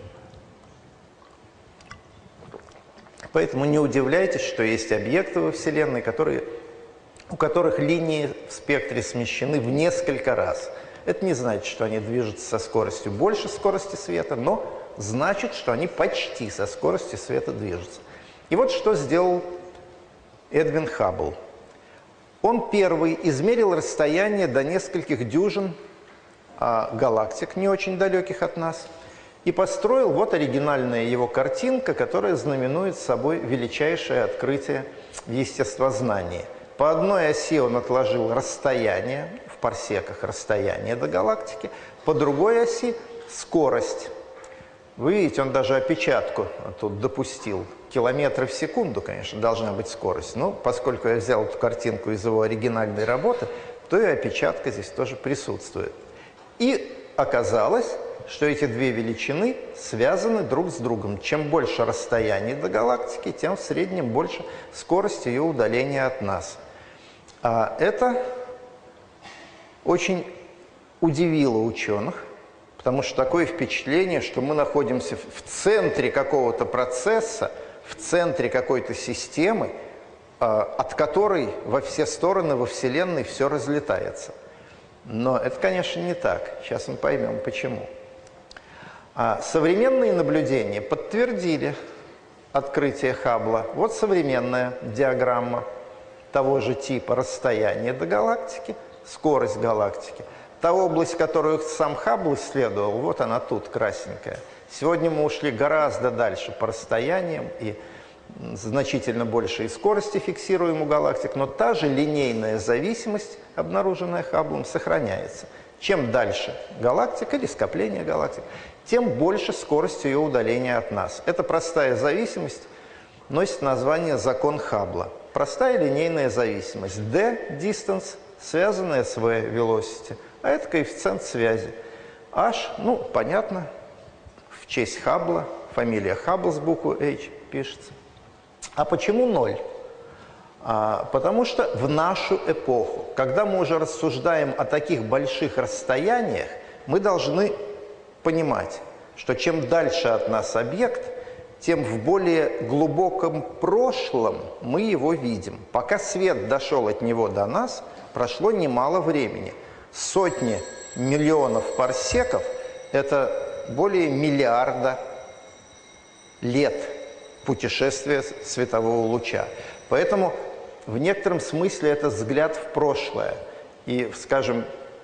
Поэтому не удивляйтесь, что есть объекты во Вселенной, которые, у которых линии в спектре смещены в несколько раз. Это не значит, что они движутся со скоростью больше скорости света, но значит, что они почти со скоростью света движутся. И вот что сделал Эдвин Хаббл. Он первый измерил расстояние до нескольких дюжин а, галактик, не очень далеких от нас, и построил вот оригинальная его картинка, которая знаменует собой величайшее открытие в естествознании. По одной оси он отложил расстояние, в парсеках расстояние до галактики, по другой оси скорость. Вы видите, он даже опечатку тут допустил. Километры в секунду, конечно, должна быть скорость. Но поскольку я взял эту картинку из его оригинальной работы, то и опечатка здесь тоже присутствует. И оказалось, что эти две величины связаны друг с другом. Чем больше расстояние до галактики, тем в среднем больше скорость ее удаления от нас. А это очень удивило ученых, потому что такое впечатление, что мы находимся в центре какого-то процесса, в центре какой-то системы, от которой во все стороны во Вселенной все разлетается. Но это, конечно, не так. Сейчас мы поймем, почему. А современные наблюдения подтвердили открытие Хаббла. Вот современная диаграмма того же типа расстояния до галактики, скорость галактики. Та область, которую сам Хаббл исследовал, вот она тут, красненькая. Сегодня мы ушли гораздо дальше по расстояниям и значительно большей скорости фиксируем у галактик, но та же линейная зависимость, обнаруженная Хабблом, сохраняется. Чем дальше галактика или скопление галактик, тем больше скорость ее удаления от нас. Эта простая зависимость носит название закон Хаббла. Простая линейная зависимость. D – distance, связанная с V – velocity. А это коэффициент связи. H, ну, понятно, в честь Хаббла, фамилия Хаббл с буквой H пишется. А почему ноль? А, потому что в нашу эпоху, когда мы уже рассуждаем о таких больших расстояниях, мы должны понимать, что чем дальше от нас объект, тем в более глубоком прошлом мы его видим. Пока свет дошел от него до нас, прошло немало времени. Сотни миллионов парсеков – это более миллиарда лет путешествия светового луча. Поэтому в некотором смысле это взгляд в прошлое. И, скажем,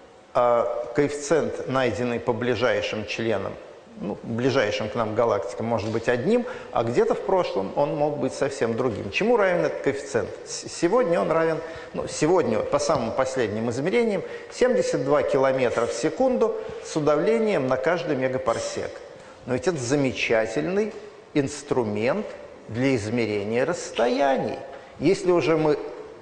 коэффициент, найденный по ближайшим членам, ну, ближайшим к нам галактикам, может быть одним, а где-то в прошлом он мог быть совсем другим. Чему равен этот коэффициент? Сегодня он равен, ну, сегодня, по самым последним измерениям, семьдесят два километра в секунду с удавлением на каждый мегапарсек. Но ведь это замечательный инструмент для измерения расстояний. Если уже мы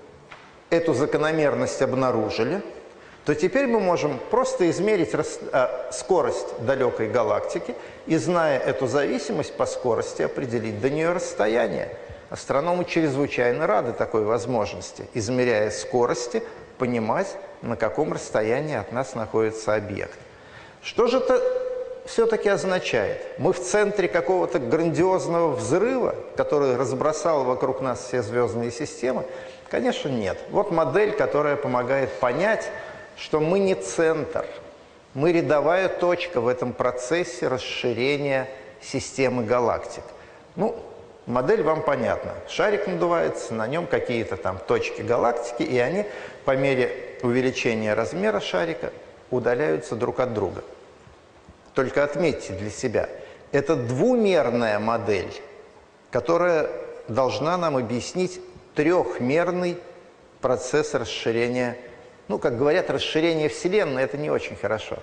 эту закономерность обнаружили, то теперь мы можем просто измерить рас... а, скорость далекой галактики и, зная эту зависимость по скорости, определить до нее расстояние. Астрономы чрезвычайно рады такой возможности, измеряя скорости, понимать, на каком расстоянии от нас находится объект. Что же это все-таки означает? Мы в центре какого-то грандиозного взрыва, который разбросал вокруг нас все звездные системы? Конечно, нет. Вот модель, которая помогает понять, что мы не центр, мы рядовая точка в этом процессе расширения системы галактик. Ну, модель вам понятна. Шарик надувается, на нем какие-то там точки галактики, и они по мере увеличения размера шарика удаляются друг от друга. Только отметьте для себя, это двумерная модель, которая должна нам объяснить трехмерный процесс расширения. Ну, как говорят, расширение Вселенной – это не очень хорошо.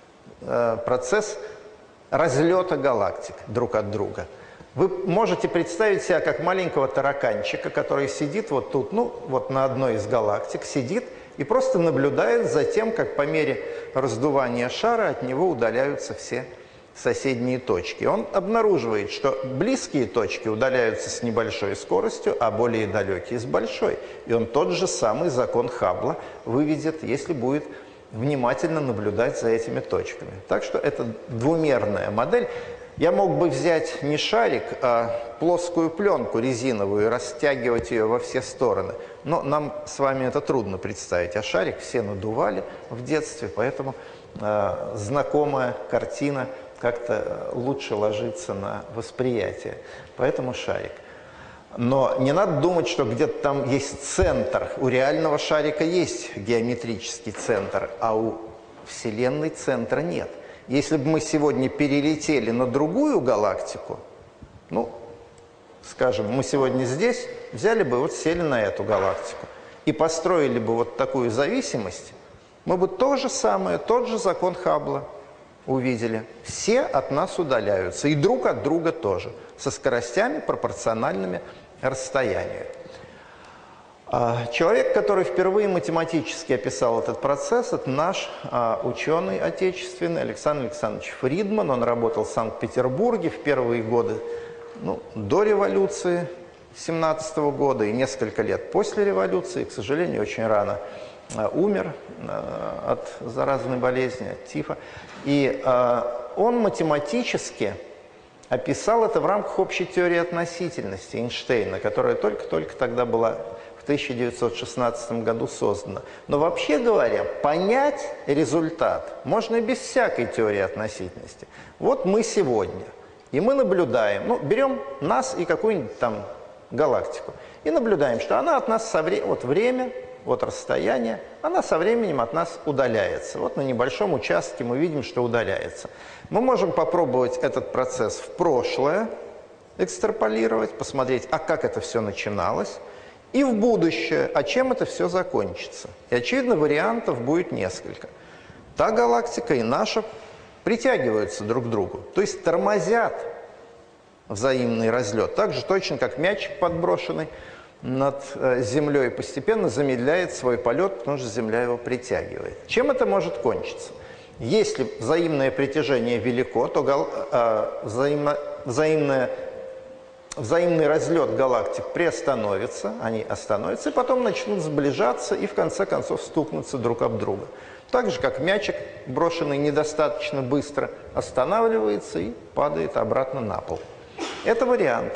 Э, процесс разлета галактик друг от друга. Вы можете представить себя как маленького тараканчика, который сидит вот тут, ну, вот на одной из галактик, сидит и просто наблюдает за тем, как по мере раздувания шара от него удаляются все соседние точки. Он обнаруживает, что близкие точки удаляются с небольшой скоростью, а более далекие с большой. И он тот же самый закон Хаббла выведет, если будет внимательно наблюдать за этими точками. Так что это двумерная модель. Я мог бы взять не шарик, а плоскую пленку резиновую и растягивать ее во все стороны. Но нам с вами это трудно представить. А шарик все надували в детстве, поэтому э, знакомая картина, как-то лучше ложится на восприятие. Поэтому шарик. Но не надо думать, что где-то там есть центр. У реального шарика есть геометрический центр, а у Вселенной центра нет. Если бы мы сегодня перелетели на другую галактику, ну, скажем, мы сегодня здесь, взяли бы, вот сели на эту галактику и построили бы вот такую зависимость, мы бы то же самое, тот же закон Хаббла увидели. Все от нас удаляются, и друг от друга тоже, со скоростями, пропорциональными расстоянию. Человек, который впервые математически описал этот процесс, это наш а, ученый отечественный Александр Александрович Фридман. Он работал в Санкт-Петербурге в первые годы, ну, до революции семнадцатого года и несколько лет после революции. К сожалению, очень рано а, умер а, от заразной болезни, от тифа. И а, он математически описал это в рамках общей теории относительности Эйнштейна, которая только-только тогда была в тысяча девятьсот шестнадцатом году создана. Но вообще говоря, понять результат можно и без всякой теории относительности. Вот мы сегодня, и мы наблюдаем, ну, берем нас и какую-нибудь там галактику, и наблюдаем, что она от нас со временем, вот время, вот расстояние, она со временем от нас удаляется. Вот на небольшом участке мы видим, что удаляется. Мы можем попробовать этот процесс в прошлое экстраполировать, посмотреть, а как это все начиналось, и в будущее, а чем это все закончится. И, очевидно, вариантов будет несколько. Та галактика и наша притягиваются друг к другу, то есть тормозят взаимный разлет. Так же точно, как мячик, подброшенный над Землей, постепенно замедляет свой полет, потому что Земля его притягивает. Чем это может кончиться? Если взаимное притяжение велико, то гал, э, взаимно, взаимное, взаимный разлет галактик приостановится, они остановятся, и потом начнут сближаться и в конце концов стукнуться друг об друга. Так же, как мячик, брошенный недостаточно быстро, останавливается и падает обратно на пол. Это вариант.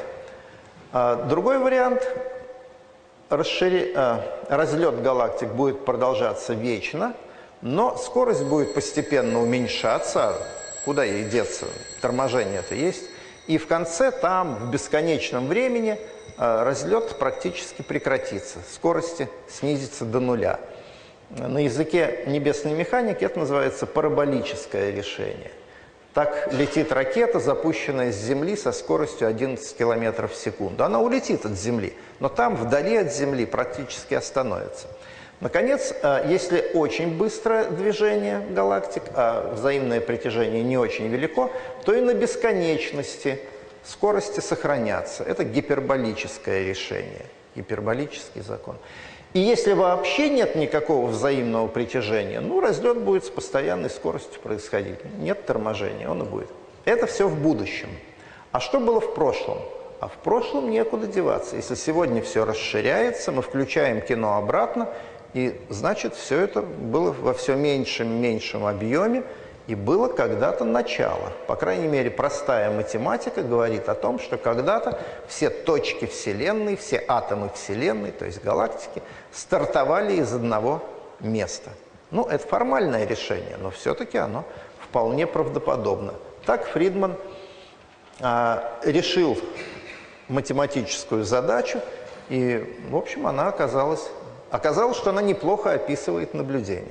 А другой вариант – Расшири... разлет галактик будет продолжаться вечно, но скорость будет постепенно уменьшаться. Куда ей деться? Торможение-то есть. И в конце, там, в бесконечном времени, разлет практически прекратится. Скорости снизится до нуля. На языке небесной механики это называется параболическое решение. Так летит ракета, запущенная с Земли со скоростью одиннадцать километров в секунду. Она улетит от Земли, но там, вдали от Земли, практически остановится. Наконец, если очень быстрое движение галактик, а взаимное притяжение не очень велико, то и на бесконечности скорости сохранятся. Это гиперболическое решение, гиперболический закон. И если вообще нет никакого взаимного притяжения, ну, разлет будет с постоянной скоростью происходить. Нет торможения, он и будет. Это все в будущем. А что было в прошлом? А в прошлом некуда деваться. Если сегодня все расширяется, мы включаем кино обратно, и значит, все это было во все меньшем и меньшем объеме, и было когда-то начало. По крайней мере, простая математика говорит о том, что когда-то все точки Вселенной, все атомы Вселенной, то есть галактики, стартовали из одного места. Ну, это формальное решение, но все-таки оно вполне правдоподобно. Так Фридман а, решил математическую задачу, и, в общем, она оказалась, оказалось, что она неплохо описывает наблюдение.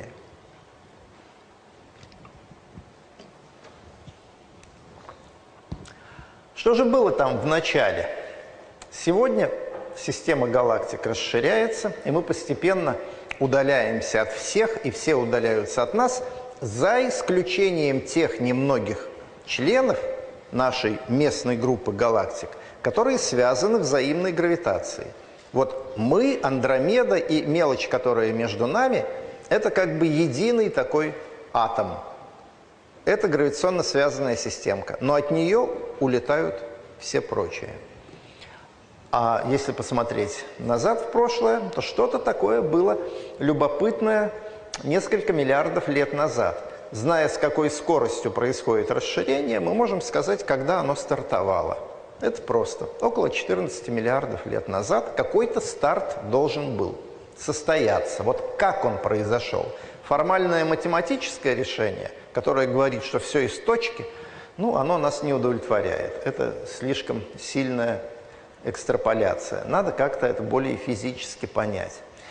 Что же было там в начале? Сегодня система галактик расширяется, и мы постепенно удаляемся от всех, и все удаляются от нас, за исключением тех немногих членов нашей местной группы галактик, которые связаны взаимной гравитацией. Вот мы, Андромеда и мелочь, которая между нами, это как бы единый такой атом. Это гравитационно связанная системка, но от нее улетают все прочие. А если посмотреть назад в прошлое, то что-то такое было любопытное несколько миллиардов лет назад. Зная, с какой скоростью происходит расширение, мы можем сказать, когда оно стартовало. Это просто. Около четырнадцати миллиардов лет назад какой-то старт должен был состояться. Вот как он произошел? Формальное математическое решение, которое говорит, что все из точки, Ну, оно нас не удовлетворяет. Это слишком сильная экстраполяция. Надо как-то это более физически понять.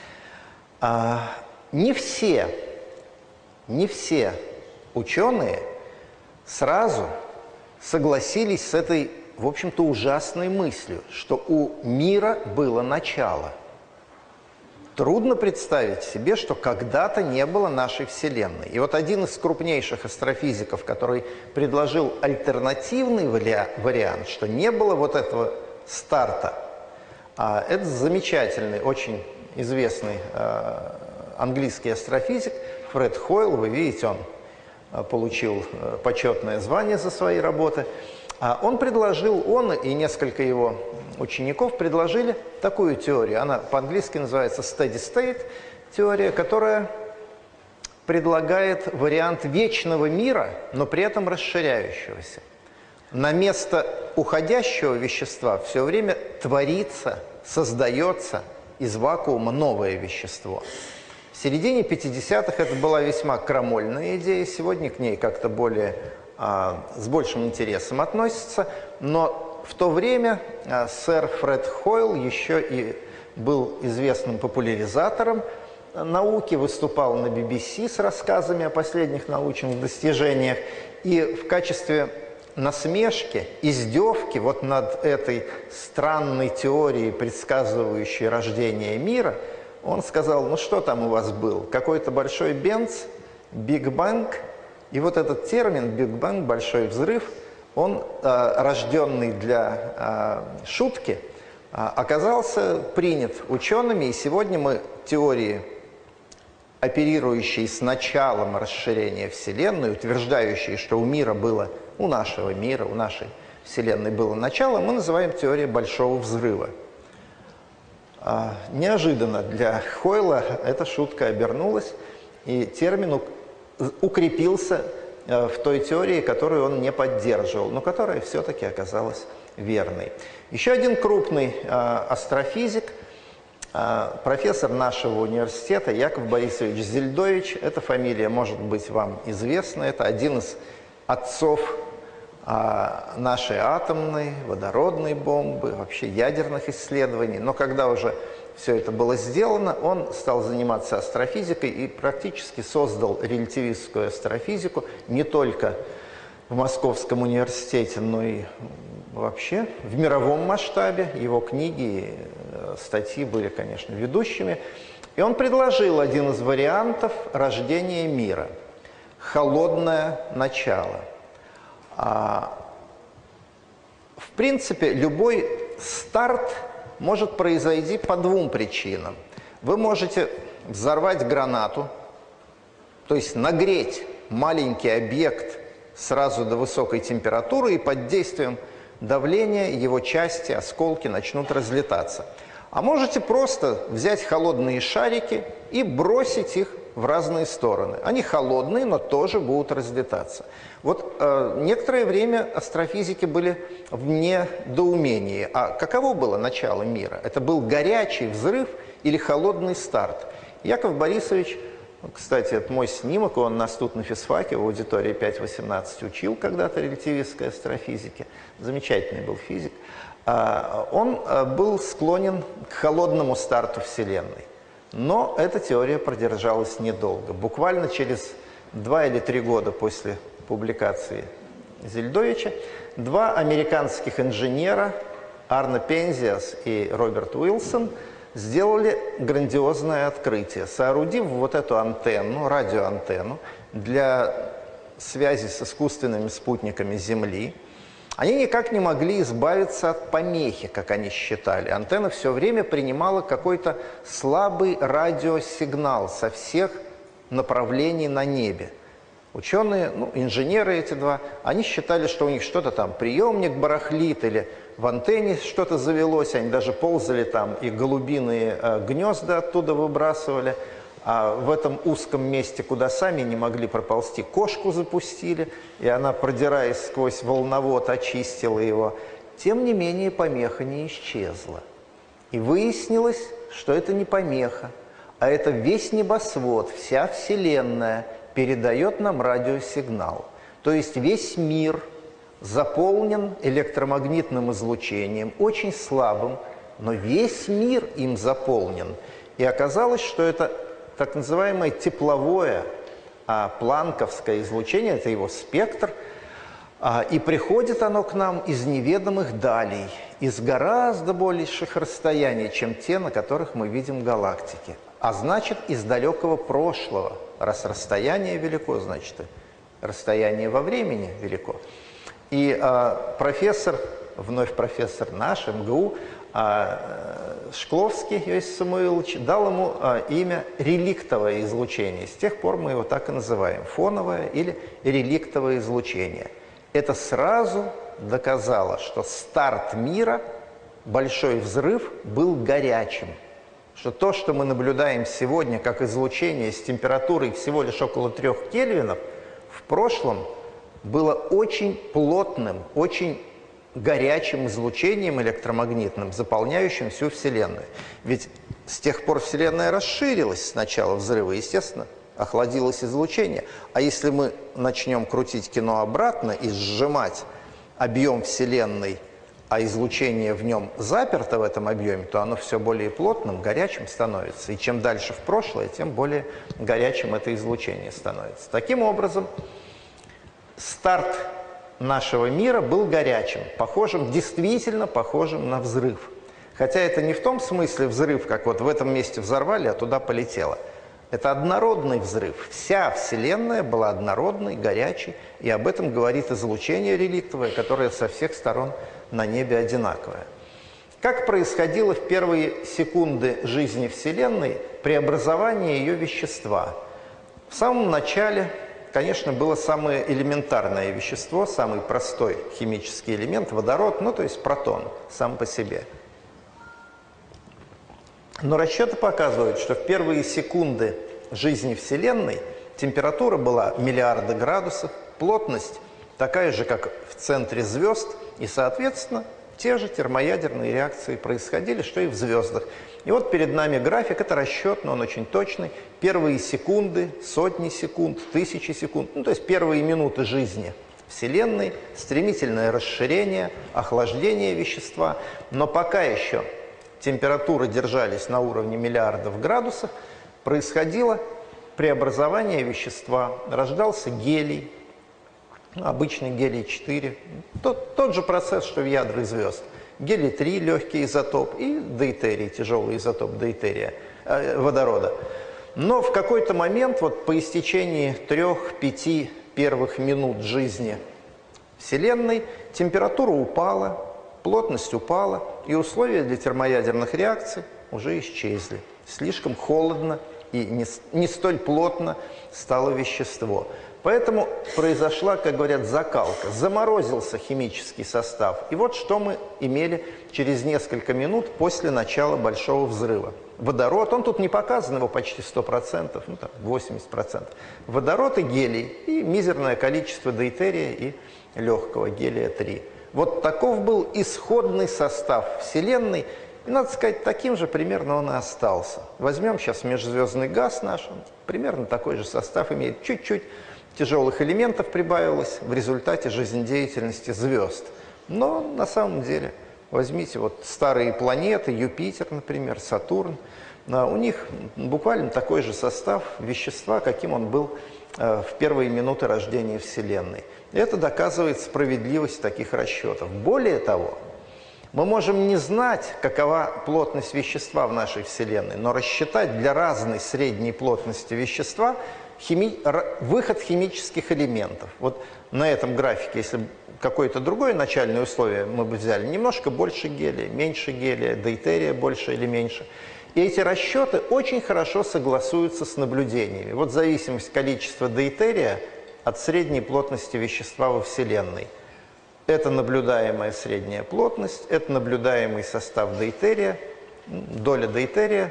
А, не все, не все ученые сразу согласились с этой, в общем-то, ужасной мыслью, что у мира было начало. Трудно представить себе, что когда-то не было нашей Вселенной. И вот один из крупнейших астрофизиков, который предложил альтернативный вариант, что не было вот этого старта, а это замечательный, очень известный э, английский астрофизик Фред Хойл. Вы видите, он э, получил э, почетное звание за свои работы. А он предложил, он и несколько его учеников предложили такую теорию. Она по-английски называется steady state теория, которая предлагает вариант вечного мира, но при этом расширяющегося. На место уходящего вещества все время творится, создается из вакуума новое вещество. В середине пятидесятых это была весьма крамольная идея, сегодня к ней как-то более, а, с большим интересом относятся, но в то время а, сэр Фред Хойл еще и был известным популяризатором науки, выступал на би би си с рассказами о последних научных достижениях, и в качестве насмешки, издевки вот над этой странной теорией, предсказывающей рождение мира, он сказал: ну что там у вас был? Какой-то большой бенц, Биг Бэнг. И вот этот термин Биг Бэнг, большой взрыв, он, э, рожденный для э, шутки, э, оказался принят учеными. И сегодня мы теории, оперирующие с началом расширения Вселенной, утверждающие, что у мира было, у нашего мира, у нашей Вселенной было начало, мы называем теорией Большого взрыва. А, неожиданно для Хойла эта шутка обернулась, и термин укрепился в той теории, которую он не поддерживал, но которая все-таки оказалась верной. Еще один крупный а, астрофизик, а, профессор нашего университета Яков Борисович Зельдович, эта фамилия может быть вам известна, это один из отцов а, нашей атомной, водородной бомбы, вообще ядерных исследований. Но когда уже все это было сделано, он стал заниматься астрофизикой и практически создал релятивистскую астрофизику не только в Московском университете, но и вообще в мировом масштабе. Его книги и статьи были, конечно, ведущими. И он предложил один из вариантов рождения мира – холодное начало. А, в принципе, любой старт может произойти по двум причинам. Вы можете взорвать гранату, то есть нагреть маленький объект сразу до высокой температуры, и под действием давления его части, осколки начнут разлетаться. А можете просто взять холодные шарики и бросить их в разные стороны. Они холодные, но тоже будут разлетаться. Вот э, некоторое время астрофизики были в недоумении. А каково было начало мира? Это был горячий взрыв или холодный старт? Яков Борисович, кстати, это мой снимок, он нас тут на физфаке в аудитории пять восемнадцать учил когда-то релятивистской астрофизике. Замечательный был физик. Э, он э, был склонен к холодному старту Вселенной. Но эта теория продержалась недолго. Буквально через два или три года после публикации Зельдовича два американских инженера, Арно Пензиас и Роберт Уилсон, сделали грандиозное открытие, соорудив вот эту антенну, радиоантенну для связи с искусственными спутниками Земли. Они никак не могли избавиться от помехи, как они считали. Антенна все время принимала какой-то слабый радиосигнал со всех направлений на небе. Ученые, ну, инженеры эти два, они считали, что у них что-то там, приемник барахлит, или в антенне что-то завелось, они даже ползали там и голубиные э, гнезда оттуда выбрасывали. А в этом узком месте, куда сами не могли проползти, кошку запустили, и она, продираясь сквозь волновод, очистила его. Тем не менее, помеха не исчезла. И выяснилось, что это не помеха, а это весь небосвод, вся Вселенная передает нам радиосигнал. То есть весь мир заполнен электромагнитным излучением, очень слабым, но весь мир им заполнен. И оказалось, что это так называемое тепловое, а планковское излучение, это его спектр, а, и приходит оно к нам из неведомых далей, из гораздо больших расстояний, чем те, на которых мы видим галактики. А значит, из далекого прошлого. Раз расстояние велико, значит, расстояние во времени велико. И а, профессор, вновь профессор наш, эм гэ у, а, Шкловский Иосиф Самуилович, дал ему а, имя реликтовое излучение. С тех пор мы его так и называем, фоновое или реликтовое излучение. Это сразу доказало, что старт мира, большой взрыв, был горячим. Что то, что мы наблюдаем сегодня как излучение с температурой всего лишь около трех кельвинов, в прошлом было очень плотным, очень горячим излучением электромагнитным, заполняющим всю Вселенную. Ведь с тех пор Вселенная расширилась с начала взрыва, естественно, охладилось излучение. А если мы начнем крутить кино обратно и сжимать объем Вселенной, а излучение в нем заперто в этом объеме, то оно все более плотным, горячим становится. И чем дальше в прошлое, тем более горячим это излучение становится. Таким образом, старт нашего мира был горячим, похожим, действительно похожим на взрыв. Хотя это не в том смысле взрыв, как вот в этом месте взорвали, а туда полетело. Это однородный взрыв. Вся Вселенная была однородной, горячей, и об этом говорит излучение реликтовое, которое со всех сторон на небе одинаковое. Как происходило в первые секунды жизни Вселенной преобразование ее вещества? В самом начале, конечно, было самое элементарное вещество, самый простой химический элемент, водород, ну то есть протон сам по себе. Но расчеты показывают, что в первые секунды жизни Вселенной температура была миллиарды градусов, плотность такая же, как в центре звезд, и, соответственно, те же термоядерные реакции происходили, что и в звездах. И вот перед нами график, это расчет, но он очень точный. Первые секунды, сотни секунд, тысячи секунд, ну то есть первые минуты жизни Вселенной, стремительное расширение, охлаждение вещества, но пока еще температуры держались на уровне миллиардов градусов, происходило преобразование вещества, рождался гелий, обычный гелий четыре, тот, тот же процесс, что в ядрах звезд. гелий три, легкий изотоп, и дейтерий, тяжелый изотоп дейтерия, э, водорода. Но в какой-то момент, вот по истечении трех-пяти первых минут жизни Вселенной, температура упала, плотность упала, и условия для термоядерных реакций уже исчезли. Слишком холодно и не, не столь плотно стало вещество. Поэтому произошла, как говорят, закалка, заморозился химический состав. И вот что мы имели через несколько минут после начала Большого взрыва. Водород, он тут не показан, его почти сто процентов, ну там восемьдесят процентов. Водород и гелий, и мизерное количество дейтерия и легкого гелия три. Вот таков был исходный состав Вселенной. И, надо сказать, таким же примерно он и остался. Возьмем сейчас межзвездный газ наш, он примерно такой же состав имеет. Чуть-чуть тяжелых элементов прибавилось в результате жизнедеятельности звезд. Но на самом деле, возьмите вот старые планеты, Юпитер, например, Сатурн, у них буквально такой же состав вещества, каким он был в первые минуты рождения Вселенной. Это доказывает справедливость таких расчетов. Более того, мы можем не знать, какова плотность вещества в нашей Вселенной, но рассчитать для разной средней плотности вещества хими... выход химических элементов. Вот на этом графике, если какое-то другое начальное условие мы бы взяли, немножко больше гелия, меньше гелия, дейтерия больше или меньше. И эти расчеты очень хорошо согласуются с наблюдениями. Вот зависимость количества дейтерия от средней плотности вещества во Вселенной. Это наблюдаемая средняя плотность, это наблюдаемый состав дейтерия, доля дейтерия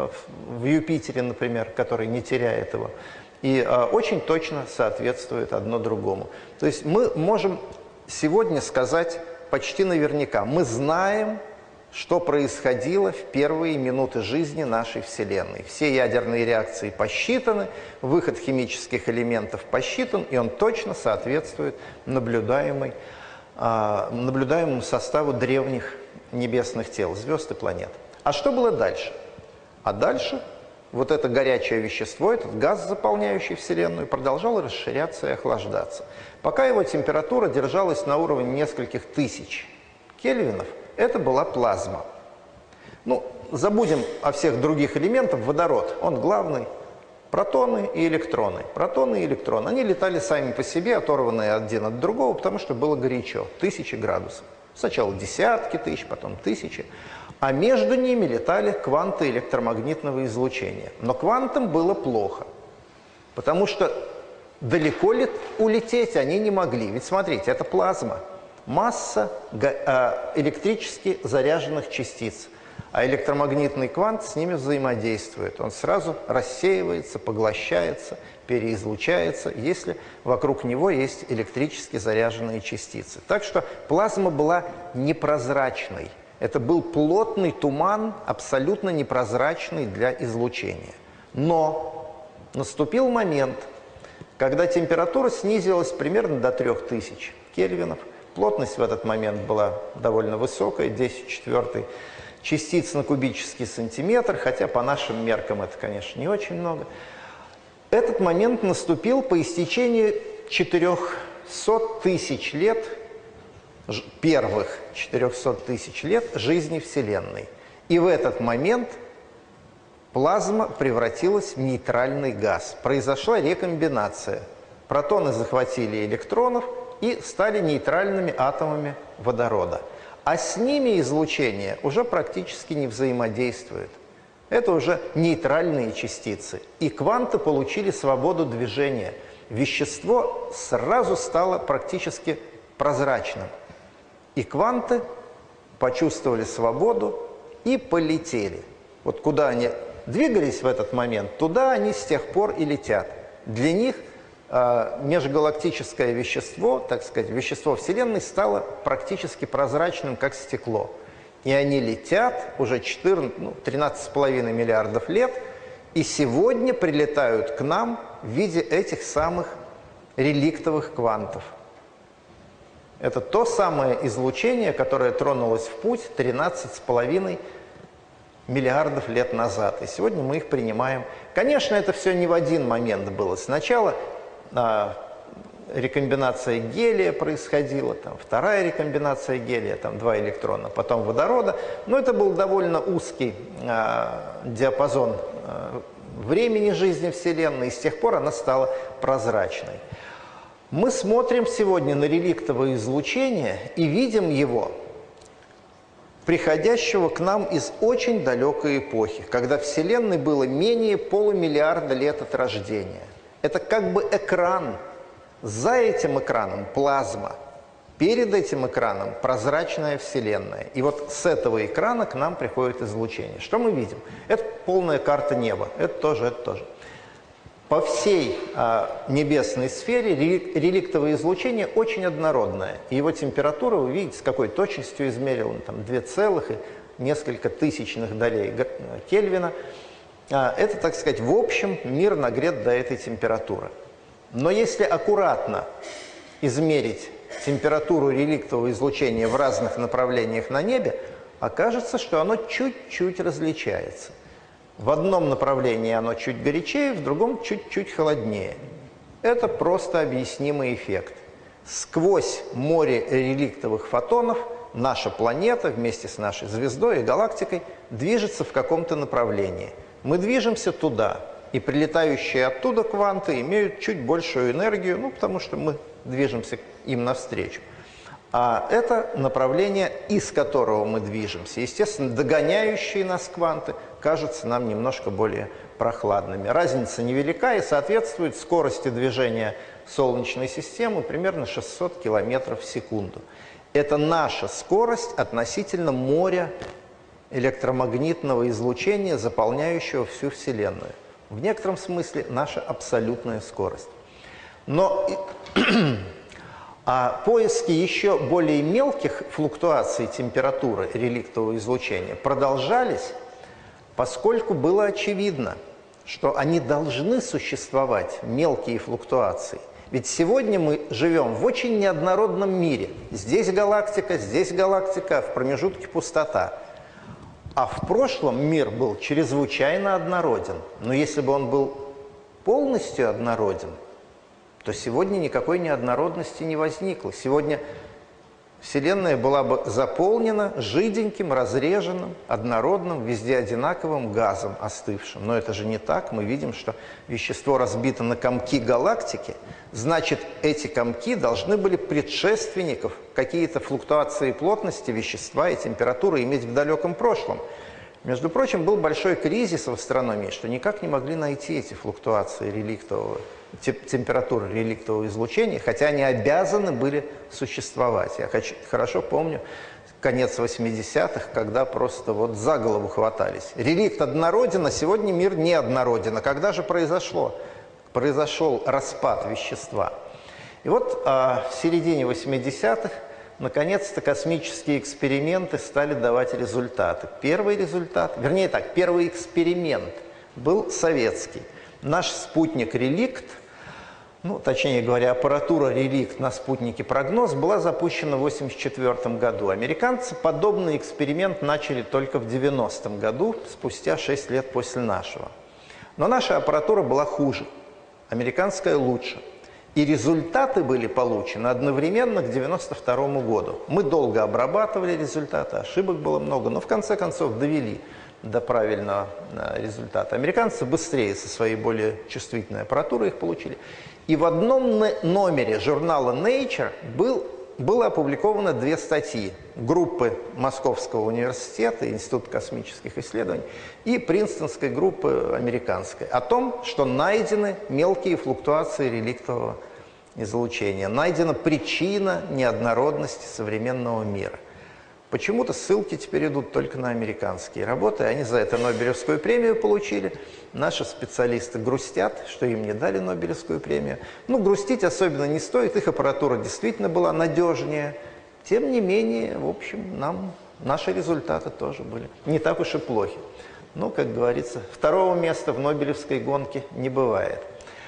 в Юпитере, например, который не теряет его, и а, очень точно соответствует одно другому. То есть мы можем сегодня сказать почти наверняка, мы знаем, что происходило в первые минуты жизни нашей Вселенной. Все ядерные реакции посчитаны, выход химических элементов посчитан, и он точно соответствует наблюдаемой наблюдаемому составу древних небесных тел, звезд и планет. А что было дальше? А дальше вот это горячее вещество, этот газ, заполняющий Вселенную, продолжал расширяться и охлаждаться. Пока его температура держалась на уровне нескольких тысяч кельвинов, это была плазма. Ну, забудем о всех других элементах. Водород, он главный. Протоны и электроны. Протоны и электроны. Они летали сами по себе, оторванные один от другого, потому что было горячо. Тысячи градусов. Сначала десятки тысяч, потом тысячи. А между ними летали кванты электромагнитного излучения. Но квантам было плохо, потому что далеко ли улететь они не могли. Ведь смотрите, это плазма. Масса электрически заряженных частиц. А электромагнитный квант с ними взаимодействует. Он сразу рассеивается, поглощается, переизлучается, если вокруг него есть электрически заряженные частицы. Так что плазма была непрозрачной. Это был плотный туман, абсолютно непрозрачный для излучения. Но наступил момент, когда температура снизилась примерно до трёх тысяч кельвинов. Плотность в этот момент была довольно высокая, десять в четвёртой частиц на кубический сантиметр, хотя по нашим меркам это, конечно, не очень много. Этот момент наступил по истечении четырёхсот тысяч лет, первых четырёхсот тысяч лет жизни Вселенной. И в этот момент плазма превратилась в нейтральный газ. Произошла рекомбинация. Протоны захватили электронов и стали нейтральными атомами водорода. А с ними излучение уже практически не взаимодействует. Это уже нейтральные частицы. И кванты получили свободу движения. Вещество сразу стало практически прозрачным. И кванты почувствовали свободу и полетели. Вот куда они двигались в этот момент, туда они с тех пор и летят. Для них межгалактическое вещество, так сказать, вещество Вселенной стало практически прозрачным, как стекло. И они летят уже четырнадцать, ну, тринадцать с половиной миллиардов лет, и сегодня прилетают к нам в виде этих самых реликтовых квантов. Это то самое излучение, которое тронулось в путь тринадцать с половиной миллиардов лет назад. И сегодня мы их принимаем. Конечно, это все не в один момент было. Сначала а, рекомбинация гелия происходила, там, вторая рекомбинация гелия, там два электрона, потом водорода. Но это был довольно узкий а, диапазон а, времени жизни Вселенной, и с тех пор она стала прозрачной. Мы смотрим сегодня на реликтовое излучение и видим его, приходящего к нам из очень далекой эпохи, когда Вселенной было менее полумиллиарда лет от рождения. Это как бы экран. За этим экраном плазма, перед этим экраном прозрачная Вселенная. И вот с этого экрана к нам приходит излучение. Что мы видим? Это полная карта неба. Это тоже, это тоже. По всей а, небесной сфере реликтовое излучение очень однородное. И его температура, вы видите, с какой точностью измерил, там две целых и несколько тысячных долей Кельвина. А, это, так сказать, в общем мир нагрет до этой температуры. Но если аккуратно измерить температуру реликтового излучения в разных направлениях на небе, окажется, что оно чуть-чуть различается. В одном направлении оно чуть горячее, в другом чуть-чуть холоднее. Это просто объяснимый эффект. Сквозь море реликтовых фотонов наша планета вместе с нашей звездой и галактикой движется в каком-то направлении. Мы движемся туда, и прилетающие оттуда кванты имеют чуть большую энергию, ну, потому что мы движемся им навстречу. А это направление, из которого мы движемся. Естественно, догоняющие нас кванты кажутся нам немножко более прохладными. Разница невелика и соответствует скорости движения Солнечной системы примерно шестьсот километров в секунду. Это наша скорость относительно моря электромагнитного излучения, заполняющего всю Вселенную. В некотором смысле наша абсолютная скорость. Но а поиски еще более мелких флуктуаций температуры реликтового излучения продолжались, поскольку было очевидно, что они должны существовать, мелкие флуктуации. Ведь сегодня мы живем в очень неоднородном мире. Здесь галактика, здесь галактика, а в промежутке пустота. А в прошлом мир был чрезвычайно однороден. Но если бы он был полностью однороден, то сегодня никакой неоднородности не возникло. Сегодня Вселенная была бы заполнена жиденьким, разреженным, однородным, везде одинаковым газом остывшим. Но это же не так. Мы видим, что вещество разбито на комки галактики. Значит, эти комки должны были предшественников, какие-то флуктуации плотности вещества и температуры иметь в далеком прошлом. Между прочим, был большой кризис в астрономии, что никак не могли найти эти флуктуации реликтового, температуры реликтового излучения, хотя они обязаны были существовать. Я хочу, хорошо помню конец восьмидесятых, когда просто вот за голову хватались. Реликт однороден, а сегодня мир не однороден. А когда же произошло? Произошел распад вещества. И вот а, в середине восьмидесятых наконец-то космические эксперименты стали давать результаты. Первый результат, вернее так, первый эксперимент был советский. Наш спутник «Реликт», ну, точнее говоря, аппаратура «Реликт» на спутнике «Прогноз» была запущена в восемьдесят четвёртом году. Американцы подобный эксперимент начали только в девяностом году, спустя шесть лет после нашего. Но наша аппаратура была хуже, американская лучше. И результаты были получены одновременно к девяносто второму году. Мы долго обрабатывали результаты, ошибок было много, но в конце концов довели до правильного результата. Американцы быстрее со своей более чувствительной аппаратурой их получили. И в одном номере журнала Nature был, было опубликовано две статьи группы Московского университета, Института космических исследований, и Принстонской группы американской, о том, что найдены мелкие флуктуации реликтового излучения, найдена причина неоднородности современного мира. Почему-то ссылки теперь идут только на американские работы, они за это Нобелевскую премию получили. Наши специалисты грустят, что им не дали Нобелевскую премию. Ну, грустить особенно не стоит, их аппаратура действительно была надежнее. Тем не менее, в общем, нам наши результаты тоже были не так уж и плохи. Но, как говорится, второго места в Нобелевской гонке не бывает.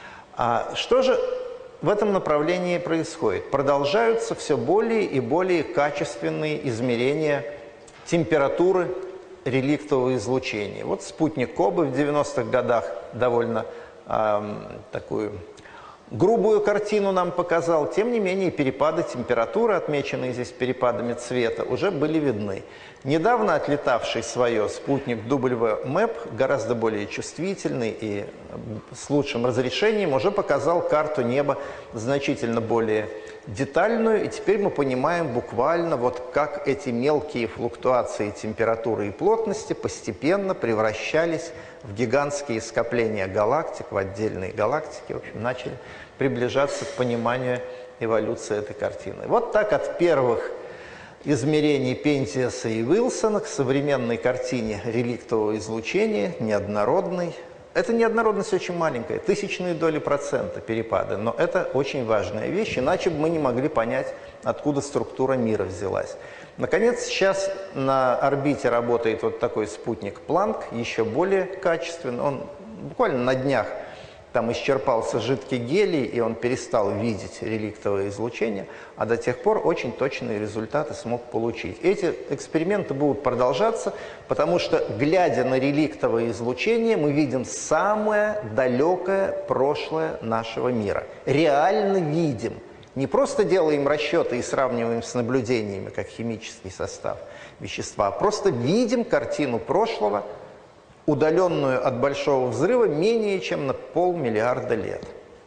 А что же в этом направлении происходит? Продолжаются все более и более качественные измерения температуры реликтового излучения. Вот спутник Кобе в девяностых годах довольно э, такую грубую картину нам показал. Тем не менее, перепады температуры, отмеченные здесь перепадами цвета, уже были видны. Недавно отлетавший свое спутник дабл ю мэп, гораздо более чувствительный и с лучшим разрешением, уже показал карту неба значительно более детальную. И теперь мы понимаем буквально, вот как эти мелкие флуктуации температуры и плотности постепенно превращались в гигантские скопления галактик, в отдельные галактики. В общем, начали приближаться к пониманию эволюции этой картины. Вот так от первых измерений Пентиуса и Уилсона к современной картине реликтового излучения, неоднородной. Эта неоднородность очень маленькая, тысячные доли процента перепады, но это очень важная вещь, иначе бы мы не могли понять, откуда структура мира взялась. Наконец, сейчас на орбите работает вот такой спутник Планк, еще более качественный. Он буквально на днях там исчерпался жидкий гелий, и он перестал видеть реликтовое излучение, а до тех пор очень точные результаты смог получить. Эти эксперименты будут продолжаться, потому что, глядя на реликтовое излучение, мы видим самое далекое прошлое нашего мира. Реально видим. Не просто делаем расчеты и сравниваем с наблюдениями, как химический состав вещества, а просто видим картину прошлого, удаленную от Большого взрыва менее чем на полмиллиарда лет.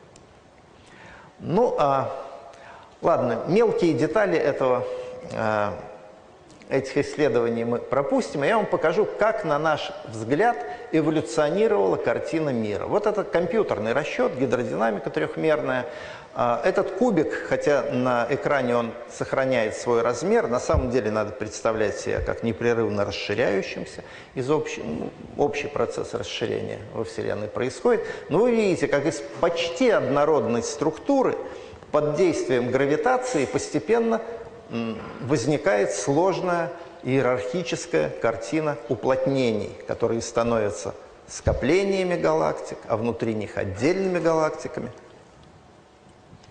Ну, а, ладно, мелкие детали этого, а, этих исследований мы пропустим, и я вам покажу, как, на наш взгляд, эволюционировала картина мира. Вот это компьютерный расчет, гидродинамика трехмерная. Этот кубик, хотя на экране он сохраняет свой размер, на самом деле надо представлять себе как непрерывно расширяющимся. Из общий, общий процесс расширения во Вселенной происходит. Но вы видите, как из почти однородной структуры под действием гравитации постепенно возникает сложная иерархическая картина уплотнений, которые становятся скоплениями галактик, а внутри них отдельными галактиками.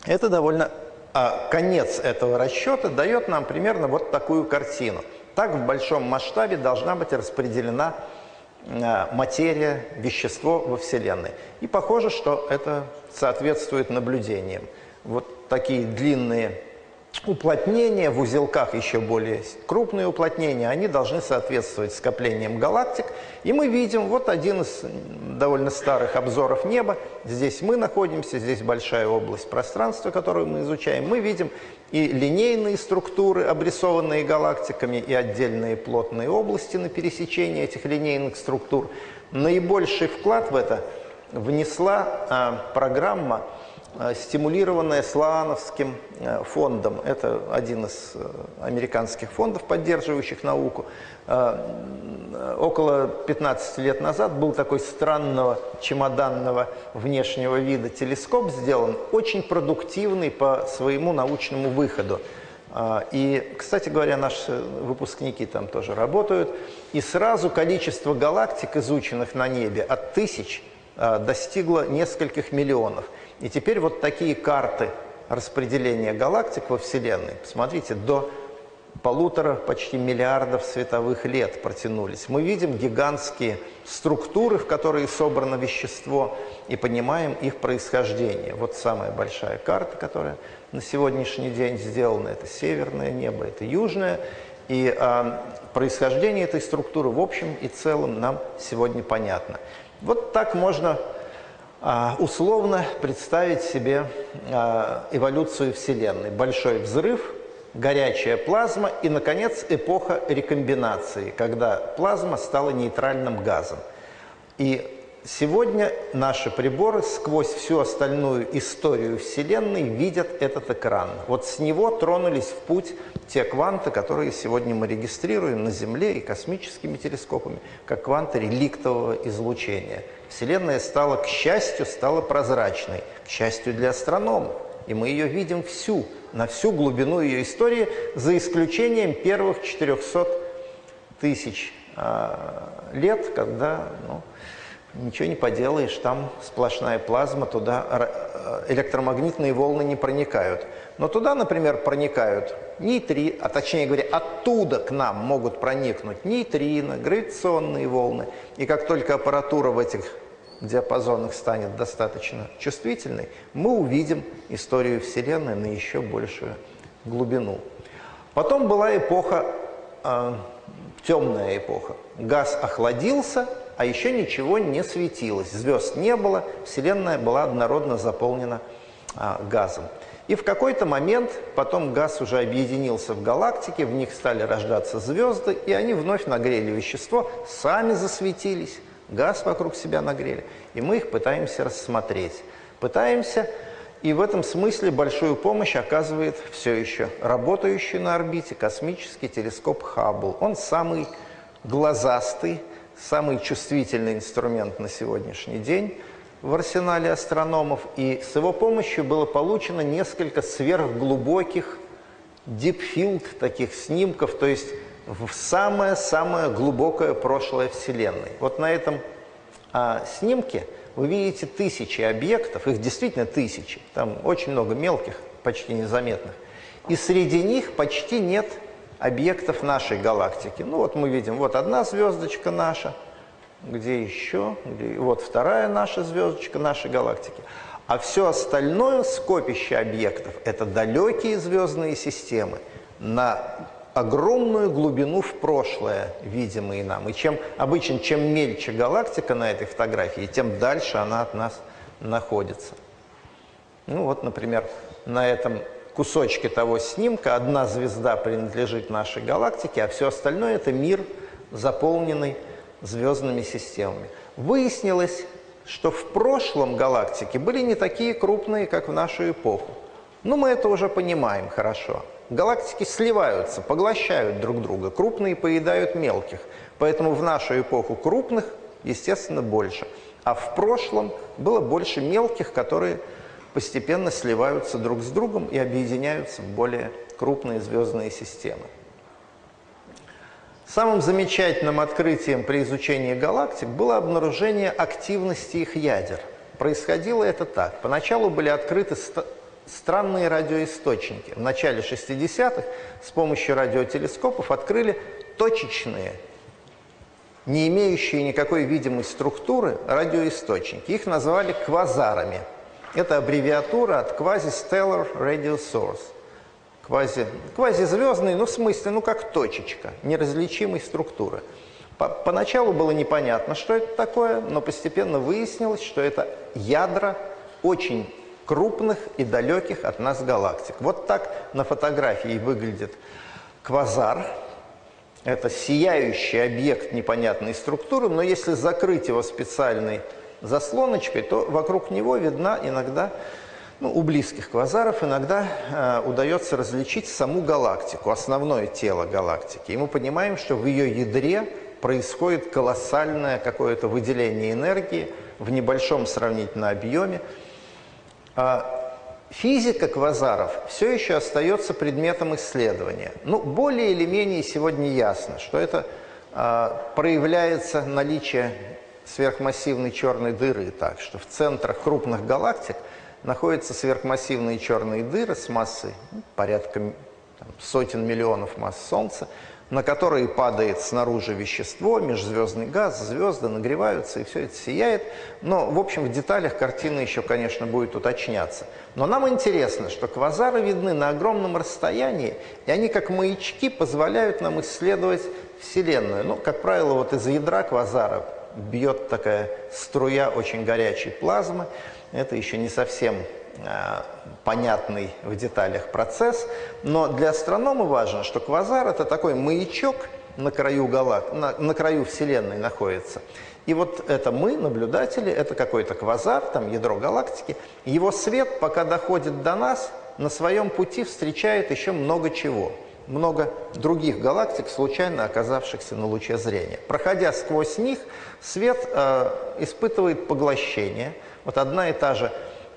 Это довольно... А конец этого расчета дает нам примерно вот такую картину. Так в большом масштабе должна быть распределена материя, вещество во Вселенной. И похоже, что это соответствует наблюдениям. Вот такие длинные уплотнения, в узелках еще более крупные уплотнения, они должны соответствовать скоплениям галактик. И мы видим вот один из довольно старых обзоров неба. Здесь мы находимся, здесь большая область пространства, которую мы изучаем. Мы видим и линейные структуры, обрисованные галактиками, и отдельные плотные области на пересечении этих линейных структур. Наибольший вклад в это внесла а, программа, стимулированная Слоановским фондом. Это один из американских фондов, поддерживающих науку. Около пятнадцати лет назад был такой странного чемоданного внешнего вида телескоп сделан, очень продуктивный по своему научному выходу. И, кстати говоря, наши выпускники там тоже работают. И сразу количество галактик, изученных на небе, от тысяч достигло нескольких миллионов. И теперь вот такие карты распределения галактик во Вселенной, посмотрите, до полутора почти миллиардов световых лет протянулись. Мы видим гигантские структуры, в которые собрано вещество, и понимаем их происхождение. Вот самая большая карта, которая на сегодняшний день сделана, это северное небо, это южное. И а, происхождение этой структуры в общем и целом нам сегодня понятно. Вот так можно условно представить себе эволюцию Вселенной. Большой взрыв, горячая плазма и, наконец, эпоха рекомбинации, когда плазма стала нейтральным газом. И сегодня наши приборы сквозь всю остальную историю Вселенной видят этот экран. Вот с него тронулись в путь те кванты, которые сегодня мы регистрируем на Земле и космическими телескопами, как кванты реликтового излучения. Вселенная стала, к счастью, стала прозрачной, к счастью для астрономов. И мы ее видим всю, на всю глубину ее истории, за исключением первых четырёхсот тысяч э, лет, когда ну, ничего не поделаешь, там сплошная плазма, туда электромагнитные волны не проникают. Но туда, например, проникают нейтрино, а точнее говоря, оттуда к нам могут проникнуть нейтрино, гравитационные волны. И как только аппаратура в этих диапазонах станет достаточно чувствительной, мы увидим историю Вселенной на еще большую глубину. Потом была эпоха, э, темная эпоха. Газ охладился, а еще ничего не светилось. Звезд не было, Вселенная была однородно заполнена а, газом. И в какой-то момент потом газ уже объединился в галактики, в них стали рождаться звезды, и они вновь нагрели вещество, сами засветились, газ вокруг себя нагрели, и мы их пытаемся рассмотреть. Пытаемся, и в этом смысле большую помощь оказывает все еще работающий на орбите космический телескоп Хаббл. Он самый глазастый, самый чувствительный инструмент на сегодняшний день в арсенале астрономов, и с его помощью было получено несколько сверхглубоких deep field таких снимков, то есть в самое-самое глубокое прошлое Вселенной. Вот на этом а, снимке вы видите тысячи объектов, их действительно тысячи, там очень много мелких, почти незаметных, и среди них почти нет объектов нашей галактики. Ну вот мы видим, вот одна звездочка наша, где еще, где, вот вторая наша звездочка нашей галактики. А все остальное скопище объектов – это далекие звездные системы на огромную глубину в прошлое, видимые нам. И чем обычно, чем мельче галактика на этой фотографии, тем дальше она от нас находится. Ну вот, например, на этом кусочке того снимка одна звезда принадлежит нашей галактике, а все остальное – это мир, заполненный звездными системами. Выяснилось, что в прошлом галактики были не такие крупные, как в нашу эпоху. Но мы это уже понимаем хорошо. Галактики сливаются, поглощают друг друга, крупные поедают мелких. Поэтому в нашу эпоху крупных, естественно, больше. А в прошлом было больше мелких, которые постепенно сливаются друг с другом и объединяются в более крупные звездные системы. Самым замечательным открытием при изучении галактик было обнаружение активности их ядер. Происходило это так. Поначалу были открыты странные радиоисточники. В начале шестидесятых с помощью радиотелескопов открыли точечные, не имеющие никакой видимой структуры радиоисточники. Их назвали квазарами. Это аббревиатура от Quasi-Stellar Radio Source. Квази, квазизвездный, ну в смысле, ну как точечка, неразличимой структуры. По, поначалу было непонятно, что это такое, но постепенно выяснилось, что это ядра очень крупных и далеких от нас галактик. Вот так на фотографии выглядит квазар. Это сияющий объект непонятной структуры, но если закрыть его специальной заслоночкой, то вокруг него видна иногда, ну, у близких квазаров иногда э, удается различить саму галактику, основное тело галактики. И мы понимаем, что в ее ядре происходит колоссальное какое-то выделение энергии в небольшом сравнительно объеме. А физика квазаров все еще остается предметом исследования. Ну, более или менее сегодня ясно, что это а, проявляется наличие сверхмассивной черной дыры, так что в центрах крупных галактик находятся сверхмассивные черные дыры с массой, ну, порядка там, сотен миллионов масс Солнца, на которые падает снаружи вещество, межзвездный газ, звезды нагреваются, и все это сияет. Но, в общем, в деталях картина еще, конечно, будет уточняться. Но нам интересно, что квазары видны на огромном расстоянии, и они, как маячки, позволяют нам исследовать Вселенную. Ну, как правило, вот из ядра квазара бьет такая струя очень горячей плазмы. Это еще не совсем э, понятный в деталях процесс, но для астронома важно, что квазар – это такой маячок на краю, галак... на, на краю Вселенной находится. И вот это мы, наблюдатели, это какой-то квазар, там ядро галактики. Его свет, пока доходит до нас, на своем пути встречает еще много чего. Много других галактик, случайно оказавшихся на луче зрения. Проходя сквозь них, свет э, испытывает поглощение. Вот одна и та же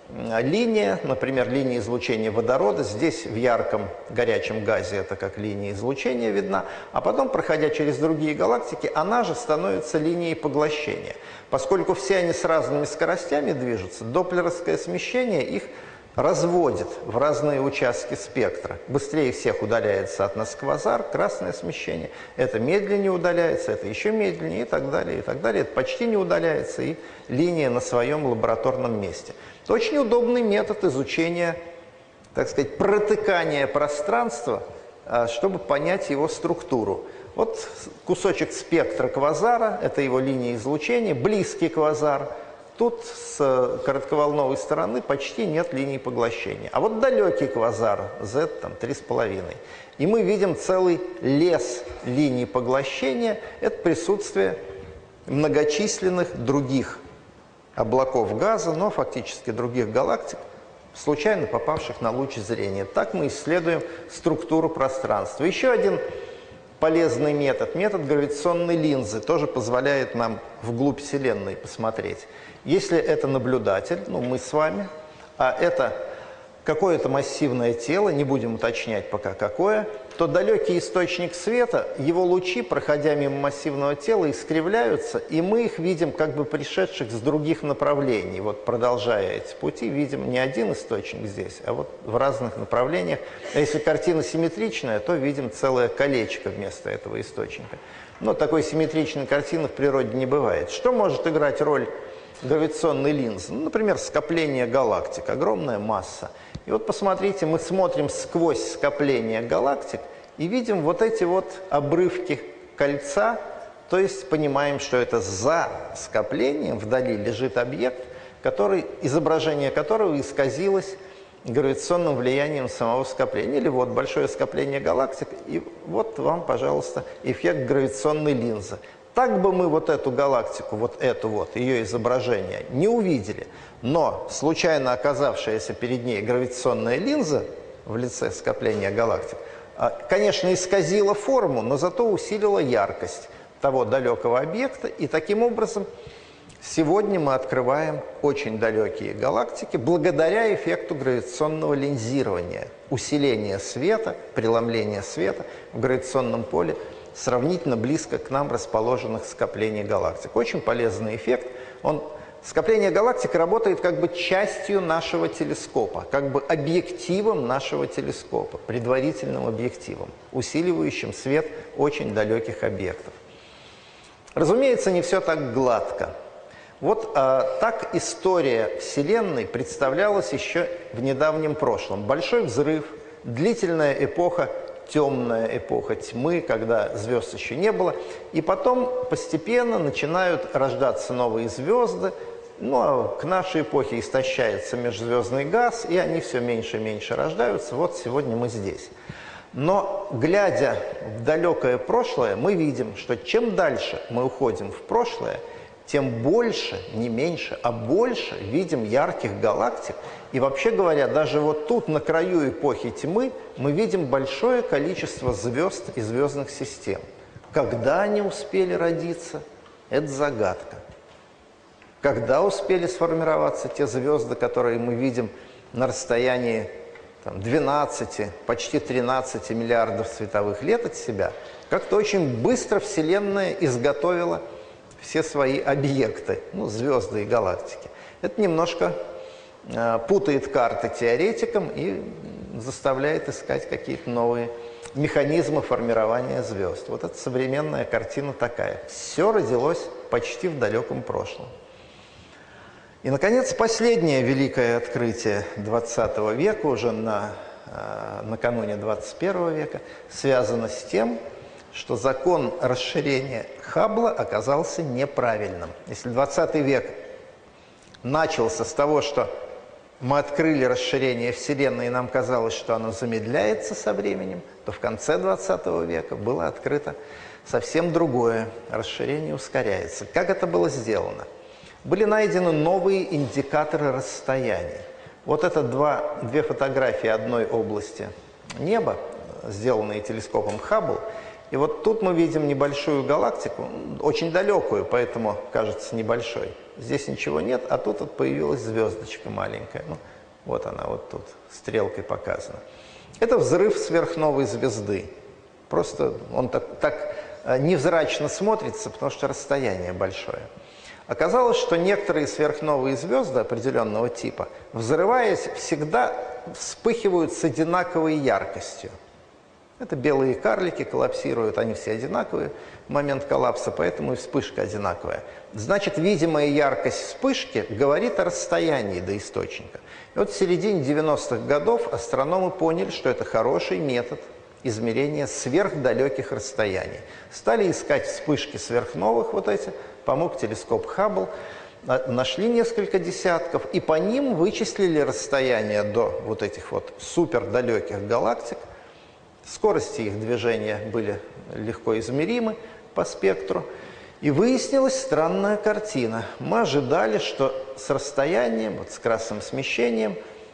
линия, например, линия излучения водорода, здесь в ярком горячем газе это как линия излучения видна, а потом, проходя через другие галактики, она же становится линией поглощения. Поскольку все они с разными скоростями движутся, доплеровское смещение их разводит в разные участки спектра. Быстрее всех удаляется от нас квазар, красное смещение, это медленнее удаляется, это еще медленнее и так далее, и так далее. Это почти не удаляется, и линия на своем лабораторном месте. Это очень удобный метод изучения, так сказать, протыкания пространства, чтобы понять его структуру. Вот кусочек спектра квазара, это его линия излучения, близкий квазар. Тут с коротковолновой стороны почти нет линии поглощения. А вот далекий квазар, Z, там, три с половиной. И мы видим целый лес линий поглощения. Это присутствие многочисленных других облаков газа, но фактически других галактик, случайно попавших на луч зрения. Так мы исследуем структуру пространства. Еще один полезный метод, метод гравитационной линзы, тоже позволяет нам вглубь Вселенной посмотреть. Если это наблюдатель, ну мы с вами, а это какое-то массивное тело, не будем уточнять пока какое, то далекий источник света, его лучи, проходя мимо массивного тела, искривляются, и мы их видим как бы пришедших с других направлений. Вот продолжая эти пути, видим не один источник здесь, а вот в разных направлениях. А если картина симметричная, то видим целое колечко вместо этого источника. Но такой симметричной картины в природе не бывает. Что может играть роль гравитационной линзы? Ну, например, скопление галактик, огромная масса. И вот посмотрите, мы смотрим сквозь скопление галактик и видим вот эти вот обрывки кольца, то есть понимаем, что это за скоплением вдали лежит объект, который, изображение которого исказилось гравитационным влиянием самого скопления. Или вот большое скопление галактик, и вот вам, пожалуйста, эффект гравитационной линзы. Так бы мы вот эту галактику, вот эту вот, ее изображение, не увидели. Но случайно оказавшаяся перед ней гравитационная линза в лице скопления галактик, конечно, исказила форму, но зато усилила яркость того далекого объекта. И таким образом сегодня мы открываем очень далекие галактики благодаря эффекту гравитационного линзирования, усиления света, преломления света в гравитационном поле сравнительно близко к нам расположенных скоплений галактик. Очень полезный эффект. Он Скопление галактик работает как бы частью нашего телескопа, как бы объективом нашего телескопа, предварительным объективом, усиливающим свет очень далеких объектов. Разумеется, не все так гладко. Вот а, так история Вселенной представлялась еще в недавнем прошлом. Большой взрыв, длительная эпоха, темная эпоха тьмы, когда звезд еще не было. И потом постепенно начинают рождаться новые звезды. Ну, а к нашей эпохе истощается межзвездный газ, и они все меньше и меньше рождаются. Вот сегодня мы здесь. Но, глядя в далекое прошлое, мы видим, что чем дальше мы уходим в прошлое, тем больше, не меньше, а больше видим ярких галактик. И вообще говоря, даже вот тут, на краю эпохи тьмы, мы видим большое количество звезд и звездных систем. Когда они успели родиться, это загадка. Когда успели сформироваться те звезды, которые мы видим на расстоянии там, двенадцати, почти тринадцати миллиардов световых лет от себя, как-то очень быстро Вселенная изготовила все свои объекты, ну, звезды и галактики. Это немножко э, путает карты теоретикам и заставляет искать какие-то новые механизмы формирования звезд. Вот эта современная картина такая. Все родилось почти в далеком прошлом. И, наконец, последнее великое открытие двадцатого века, уже на, э, накануне двадцать первого века, связано с тем, что закон расширения Хаббла оказался неправильным. Если двадцатый век начался с того, что мы открыли расширение Вселенной, и нам казалось, что оно замедляется со временем, то в конце двадцатого века было открыто совсем другое. Расширение ускоряется. Как это было сделано? Были найдены новые индикаторы расстояний. Вот это два, две фотографии одной области неба, сделанные телескопом Хаббл. И вот тут мы видим небольшую галактику, очень далекую, поэтому кажется небольшой. Здесь ничего нет, а тут вот появилась звездочка маленькая. Ну, вот она, вот тут, стрелкой показана. Это взрыв сверхновой звезды. Просто он так, так невзрачно смотрится, потому что расстояние большое. Оказалось, что некоторые сверхновые звезды определенного типа, взрываясь, всегда вспыхивают с одинаковой яркостью. Это белые карлики коллапсируют, они все одинаковые в момент коллапса, поэтому и вспышка одинаковая. Значит, видимая яркость вспышки говорит о расстоянии до источника. И вот в середине девяностых годов астрономы поняли, что это хороший метод измерения сверхдалеких расстояний. Стали искать вспышки сверхновых, вот эти, помог телескоп Хаббл, нашли несколько десятков, и по ним вычислили расстояние до вот этих вот супердалеких галактик. Скорости их движения были легко измеримы по спектру. И выяснилась странная картина. Мы ожидали, что с расстоянием, вот с красным смещением,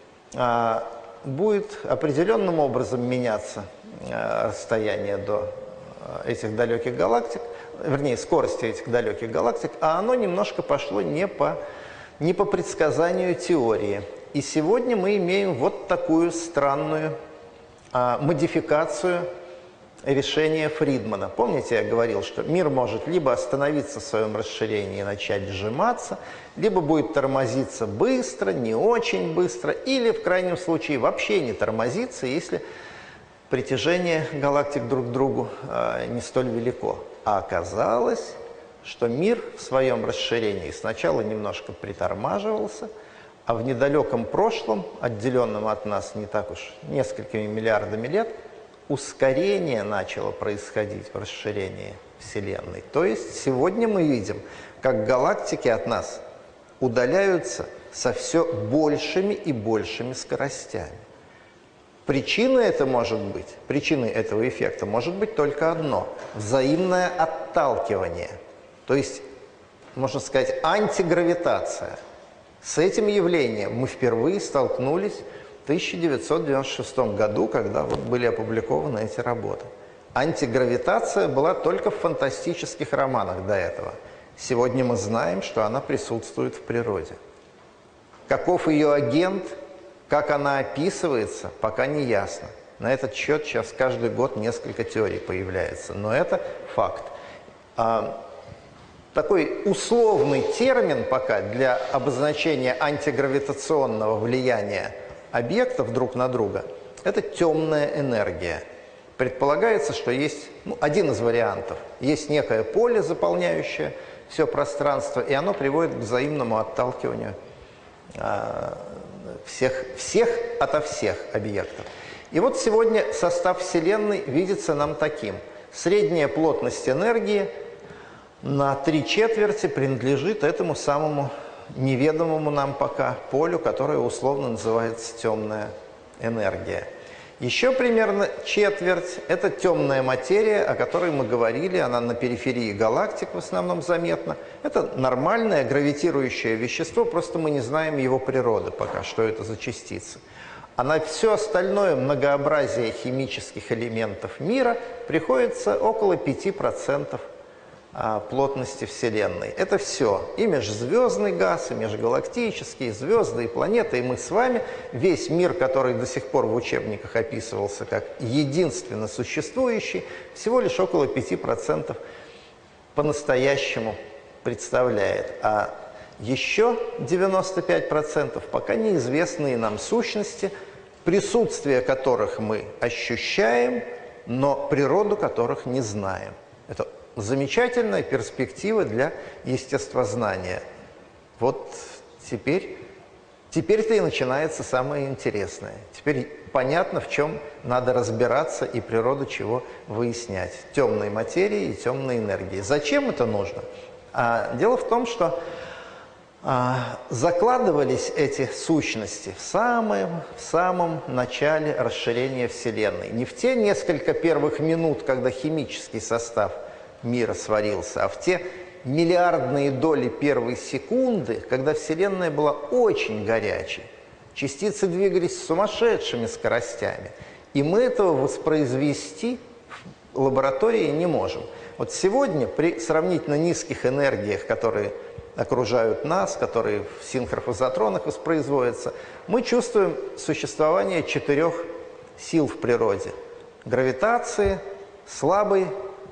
а, будет определенным образом меняться а, расстояние до а, этих далеких галактик, вернее, скорости этих далеких галактик, а оно немножко пошло не по, не по предсказанию теории. И сегодня мы имеем вот такую странную а, модификацию решения Фридмана. Помните, я говорил, что мир может либо остановиться в своем расширении и начать сжиматься, либо будет тормозиться быстро, не очень быстро, или в крайнем случае вообще не тормозиться, если притяжение галактик друг к другу э, не столь велико. А оказалось, что мир в своем расширении сначала немножко притормаживался, а в недалеком прошлом, отделенном от нас не так уж несколькими миллиардами лет, ускорение начало происходить в расширении Вселенной. То есть сегодня мы видим, как галактики от нас удаляются со все большими и большими скоростями. Причиной это может быть, причиной этого эффекта может быть только одно – взаимное отталкивание. То есть, можно сказать, антигравитация. С этим явлением мы впервые столкнулись в тысяча девятьсот девяносто шестом году, когда вот были опубликованы эти работы. Антигравитация была только в фантастических романах до этого. Сегодня мы знаем, что она присутствует в природе. Каков ее агент, как она описывается, пока не ясно. На этот счет сейчас каждый год несколько теорий появляется, но это факт. такой условный термин пока для обозначения антигравитационного влияния объектов друг на друга – это темная энергия. Предполагается, что есть ну, один из вариантов. Есть некое поле, заполняющее все пространство, и оно приводит к взаимному отталкиванию э, всех, всех ото всех объектов. И вот сегодня состав Вселенной видится нам таким. Средняя плотность энергии на три четверти принадлежит этому самому неведомому нам пока полю, которое условно называется темная энергия. Еще примерно четверть – это темная материя, о которой мы говорили, она на периферии галактик в основном заметна. Это нормальное гравитирующее вещество, просто мы не знаем его природы пока, что это за частицы. А на все остальное многообразие химических элементов мира приходится около пяти процентов плотности Вселенной. Это все. И межзвездный газ, и межгалактические, звезды, и планеты, и мы с вами. Весь мир, который до сих пор в учебниках описывался как единственно существующий, всего лишь около пяти процентов по-настоящему представляет. А еще девяносто пять процентов пока неизвестные нам сущности, присутствие которых мы ощущаем, но природу которых не знаем. Это замечательная перспектива для естествознания. Вот теперь, теперь-то и начинается самое интересное. Теперь понятно, в чем надо разбираться и природу чего выяснять. Темной материи и темной энергии. Зачем это нужно? А, дело в том, что а, закладывались эти сущности в самом, в самом начале расширения Вселенной. Не в те несколько первых минут, когда химический состав мира сварился, а в те миллиардные доли первой секунды, когда Вселенная была очень горячей. Частицы двигались с сумасшедшими скоростями. И мы этого воспроизвести в лаборатории не можем. Вот сегодня при сравнительно низких энергиях, которые окружают нас, которые в синхрофазотронах воспроизводятся, мы чувствуем существование четырех сил в природе. Гравитации, слабой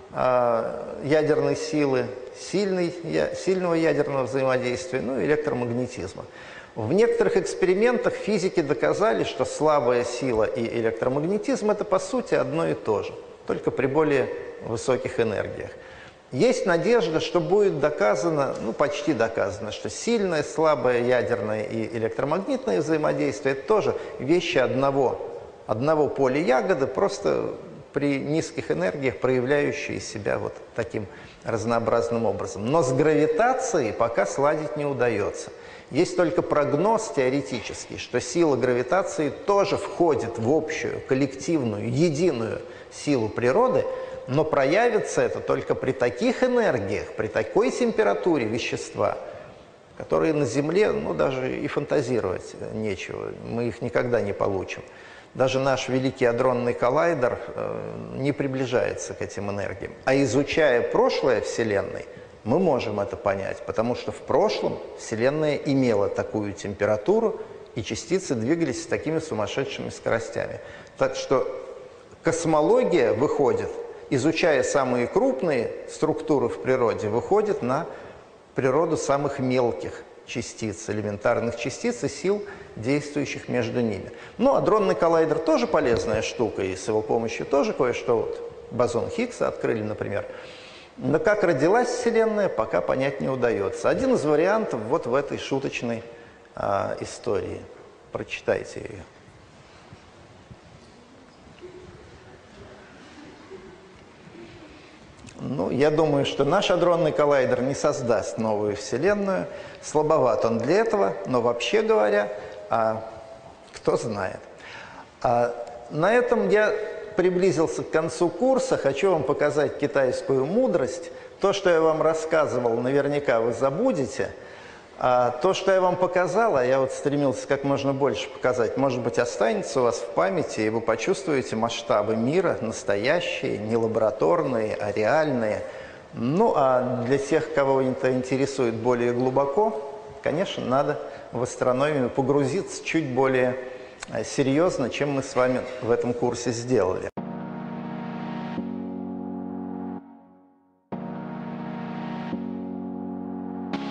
ядерной силы, сильной, сильного ядерного взаимодействия, ну и электромагнетизма. В некоторых экспериментах физики доказали, что слабая сила и электромагнетизм – это по сути одно и то же, только при более высоких энергиях. Есть надежда, что будет доказано, ну почти доказано, что сильное, слабое ядерное и электромагнитное взаимодействие – это тоже вещи одного, одного поля ягоды, просто при низких энергиях, проявляющие себя вот таким разнообразным образом. Но с гравитацией пока сладить не удается. Есть только прогноз теоретический, что сила гравитации тоже входит в общую, коллективную, единую силу природы, но проявится это только при таких энергиях, при такой температуре вещества, которые на Земле, ну, даже и фантазировать нечего, мы их никогда не получим. Даже наш Великий адронный коллайдер э, не приближается к этим энергиям. А изучая прошлое Вселенной, мы можем это понять, потому что в прошлом Вселенная имела такую температуру, и частицы двигались с такими сумасшедшими скоростями. Так что космология выходит, изучая самые крупные структуры в природе, выходит на природу самых мелких частиц, элементарных частиц и сил, действующих между ними. Ну, адронный коллайдер тоже полезная штука, и с его помощью тоже кое-что, вот, бозон Хиггса открыли, например. Но как родилась Вселенная, пока понять не удается. Один из вариантов вот в этой шуточной а, истории. Прочитайте ее. Ну, я думаю, что наш адронный коллайдер не создаст новую Вселенную. Слабоват он для этого, но вообще говоря, а, кто знает. А, на этом я приблизился к концу курса. Хочу вам показать китайскую мудрость. То, что я вам рассказывал, наверняка вы забудете. А то, что я вам показал, а я вот стремился как можно больше показать, может быть, останется у вас в памяти, и вы почувствуете масштабы мира, настоящие, не лабораторные, а реальные. Ну, а для тех, кого это интересует более глубоко, конечно, надо в астрономию погрузиться чуть более серьезно, чем мы с вами в этом курсе сделали.